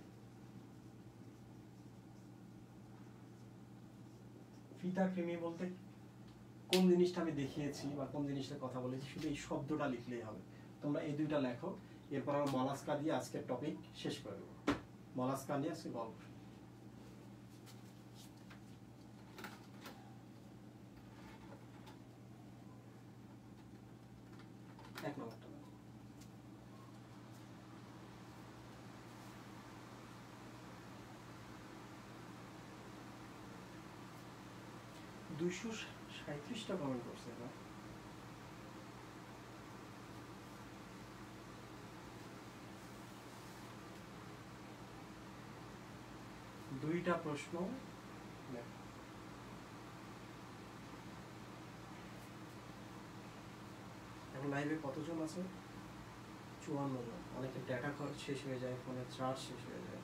ফিতা কৃমি বলতে কোন জিনিসটা আমি দেখিয়েছি বা কোন জিনিসটার কথা বলেছি শুধু এই শব্দটা লিখলেই হবে। তোমরা এই দুইটা লেখো, এরপর আমরা মলাস্কা দিয়ে আজকের টপিক শেষ করে দেবো। মলাস্কা নিয়ে আজকে গল্প। এক নম্বরটা দুইশো সাঁত্রিশটা কমেন্ট করছে এরা। দুইটা প্রশ্ন, এখন লাইভে কতজন আছে? চুয়ান্ন জন। অনেকের ডেটা খরচ শেষ হয়ে যায়, ফোনের চার্জ শেষ হয়ে যায়।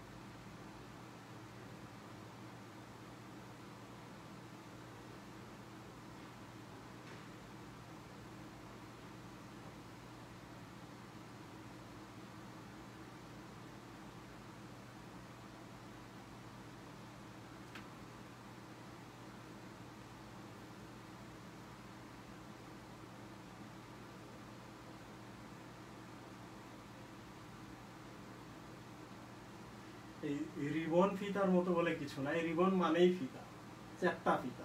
এই রিবন ফিতার মতো বলে কিছু না, এই রিবন মানেই ফিতা, চ্যাপ্টা ফিতা।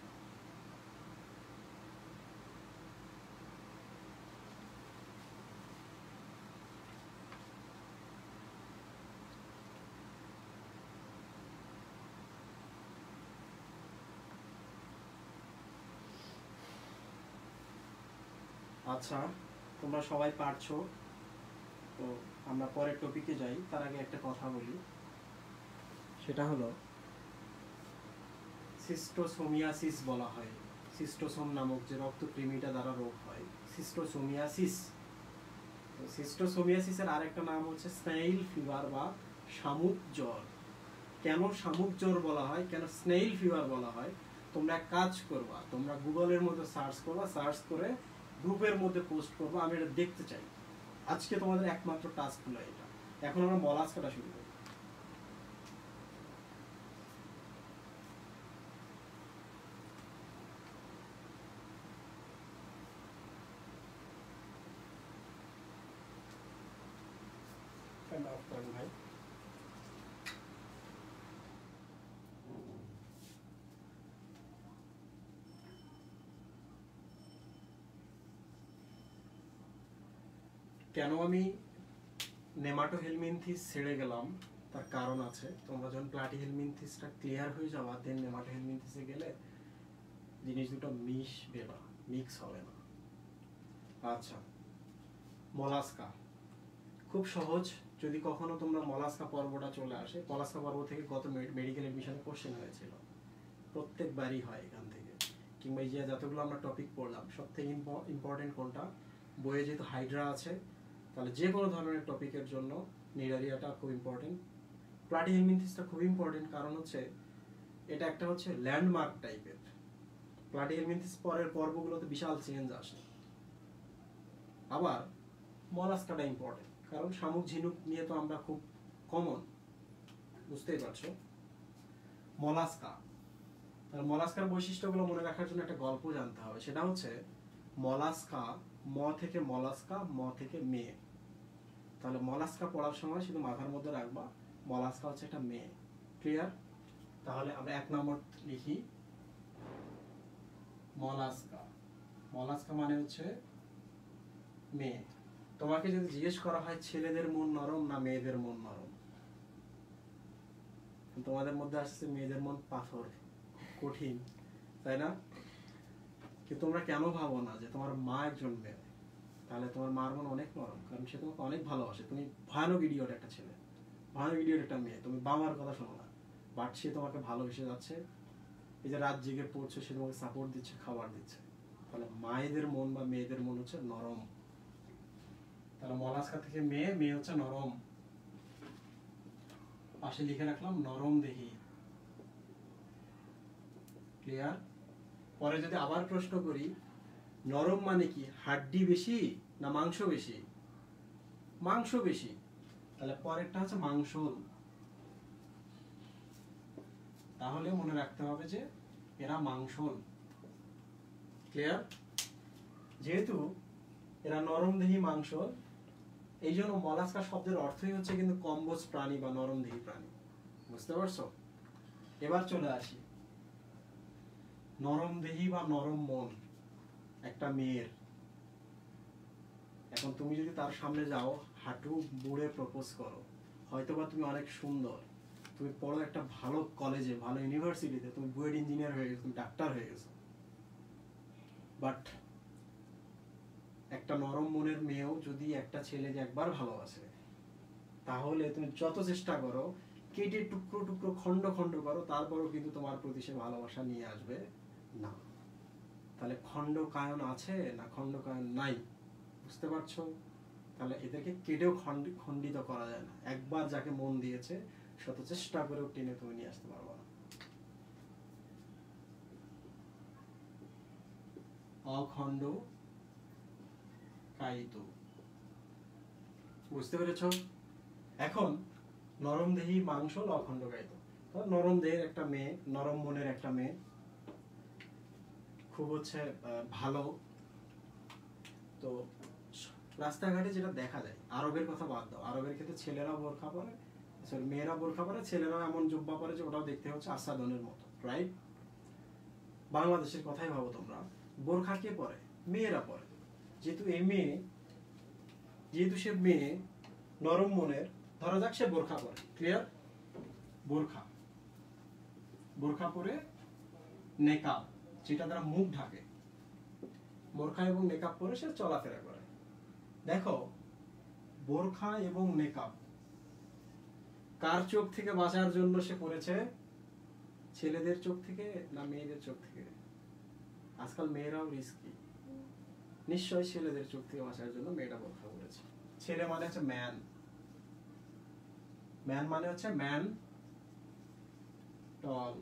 আচ্ছা, তোমরা সবাই পারছো তো আমরা পরের টপিকে যাই। তার আগে একটা কথা বলি, সেটা হলো সিস্টোসোমিয়াসিস বলা হয়। সিস্টোসোম নামক যে রক্তকৃমিটা দ্বারা রোগ হয়, সিস্টোসোমিয়াসিস। তো সিস্টোসোমিয়াসিসের আরেকটা নাম হচ্ছে স্নেইল ফিভার বা শামুক জ্বর। কেন শামুক জ্বর বলা হয়, কেন স্নেইল ফিভার বলা হয়, তোমরা এক কাজ করবা, তোমরা গুগলের মধ্যে সার্চ করবা, সার্চ করে গ্রুপের মধ্যে পোস্ট করবা, আমি এটা দেখতে চাই। আজকে তোমাদের একমাত্র টাস্ক হলো এটা। এখন আমরা মলাস্কাটা শুরু করি। ভাই কেন আমি নেমাটোহেলমিনথিস ছেড়ে গেলাম তার কারণ আছে। তোমরা যখন প্লাটিহেলমিনথিসটা ক্লিয়ার হয়ে যাওয়া, দেন নেমাটোহেলমিনথিসে গেলে জিনিস দুটো মিশবে না, মিক্স হবে না। আচ্ছা, মলাস্কা খুব সহজ। যদি কখনো তোমরা মলাস্কা পর্বটা চলে আসে, মলাস্কা পর্ব থেকে গত মেডিকেল এডমিশনে কোশ্চেন হয়েছিল, প্রত্যেকবারই হয় এখান থেকে। কিংবা এই যে যতগুলো আমরা টপিক পড়লাম সব থেকে ইম্পর্টেন্ট কোনটা, বইয়ে যেহেতু হাইড্রা আছে, তাহলে যে কোনো ধরনের টপিকের জন্য নিডারিয়াটা খুব ইম্পর্টেন্ট। প্লাটিহেলমিনথিসটা খুব ইম্পর্টেন্ট, কারণ হচ্ছে এটা একটা হচ্ছে ল্যান্ডমার্ক টাইপের। প্লাটিহেলমিনথিস পরের পর্বগুলোতে বিশাল চেঞ্জ আসে। আবার মলাস্কাটা ইম্পর্টেন্ট, কারণ শামুক ঝিনুক নিয়ে তো আমরা খুব কমন, বুঝতেই পারছো। মলাস্কা। তাহলে মলাস্কার বৈশিষ্ট্যগুলো মনে রাখার জন্য একটা গল্প জানতে হবে, সেটা হচ্ছে মলাস্কা, ম থেকে মলাস্কা, ম থেকে মেয়ে। তাহলে মলাস্কা পড়ার সময় শুধু মাথার মধ্যে রাখবা মলাস্কা হচ্ছে একটা মেয়ে। ক্লিয়ার? তাহলে আমরা এক নম্বর লিখি মলাস্কা। মলাস্কা মানে হচ্ছে মেয়ে। তোমাকে যদি জিজ্ঞেস করা হয় ছেলেদের মন নরম না মেয়েদের মন নরম, তোমাদের মধ্যে আসছে মেয়েদের মন পাথর, কঠিন, তাই না? কিন্তু তোমরা কেন ভাবো না যে তোমার মা একজন মেয়ে? তাহলে তোমার মার মন অনেক নরম, কারণ সে তোমাকে অনেক ভালোবাসে। তুমি ভয়ানক ইডিয়ট একটা ছেলে, ভয়ানক ইডিয়ট একটা মেয়ে, তুমি বাবার কথা শোনো না, বাট সে তোমাকে ভালোবেসে যাচ্ছে। এই যে রাত জেগে পড়ছে, সে তোমাকে সাপোর্ট দিচ্ছে, খাবার দিচ্ছে। তাহলে মায়েদের মন বা মেয়েদের মন হচ্ছে নরম। তাহলে মলাস্কা থেকে মেয়ে, মেয়ে হচ্ছে নরম। পাশে লিখে রাখলাম নরম দেহি। ক্লিয়ার? পরে যদি আবার প্রশ্ন করি নরম মানে কি, হাড্ডি বেশি না মাংস বেশি? মাংস বেশি। তাহলে পরেরটা হচ্ছে মাংসল। তাহলে মনে রাখতে হবে যে এরা মাংসল। ক্লিয়ার? যেহেতু এরা নরম দেহি মাংসল, এই জন্য মলাস্কা শব্দের অর্থই হচ্ছে কিন্তু কম্বোজ প্রাণী বা নরম দেহি প্রাণী। বুঝতে পারছো? এবার চলে আসি নরম দেহি বা নরম মন একটা মেয়ের। এখন তুমি যদি তার সামনে যাও, হাঁটু বুড়ে প্রপোজ করো, হয়তোবা তুমি অনেক সুন্দর, তুমি পড়ো একটা ভালো কলেজে, ভালো ইউনিভার্সিটিতে, তুমি বুয়েট ইঞ্জিনিয়ার হয়ে গেছো, তুমি ডাক্তার হয়ে গেছো, বাট একটা নরম মনের মেয়েও যদি একটা ছেলেকে একবার ভালোবাসে, তাহলে তুমি যত চেষ্টা করো, কেটে টুকরো টুকরো খন্ড খন্ড করো, তারপরও কিন্তু তোমার প্রতি সে ভালোবাসা নিয়ে আসবে না। তাহলে খণ্ডকায়ন আছে না খণ্ডকায়ন নাই? বুঝতে পারছো? তাহলে এদেরকে কেটেও খণ্ডিত করা যায় না। একবার যাকে মন দিয়েছে, শত চেষ্টা করেও টেনে তুমি নিয়ে আসতে পারবো না। অখণ্ড কায়িত। বুঝতে পেরেছ? এখন নরম দেহি মাংসল অখণ্ড কায়িত। নরম দেহের একটা মেয়ে, নরম মনের একটা মেয়ে, খুব হচ্ছে ভালো। তো রাস্তাঘাটে যেটা দেখা যায়, আরবের কথা বাদ দাও, আরবের ক্ষেত্রে ছেলেরা বোরখা পরে, সরি মেয়েরা বোরখা পরে, ছেলেরাও এমন জুব্বা পরে যে ওটাও দেখতে হচ্ছে আসাদনের মতো, রাইট? বাংলাদেশের কথাই ভাবো তোমরা, বোরখা কে পরে? মেয়েরা পরে। যেহেতু এই মেয়ে, যেহেতু সে মেয়ে নরম মনের, ধরা যাক সে বোরখা পরে। ক্লিয়ার? বোরখা, বোরখা পরে নেকাব, যেটা দ্বারা মুখ ঢাকে, বোরখা এবং নেকাব পরে সে চলাফেরা করে। দেখো, বোরখা এবং নেকাব কার চোখ থেকে বাঁচার জন্য সে পড়েছে? ছেলেদের চোখ থেকে না মেয়েদের চোখ থেকে? আজকাল মেয়েরাও রিস্কি, নিশ্চয়ই ছেলেদের চোখ থেকে বাঁচার জন্য মেয়েরা বোরখা পড়েছে। ছেলে মানে হচ্ছে ম্যান, ম্যান মানে হচ্ছে ম্যান টল।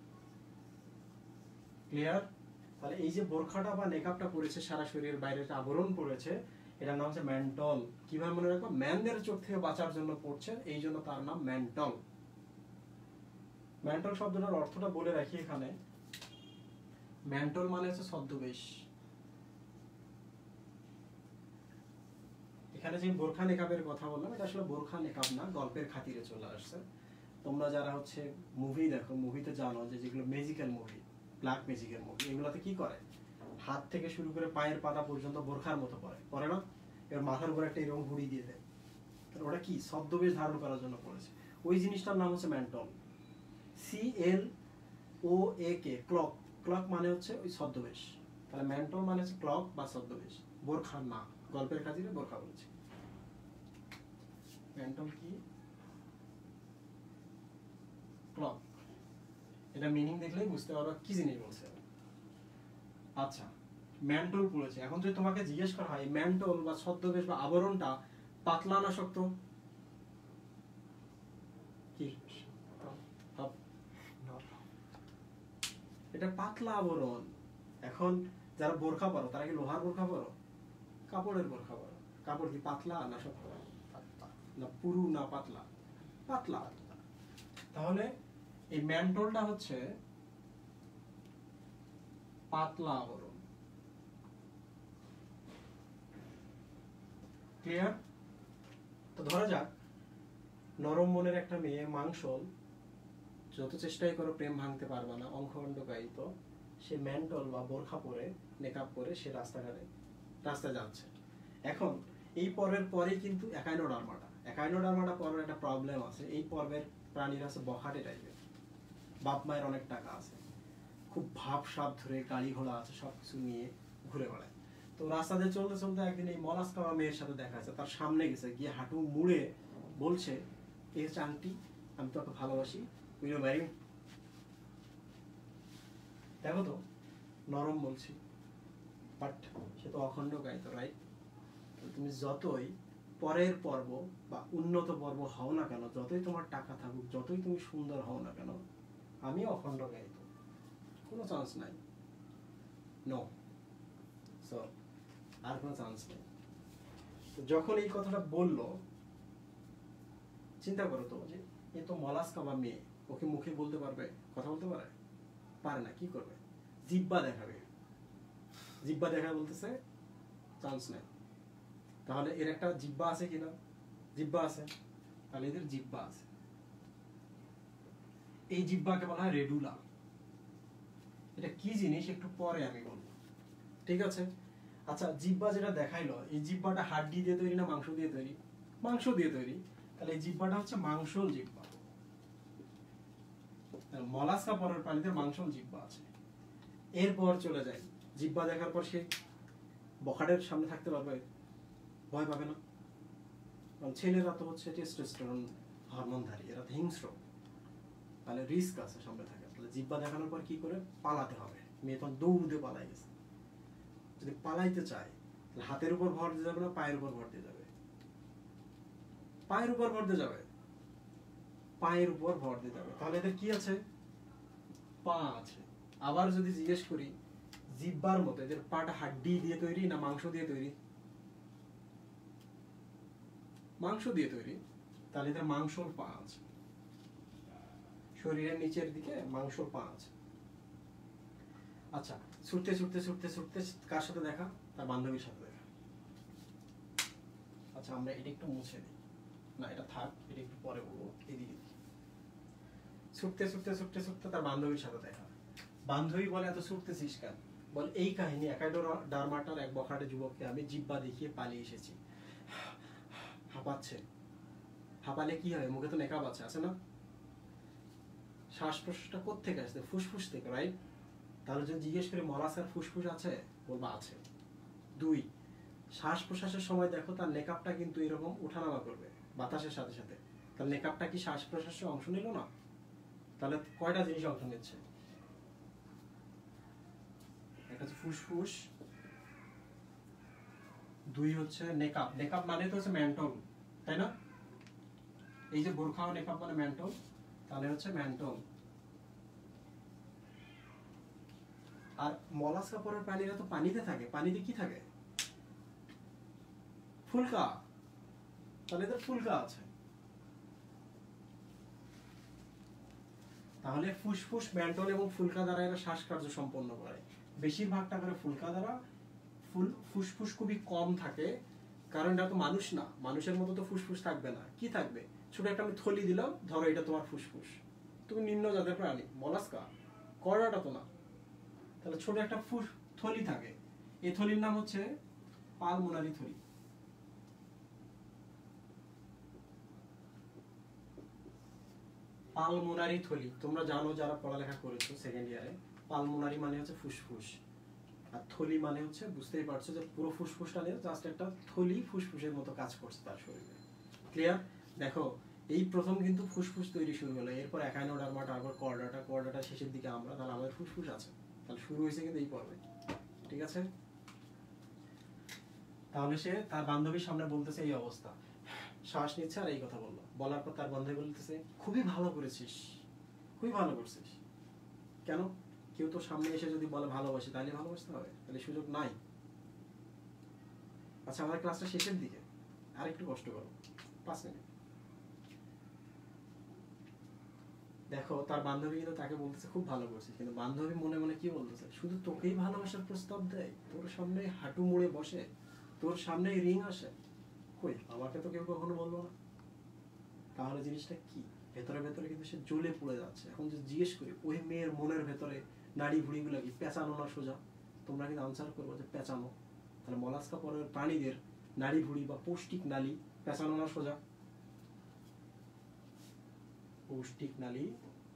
ক্লিয়ার? তাহলে এই যে বোরখাটা বা নেকাবটা পড়েছে, সারা শরীরের বাইরে একটা আবরণ পড়েছে, এটার নাম হচ্ছে ম্যান্টল। কিভাবে মনে রাখবো? ম্যানদের চোখ থেকে বাঁচার জন্য পড়ছে, এই জন্য তার নাম ম্যান্টল। ম্যান্টল শব্দটার অর্থটা বলে রাখি এখানে। ম্যান্টল মানে হচ্ছে ছদ্মবেশ। এখানে যে বোরখা নেকাবের কথা বললাম, এটা আসলে বোরখা নেকাব না, গল্পের খাতিরে চলে আসছে। তোমরা যারা হচ্ছে মুভি দেখো, মুভিতে জানো যে যেগুলো magical movie, black magical movie, এগুলোতে কি করে? হাত থেকে শুরু করে পায়ের পাতা পর্যন্ত বোরখার মতো পরে, পরে না? এবার মাথার উপর একটা এরকম হুড়ি দিয়ে দেয়, ওটা কি? ছদ্মবেশ ধারণ করার জন্য পড়েছে। ওই জিনিসটার নাম হচ্ছে mantle. C L O A K, cloak. Cloak মানে হচ্ছে ওই ছদ্মবেশ। তাহলে ম্যান্টল মানে হচ্ছে ক্লক বা ছদ্মবেশ, বোরখা না। গল্পের খাতিরে বোরখা বলেছে। ম্যান্টল কি? ক্লক। এটা মিনিং দেখলেই বুঝতে পারবা কি জিনিস বলছে। আচ্ছা, ম্যান্টল পড়েছে। এখন যদি তোমাকে জিজ্ঞেস করা হয় ম্যান্টল বা ছদ্মবেশ বা আবরণটা পাতলা না শক্ত? কি? এটা পাতলা আবরণ। এখন যারা বোরখা পরো, তারা কি লোহার বোরখা পরো? কাপড়ের বোরখা পরো। কাপড় কি পাতলা না শক্ত? না পুরু না পাতলা? পাতলা। তাহলে এই ম্যান্টলটা হচ্ছে পাতলা আবরণ। ক্লিয়ার? তো ধরা যাক নরম মনের একটা মেয়ে মাংসল, যত চেষ্টাই করো প্রেম ভাঙতে পারবে না, অঙ্কখণ্ডকায়িত, সে ম্যান্টল বা বোরখা পরে মেকআপ করে সে রাস্তাঘাটে রাস্তায় যাচ্ছে। এখন এই পর্বের পরেই কিন্তু একাইনোডার্মাটা একাইনোডার্মাটা পর্বের একটা প্রবলেম আছে। এই পর্বের প্রাণীরা আছে বখাটে টাইপের, বাপ মায়ের অনেক টাকা আছে, খুব ভাব সাপ ধরে গাড়ি ঘোড়া আছে, সব কিছু নিয়ে ঘুরে বেড়ায়। তো রাস্তাতে চলতে চলতে একদিন এই মলাস্কা মেয়ের সাথে দেখা আছে, তার সামনে গেছে, গিয়ে হাঁটু মুড়ে বলছে, এই হচ্ছে আন্টি, আমি তোকে ভালোবাসি, উইল ম্যারি মি। দেখো তো নরম বলছি, বাট সে তো অখণ্ডকায়িত, রাইট? তুমি যতই পরের পর্ব বা উন্নত পর্ব হও না কেন, যতই তোমার টাকা থাকুক, যতই তুমি সুন্দর হও না কেন, আমি অখণ্ডকায়িত, কোনো চান্স নাই, নো। সো আর কোনো চান্স নেই। তো যখন এই কথাটা বললো, চিন্তা করো তো যে এ তো মলাস্কা বা মেয়ে, ওকে মুখে বলতে পারবে, কথা বলতে পারে? পারে না। কি করবে? জিব্বা দেখাবে। জিব্বা দেখায় বলতেছে চান্স নাই। তাহলে এর একটা জিব্বা আছে কিনা? জিব্বা আছে। তাহলে এদের জিব্বা আছে। এই জিব্বাকে বলা হয় রেডুলা। এটা কি জিনিস একটু পরে আমি বলবো, ঠিক আছে? আচ্ছা, জিব্বা যেটা দেখাইলো, এই জিব্বাটা হাড্ডি দিয়ে তৈরি না মাংস দিয়ে তৈরি? মাংস দিয়ে তৈরি। তাহলে এই জিব্বাটা হচ্ছে মাংসল জিব্বা। মলাস্কা পরের প্রাণীতে মাংসল জিব্বা আছে। এরপর চলে যায়, জিব্বা দেখার পর সে বখাটের সামনে থাকতে পারবে? ভয় পাবে না। কারণ ছেলেরা তো হচ্ছে টেস্টোস্টেরন হরমোনধারী, এরা তো হিংস্র, তাহলে রিস্ক আছে সামনে থাকে। তাহলে জিব্বা দেখানোর পর কি করে? পালাতে হবে। মেয়ে তখন দৌড়ে পালাই গেছে। যদি পালাইতে চায় তাহলে হাতের উপর ভর দিয়ে যাবে না পায়ের উপর ভর দিয়ে যাবে? পায়ের উপর ভর দিয়ে যাবে। পায়ের উপর ভর দিয়ে যাবে। তাহলে এদের কি আছে? পা আছে। আবার যদি জিজ্ঞেস করি, জিব্বার মতো এদের পাটা হাড্ডি দিয়ে তৈরি না মাংস দিয়ে তৈরি? মাংস দিয়ে তৈরি। তাহলে এদের মাংসর পা আছে, শরীরের নিচের দিকে মাংসর পা আছে। আচ্ছা, ছুটতে ছুটতে ছুটতে ছুটতে কার সাথে দেখা? তার বান্ধবীর সাথে দেখা। আচ্ছা, আমরা এটা একটু মুছে দিই, না এটা থাক, এটা একটু পরে বলবো। এদিকে ছুটতে ছুটতে ছুটতে ছুটতে তার বান্ধবীর সাথে দেখা। বান্ধবী বলে, এত ছুটতেছিস কেন? বল, এই কাহিনী, একাইনোডার্মাটার এক বখাটে যুবককে আমি জিব্বা দেখিয়ে পালিয়ে এসেছি। হাঁপাচ্ছে। হাঁপালে কি হয়? মুখে তো নেকাব আছে, আছে না? শ্বাস প্রশ্বাসটা কোত্থেকে আসছে? ফুসফুস থেকে, রাইট? তাহলে যদি জিজ্ঞেস করে মলাস্কার ফুসফুস আছে, বলবা আছে। দুই, শ্বাস প্রশ্বাসের সময় দেখো তার নেকাবটা কিন্তু এরকম উঠানামা করবে বাতাসের সাথে সাথে। তাহলে নেকাবটা কি শ্বাস প্রশ্বাসে অংশ নিল না? তাহলে কয়টা জিনিস অংশ নিচ্ছে? একটা হচ্ছে ফুসফুস, দুই হচ্ছে নেকাব। নেকাব মানে তো হচ্ছে ম্যান্টল, তাই না? এই যে বোরখা নেকাব মানে ম্যান্টল, তাহলে হচ্ছে ম্যান্টল। আর মলাস্কা পরের প্রাণীরা তো পানিতে থাকে। পানিতে কি থাকে? ফুলকা। তাহলে এদের ফুলকা আছে। তাহলে ফুসফুস, ম্যান্টল এবং ফুলকা দ্বারা এরা শ্বাসকার্য সম্পন্ন করে। বেশিরভাগটা করে ফুলকা দ্বারা। ফুল ফুসফুস খুবই কম থাকে, কারণ এটা তো মানুষ না, মানুষের মতো তো ফুসফুস থাকবে না। কি থাকবে? ছোট একটা আমি থলি দিলাম, ধরো এটা তোমার ফুসফুস, তুমি নিম্ন জাতের প্রাণী, মলাস্কা, করোনাটা তো না। তাহলে ছোট একটা ফুস থলি থাকে, এই থলির নাম হচ্ছে পালমোনারি থলি। পালমোনারি থলি তোমরা জানো যারা পড়ালেখা করেছো সেকেন্ড ইয়ারে, পালমোনারি মানে হচ্ছে ফুসফুস, আর থলি মানে হচ্ছে, বুঝতেই পারছো যে পুরো ফুসফুসটা নিয়ে জাস্ট একটা থলি ফুসফুসের মতো কাজ করছে তার শরীরে। ক্লিয়ার? দেখো, এই প্রথম কিন্তু ফুসফুস তৈরি শুরু হলো, এরপর একাইনোডার্মা, তারপর কর্ডাটা, কর্ডাটা শেষের দিকে আমরা, তাহলে আমাদের ফুসফুস আছে। তাহলে শুরু হয়েছে কিন্তু এই পর্বে, ঠিক আছে? তাহলে সে তার বান্ধবীর সামনে বলতেছে এই অবস্থা, শ্বাস নিচ্ছে আর এই কথা বললো। বলার পর তার বান্ধবী বলতেছে, খুবই ভালো করেছিস, খুবই ভালো করছিস। কেন? কেউ তো সামনে এসে যদি বলে ভালোবাসি, তাহলে ভালোবাসতে হবে? তাহলে সুযোগ নাই। আচ্ছা, আমার ক্লাসটা শেষের দিকে, আর একটু কষ্ট করো, পাঁচ মিনিট। দেখো তার বান্ধবী কিন্তু তাকে বলতেছে খুব ভালো করছে, কিন্তু বান্ধবী মনে মনে কি বলতেছে, শুধু তোকেই ভালোবাসার প্রস্তাব দেয়, তোর সামনে হাঁটু মুড়ে বসে, তোর সামনে রিং আসে, কই আমাকে তো কেউ কখনো বললো না। তাহলে জিনিসটা কি, ভেতরে ভেতরে কিন্তু সে জ্বলে পড়ে যাচ্ছে। এখন যদি জিজ্ঞেস করি ওই মেয়ের মনের ভেতরে নাড়ি ভুড়িগুলো কি পেঁচানো না সোজা, তোমরা কিন্তু আনসার করবো যে পেঁচানো। তাহলে মলাস্কা পরের প্রাণীদের নাড়ি ভুড়ি বা পৌষ্টিক নালী পেঁচানো না সোজা? পৌষ্টিক নালী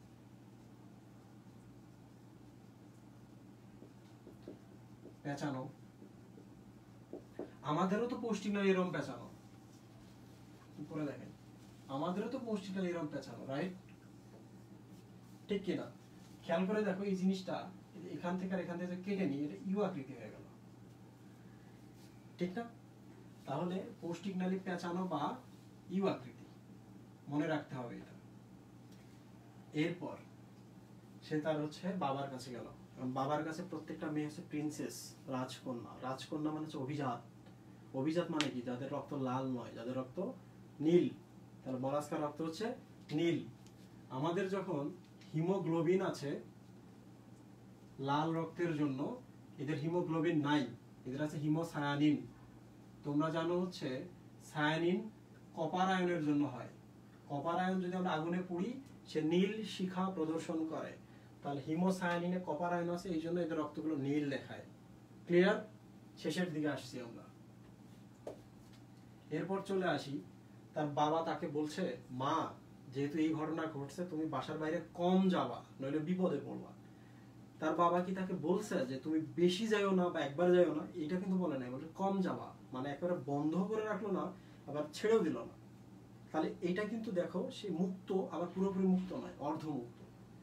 পেঁচানো। আমাদেরও তো পৌষ্টিক নালী এরকম পেঁচানো, উপরে দেখেন আমাদেরও তো পৌষ্টিক নালী এরকম পেঁচানো, রাইট? ঠিক কিনা? খেয়াল করে দেখো এই জিনিসটা এখান থেকে আর এখান থেকে কেটে নিয়ে এটা ইউ আকৃতি হয়ে গেল, ঠিক না? তাহলে পৌষ্টিক নালী পেঁচানো বা ইউ আকৃতি, মনে রাখতে হবে এটা। এরপর সে তার হচ্ছে বাবার কাছে গেল। বাবার কাছে প্রত্যেকটা মেয়ে হচ্ছে প্রিন্সেস, রাজকন্যা। রাজকন্যা মানে হচ্ছে অভিজাত। অভিজাত মানে কি, যাদের রক্ত লাল নয়, যাদের রক্ত নীল। তাহলে মলাস্কার রক্ত হচ্ছে নীল। আমাদের যখন হিমোগ্লোবিন আছে লাল রক্তের জন্য, এদের হিমোগ্লোবিন নাই, এদের আছে হিমোসায়ানিন। তোমরা জানো হচ্ছে সায়ানিন কপার আয়নের জন্য হয়। কপার আয়ন যদি আমরা আগুনে পুড়ি সে নীল শিখা প্রদর্শন করে, তাহলে হিমোসায়ানিনে কপার আয়ন আছে, এই জন্য এদের রক্তগুলো নীল দেখায়। ক্লিয়ার? শেষের দিকে আসছি আমরা। এরপর চলে আসি, তার বাবা তাকে বলছে, মা যেহেতু এই ঘটনা ঘটছে তুমি বাসার বাইরে কম যাবা, নইলে বিপদে পড়বা। তার বাবা কি তাকে বলছে যে তুমি বেশি যাইও না বা একবার যাইও না, এটা কিন্তু বলে নাই, বলছে কম যাবা, মানে একেবারে বন্ধ করে রাখলো না, আবার ছেড়েও দিল না। তাহলে এটা কিন্তু দেখো সে মুক্ত, আবার পুরোপুরি মুক্ত নয়, অর্ধমুক্ত।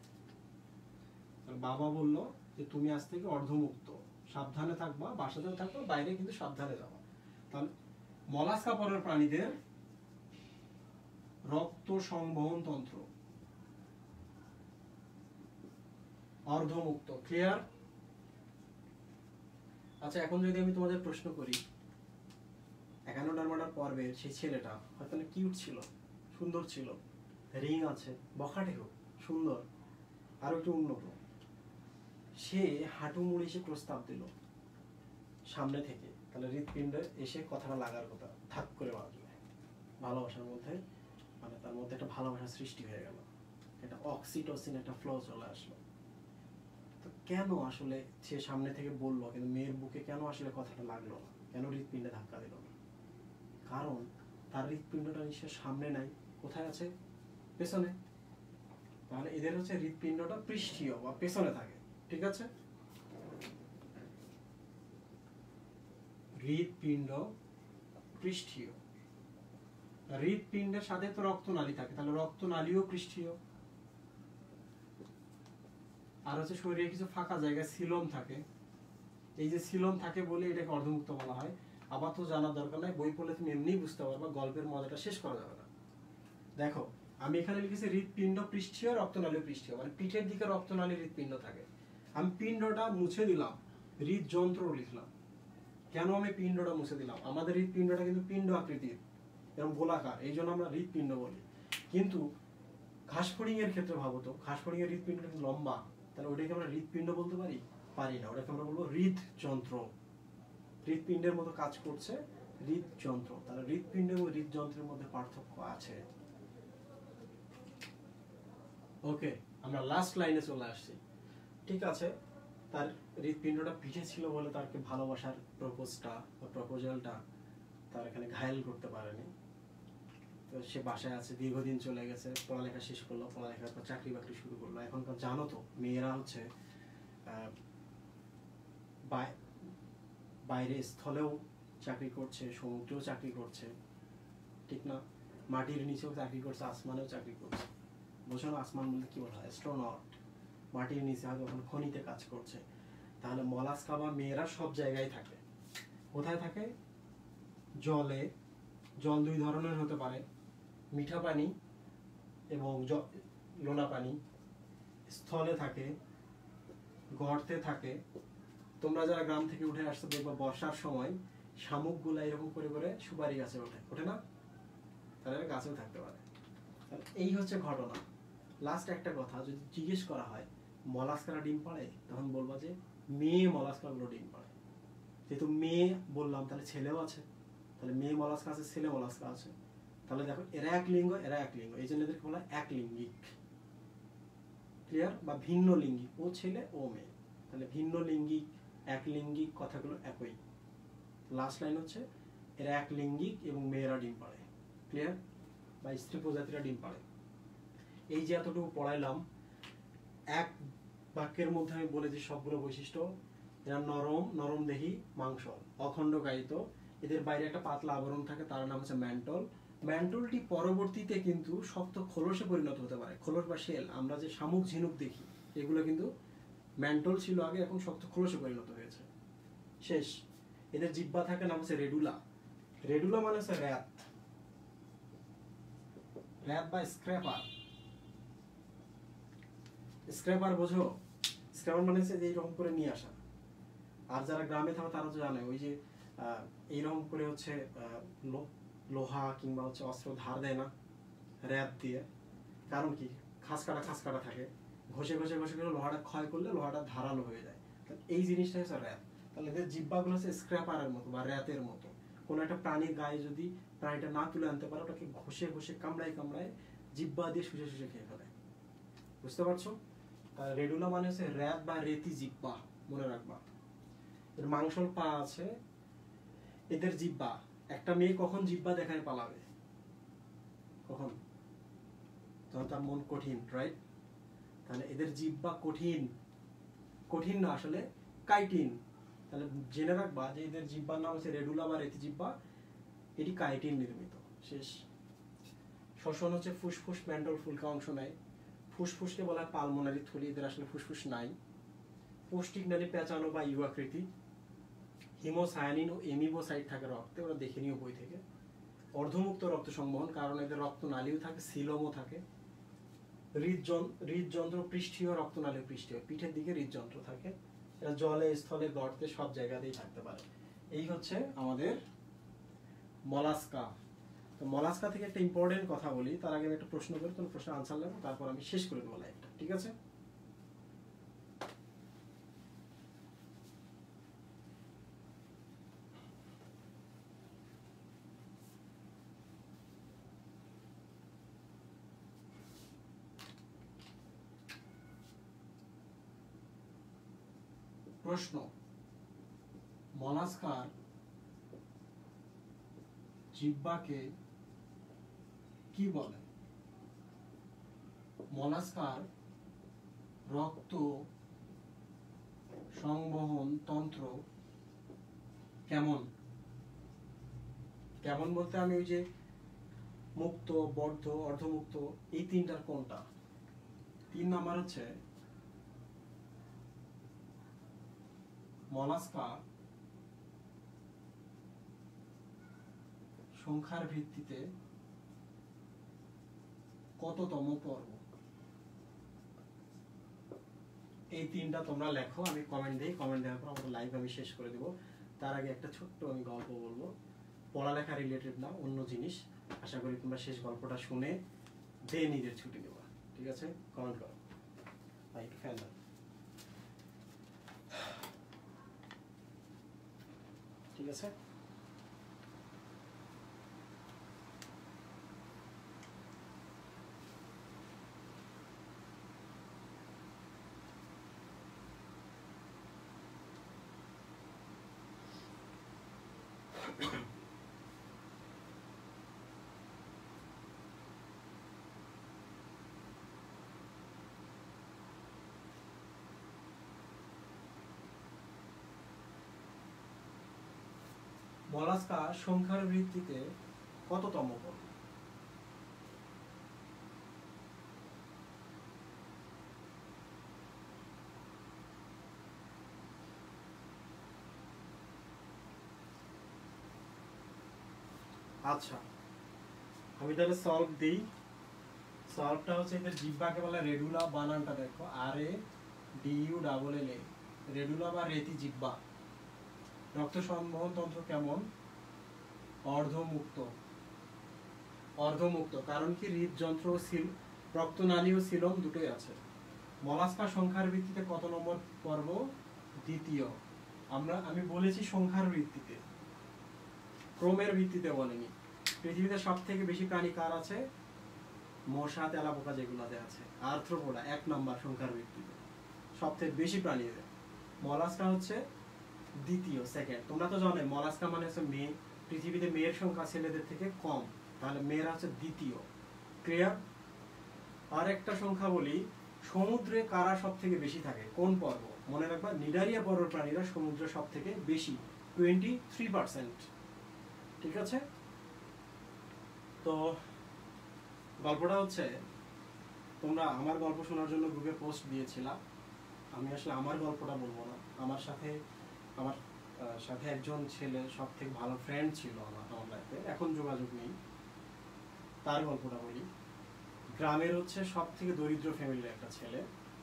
বাবা বলল যে তুমি আজ থেকে অর্ধমুক্ত, সাবধানে থাকবা, বাসাতেও থাকবা, বাইরে কিন্তু সাবধানে যাবা। তাহলে মলাস্কা পরের প্রাণীদের রক্ত সংবহন তন্ত্র অর্ধমুক্ত। ক্লিয়ার? আচ্ছা, এখন যদি আমি তোমাদের প্রশ্ন করি, একান্ন ডারমাডার পর্বের সেই ছেলেটা হয়তো কিউট ছিল, সুন্দর ছিল, রিং আছে, বখাটে হোক, সুন্দর, আরো একটু উন্নত, সে হাঁটু মুড়ে এসে প্রস্তাব দিল সামনে থেকে, তাহলে হৃৎপিণ্ডে এসে কথাটা লাগার কথা, ধাক করে বাজবে, ভালোবাসার মধ্যে, মানে তার মধ্যে একটা ভালোবাসার সৃষ্টি হয়ে গেল, এটা অক্সিটোসিন একটা ফ্লো চলে আসলো। তো কেন আসলে সে সামনে থেকে বললো, কিন্তু মেয়ের বুকে কেন আসলে কথাটা লাগলো না, কেন হৃৎপিণ্ডে ধাক্কা দিল না? কারণ তার হৃৎপিণ্ডটা নিশ্চয় সামনে নাই, কোথায় আছে? পেছনে। তাহলে এদের হচ্ছে হৃৎপিণ্ডটা পৃষ্ঠীয় বা পেছনে থাকে, ঠিক আছে? হৃৎপিণ্ড পৃষ্ঠীয়, হৃৎপিণ্ডের সাথে তো রক্তনালী থাকে, তাহলে রক্তনালীও পৃষ্ঠীয়। আর হচ্ছে শরীরে কিছু ফাঁকা জায়গায় সিলোম থাকে, এই যে সিলোম থাকে বলে এটাকে অর্ধমুক্ত বলা হয়। আবার তো জানার দরকার নাই, বই পড়লে তুমি এমনি বুঝতে পারবা, গল্পের মজাটা শেষ করা যাবে না। দেখো আমি এখানে লিখেছি হৃৎপিণ্ড পৃষ্ঠীয়, রক্তনালী পৃষ্ঠীয়, মানে পিঠের দিকে রক্তনালী হৃৎপিণ্ড থাকে। আমি পিণ্ডটা মুছে দিলাম, হৃদযন্ত্র লিখলাম। কেন আমি পিণ্ডটা মুছে দিলাম? আমাদের হৃৎপিণ্ডটা কিন্তু পিণ্ড আকৃতির, এরকম গোলাকার, এই জন্য আমরা হৃৎপিণ্ড বলি। কিন্তু ঘাসফড়িং এর ক্ষেত্রে ভাবো তো, ঘাসফড়িং এর হৃৎপিণ্ড কিন্তু লম্বা, তাহলে ওটাকে আমরা হৃৎপিণ্ড বলতে পারি? পারি না, ওটাকে আমরা বলবো হৃদযন্ত্র। হৃৎপিণ্ডের মতো কাজ করছে হৃদযন্ত্র। তাহলে হৃৎপিণ্ড এবং হৃদযন্ত্রের মধ্যে পার্থক্য আছে। ওকে, আমরা লাস্ট লাইনে চলে আসছি। ঠিক আছে, তার হৃৎপিণ্ডটা পিঠে ছিল বলে তারকে ভালোবাসার প্রপোজটা বা প্রপোজালটা তার এখানে ঘায়েল করতে পারেনি। তো সে বাসায় আছে, দীর্ঘদিন চলে গেছে, পড়ালেখা শেষ করলো, পড়ালেখার পর চাকরি বাকরি শুরু করলো। এখনকার জানো তো মেয়েরা হচ্ছে বাইরে স্থলেও চাকরি করছে, সমুদ্রেও চাকরি করছে, ঠিক না? মাটির নিচেও চাকরি করছে, আসমানেও চাকরি করছে। বোঝো না আসমান বলতে কি বলা হয়? অ্যাস্ট্রোনট। মাটির নিচে হয়তো এখন খনিতে কাজ করছে। তাহলে মলাস্কা বা মেয়েরা সব জায়গায় থাকে। কোথায় থাকে? জলে। জল দুই ধরনের হতে পারে, মিঠা পানি এবং লোনা পানি। স্থলে থাকে, গর্তে থাকে। তোমরা যারা গ্রাম থেকে উঠে আসছো দেখবা বর্ষার সময় শামুকগুলা এরকম করে করে সুপারি গাছে ওঠে, ওঠে না? তাহলে গাছেও থাকতে পারে। এই হচ্ছে ঘটনা। লাস্ট একটা কথা, যদি জিজ্ঞেস করা হয় মলাস্কারা ডিম পাড়ে, তখন বলবা যে মেয়ে মলাস্কাগুলো ডিম পাড়ে। যেহেতু মেয়ে বললাম, তাহলে ছেলেও আছে, তাহলে মেয়ে মলাস্কা আছে, ছেলে মলাস্কা আছে। তাহলে দেখো এরা এক লিঙ্গ, এরা এক লিঙ্গ, এই জন্য এদেরকে বলা হয় এক লিঙ্গিক। ক্লিয়ার? বা ভিন্ন লিঙ্গিক, ও ছেলে ও মেয়ে। তাহলে ভিন্ন লিঙ্গিক, এক লিঙ্গিক কথাগুলো একই। লাস্ট লাইন হচ্ছে এরা এক লিঙ্গিক এবং মেয়েরা ডিম পাড়ে। ক্লিয়ার? বা স্ত্রী প্রজাতিরা ডিম পাড়ে। এই যে এতটুকু পড়াইলাম, এক বাক্যের মধ্যে আমি বলেছি সবগুলো বৈশিষ্ট্য। এরা নরম, নরম দেহি, মাংস, অখণ্ডকায়িত, এদের বাইরে একটা পাতলা আবরণ থাকে, তার নাম হচ্ছে ম্যান্টল। ম্যান্টলটি পরবর্তীতে কিন্তু শক্ত খোলসে পরিণত হতে পারে। খোলস বা শেল, আমরা যে শামুক ঝিনুক দেখি, এগুলো কিন্তু ম্যান্টল ছিল আগে, এখন শক্ত খোলসে পরিণত হয়েছে। শেষ। এদের জিহ্বা থাকে, নাম হচ্ছে রেডুলা। রেডুলা মানে হচ্ছে র্যাত, র্যাত বা স্ক্র্যাপার। স্ক্র্যাপার বোঝো? স্ক্র্যাপার মানে হচ্ছে এইরকম করে নিয়ে আসা। আর যারা গ্রামে থাকে তারা তো জানে, ওই যে এইরকম করে হচ্ছে লোহা কিংবা হচ্ছে অস্ত্র ধার দেয় না র্যাত দিয়ে। কারণ কি? খাস কাটা খাস কাটা থাকে, ঘষে ঘষে ঘষে ঘষে লোহাটা ক্ষয় করলে লোহাটা ধারালো হয়ে যায়। এই জিনিসটা হচ্ছে র্যাত। তাহলে এদের জিহ্বাগুলো হচ্ছে স্ক্র্যাপারের মতো বা র্যাতের মতো। কোনো একটা প্রাণীর গায়ে যদি প্রাণীটা না তুলে আনতে পারে, ওটাকে ঘষে ঘষে কামড়ায় কামড়ায় জিহ্বা দিয়ে শুষে শুষে খেয়ে ফেলে। বুঝতে পারছো? রেডুলা মানে হচ্ছে র্যাত বা রেতি জিহ্বা, মনে রাখবা। এর মাংসল পা আছে। এদের জিহ্বা, একটা মেয়ে কখন জিহ্বা দেখায় পালাবে? কখন? তখন তার মন কঠিন, রাইট? তাহলে এদের জিহ্বা কঠিন, কঠিন না আসলে কাইটিন। তাহলে জেনে রাখবা যে এদের জিহ্বার নাম হচ্ছে রেডুলা বা রেতি জিহ্বা, এটি কাইটিন নির্মিত। শেষ। শ্বসন হচ্ছে ফুসফুস, ম্যান্টল ফুলকা অংশ নেয়। ফুসফুসকে বলা হয় পালমোনারি থলি, এদের আসলে ফুসফুস নাই। পৌষ্টিক নালী পেঁচানো বা ইউ আকৃতি। হিমোসায়ানিন ও এমিবোসাইট থাকে রক্তে, ওরা দেখে নিও বই থেকে। অর্ধমুক্ত রক্ত সংবহন, কারণ এদের রক্ত নালীও থাকে, সিলোমও থাকে। হৃদযন্ত্র পৃষ্ঠীয়, রক্তনালী পৃষ্ঠীয়, পিঠের দিকে হৃদযন্ত্র থাকে। এরা জলে, স্থলে, গর্তে সব জায়গাতেই থাকতে পারে। এই হচ্ছে আমাদের মলাস্কা। তো মলাস্কা থেকে একটা ইম্পর্টেন্ট কথা বলি, তার আগে আমি একটা প্রশ্ন করি, তোমার প্রশ্নের আনসার নেবো, তারপর আমি শেষ করে দেবো লাইভটা। ঠিক আছে? প্রশ্ন: মলাস্কার জিহ্বাকে কি বলে? মলাস্কার রক্ত সংবহন তন্ত্র কেমন? কেমন বলতে আমি ওই যে মুক্ত, বদ্ধ, অর্ধমুক্ত, এই তিনটার কোনটা? তিন নাম্বার হচ্ছে মলাস্কা সংখ্যার ভিত্তিতে কততম পর্ব? এই তিনটা তোমরা লেখো, আমি কমেন্ট দিই। কমেন্ট দেওয়ার পর আমাদের লাইভ আমি শেষ করে দেব। তার আগে একটা ছোট্ট আমি গল্প বলবো, পড়ালেখা রিলেটেড না, অন্য জিনিস। আশা করি তোমরা শেষ গল্পটা শুনে দে নিজের ছুটি দেবা। ঠিক আছে? কমেন্ট করো ভাই, ফ্যান দাও। ঠিক আছে? মলাস্কা সংখ্যার ভিত্তিতে কততম পর্ব? আচ্ছা, আমি তাহলে সলভ দিই। সলভটা হচ্ছে এদের জিহ্বাকে বলে রেডুলা। বানানটা দেখো, R A D U double L A, radula বা রেতি জিহ্বা। রক্ত সংবহন তন্ত্র কেমন? অর্ধমুক্ত। অর্ধমুক্ত কারণ কি? হৃদযন্ত্র, রক্তনালী ও সিলম দুটোই আছে। মলাস্কা সংখ্যার ভিত্তিতে কত নম্বর পর্ব? দ্বিতীয়। আমরা আমি বলেছি সংখ্যার ভিত্তিতে, ক্রমের ভিত্তিতে বলিনি। পৃথিবীতে সব থেকে বেশি প্রাণী কার আছে? মশা, তেলাপোকা যেগুলোতে আছে। আর্থ্রোপোডা এক নম্বর সংখ্যার ভিত্তিতে, সব থেকে বেশি প্রাণী। মলাস্কা হচ্ছে দ্বিতীয়, সেকেন্ড। তোমরা তো জানো মলাস্কা মানে হচ্ছে মেয়ে, পৃথিবীতে মেয়ের সংখ্যা ছেলেদের থেকে কম, তাহলে মেয়েরা হচ্ছে দ্বিতীয়। ক্লিয়ার? আর একটা সংখ্যা বলি, সমুদ্রে কারা সব থেকে বেশি থাকে? কোন পর্ব? মনে রাখবা, নিডারিয়া পর্বের প্রাণীরা সমুদ্রে সব থেকে বেশি, টোয়েন্টি থ্রি পার্সেন্ট। ঠিক আছে? তো গল্পটা হচ্ছে, তোমরা আমার গল্প শোনার জন্য গ্রুপে পোস্ট দিয়েছিলাম। আমি আসলে আমার গল্পটা বলবো না, আমার সাথে আমার সাথে একজন ছেলে সব থেকে ভালো ফ্রেন্ড ছিল আমার আমার লাইফে, এখন যোগাযোগ নেই, তার গল্পটা বলি। গ্রামের হচ্ছে সব থেকে দরিদ্র ফ্যামিলির একটা ছেলে।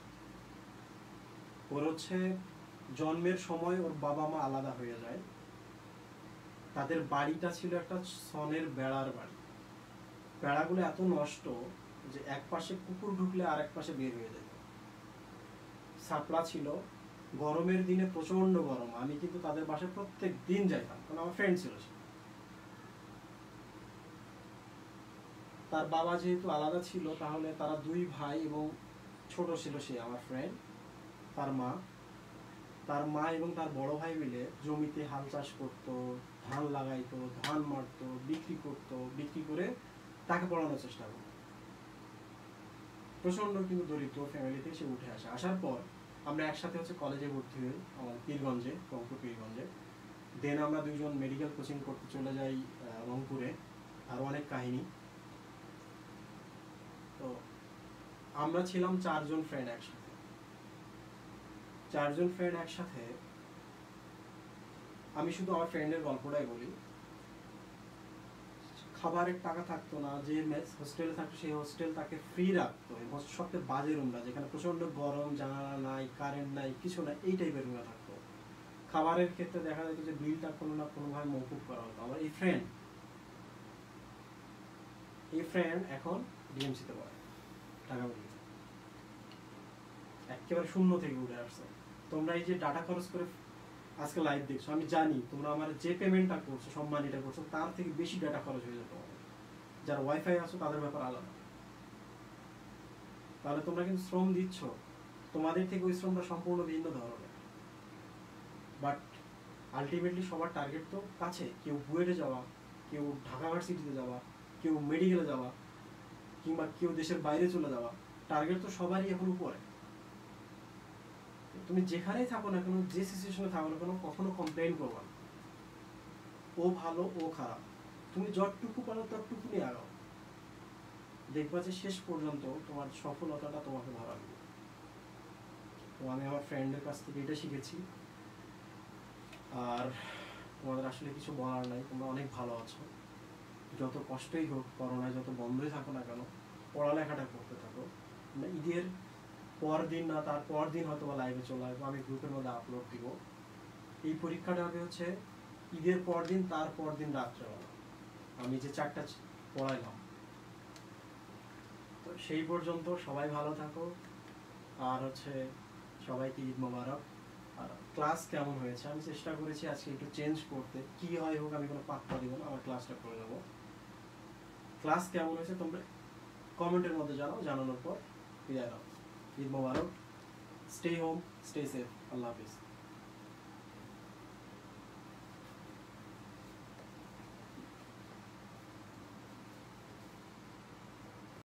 ওর হচ্ছে জন্মের সময় ওর বাবা মা আলাদা হয়ে যায়। তাদের বাড়িটা ছিল একটা সনের বেড়ার বাড়ি। বেড়াগুলো এত নষ্ট যে এক পাশে কুকুর ঢুকলে আর এক পাশে বের হয়ে যেত। সাপলা ছিল, গরমের দিনে প্রচন্ড গরম। আমি কিন্তু তাদের বাসায় প্রত্যেক দিন যাইতাম, কারণ আমার ফ্রেন্ড ছিল সে। তার বাবা যেহেতু আলাদা ছিল, তাহলে তারা দুই ভাই এবং ছোট ছিল সে আমার ফ্রেন্ড, তার মা তার মা এবং তার বড় ভাই মিলে জমিতে হাল চাষ করতো, ধান লাগাইতো, ধান মারতো, বিক্রি করতো, বিক্রি করে তাকে পড়ানোর চেষ্টা করতো। প্রচন্ড কিন্তু দরিদ্র ফ্যামিলি থেকে সে উঠে আসে। আসার পর আমরা একসাথে হচ্ছে কলেজে ভর্তি হই, আমার পীরগঞ্জে, রংপুর পীরগঞ্জে। দেন আমরা দুইজন মেডিকেল কোচিং করতে চলে যাই রংপুরে। আরো অনেক কাহিনী। তো আমরা ছিলাম চারজন ফ্রেন্ড একসাথে। চারজন ফ্রেন্ড একসাথে আমি শুধু আমার ফ্রেন্ডের গল্পটাই বলি। খাবারের টাকা থাকতো না, যে মেস হোস্টেলে থাকতো সেই হোস্টেল তাকে ফ্রি রাখতো, এবং সবচেয়ে বাজে রুমটা, যেখানে প্রচন্ড গরম, জানালা নাই, কারেন্ট নাই, কিছু নাই, এই টাইপের রুমে থাকতো। খাবারের ক্ষেত্রে দেখা যেত যে বিলটা কোনো না কোনোভাবে মকুব করা হতো। আমার এই ফ্রেন্ড এই ফ্রেন্ড এখন ডিএমসিতে পড়ে, টাকা বলি একেবারে শূন্য থেকে উঠে আসছে। তোমরা এই যে ডাটা খরচ করে আজকে লাইভ দেখছো, আমি জানি তোমরা আমার যে পেমেন্টটা করছো, সম্মানিটা করছো, তার থেকে বেশি ডাটা খরচ হয়ে যেত। যারা ওয়াইফাই আছো তাদের ব্যাপার আলাদা। তাহলে তোমরা কিন্তু শ্রম দিচ্ছ, তোমাদের থেকে ওই শ্রমটা সম্পূর্ণ ভিন্ন ধরনের। বাট আলটিমেটলি সবার টার্গেট তো কাছে। কেউ বুয়েটে যাওয়া, কেউ ঢাকা ভার্সিটিতে যাওয়া, কেউ মেডিকেলে যাওয়া, কিংবা কেউ দেশের বাইরে চলে যাওয়া। টার্গেট তো সবারই এখন উপরে। তুমি যেখানেই থাকো না কেন, যে সিচুয়েশনে থাকো না কেন, কখনো কমপ্লেইন করবা না ও ভালো ও খারাপ। তুমি যতটুকু পারো ততটুকু নিয়ে আগাও, দেখবা যে শেষ পর্যন্ত তোমার সফলতাটা তোমাকে ধরা দেবে। তো আমি আমার ফ্রেন্ডের কাছ থেকে এটা শিখেছি। আর তোমাদের আসলে কিছু বলার নাই, তোমরা অনেক ভালো আছো। যত কষ্টই হোক, করোনায় যত বন্ধই থাকো না কেন, পড়ালেখাটা করতে থাকো। ঈদের পর দিন না তার পর দিন হয়তো বা লাইভে চলে আসবো, আমি গ্রুপের মধ্যে আপলোড দিব। এই পরীক্ষাটা হবে হচ্ছে ঈদের পর দিন, তার পর দিন রাত্রেবেলা আমি যে চারটা পড়াইলাম। তো সেই পর্যন্ত সবাই ভালো থাকো। আর হচ্ছে সবাইকে ঈদ মোবারক। আর ক্লাস কেমন হয়েছে, আমি চেষ্টা করেছি আজকে একটু চেঞ্জ করতে। কি হয় হোক, আমি কোনো পাত্তা দিব না, আমার ক্লাসটা করে দেবো। ক্লাস কেমন হয়েছে তোমরা কমেন্টের মধ্যে জানাও, জানানোর পর বিদায় নাও। Eid Mubarak. Stay home, stay safe. Allah হাফিজ।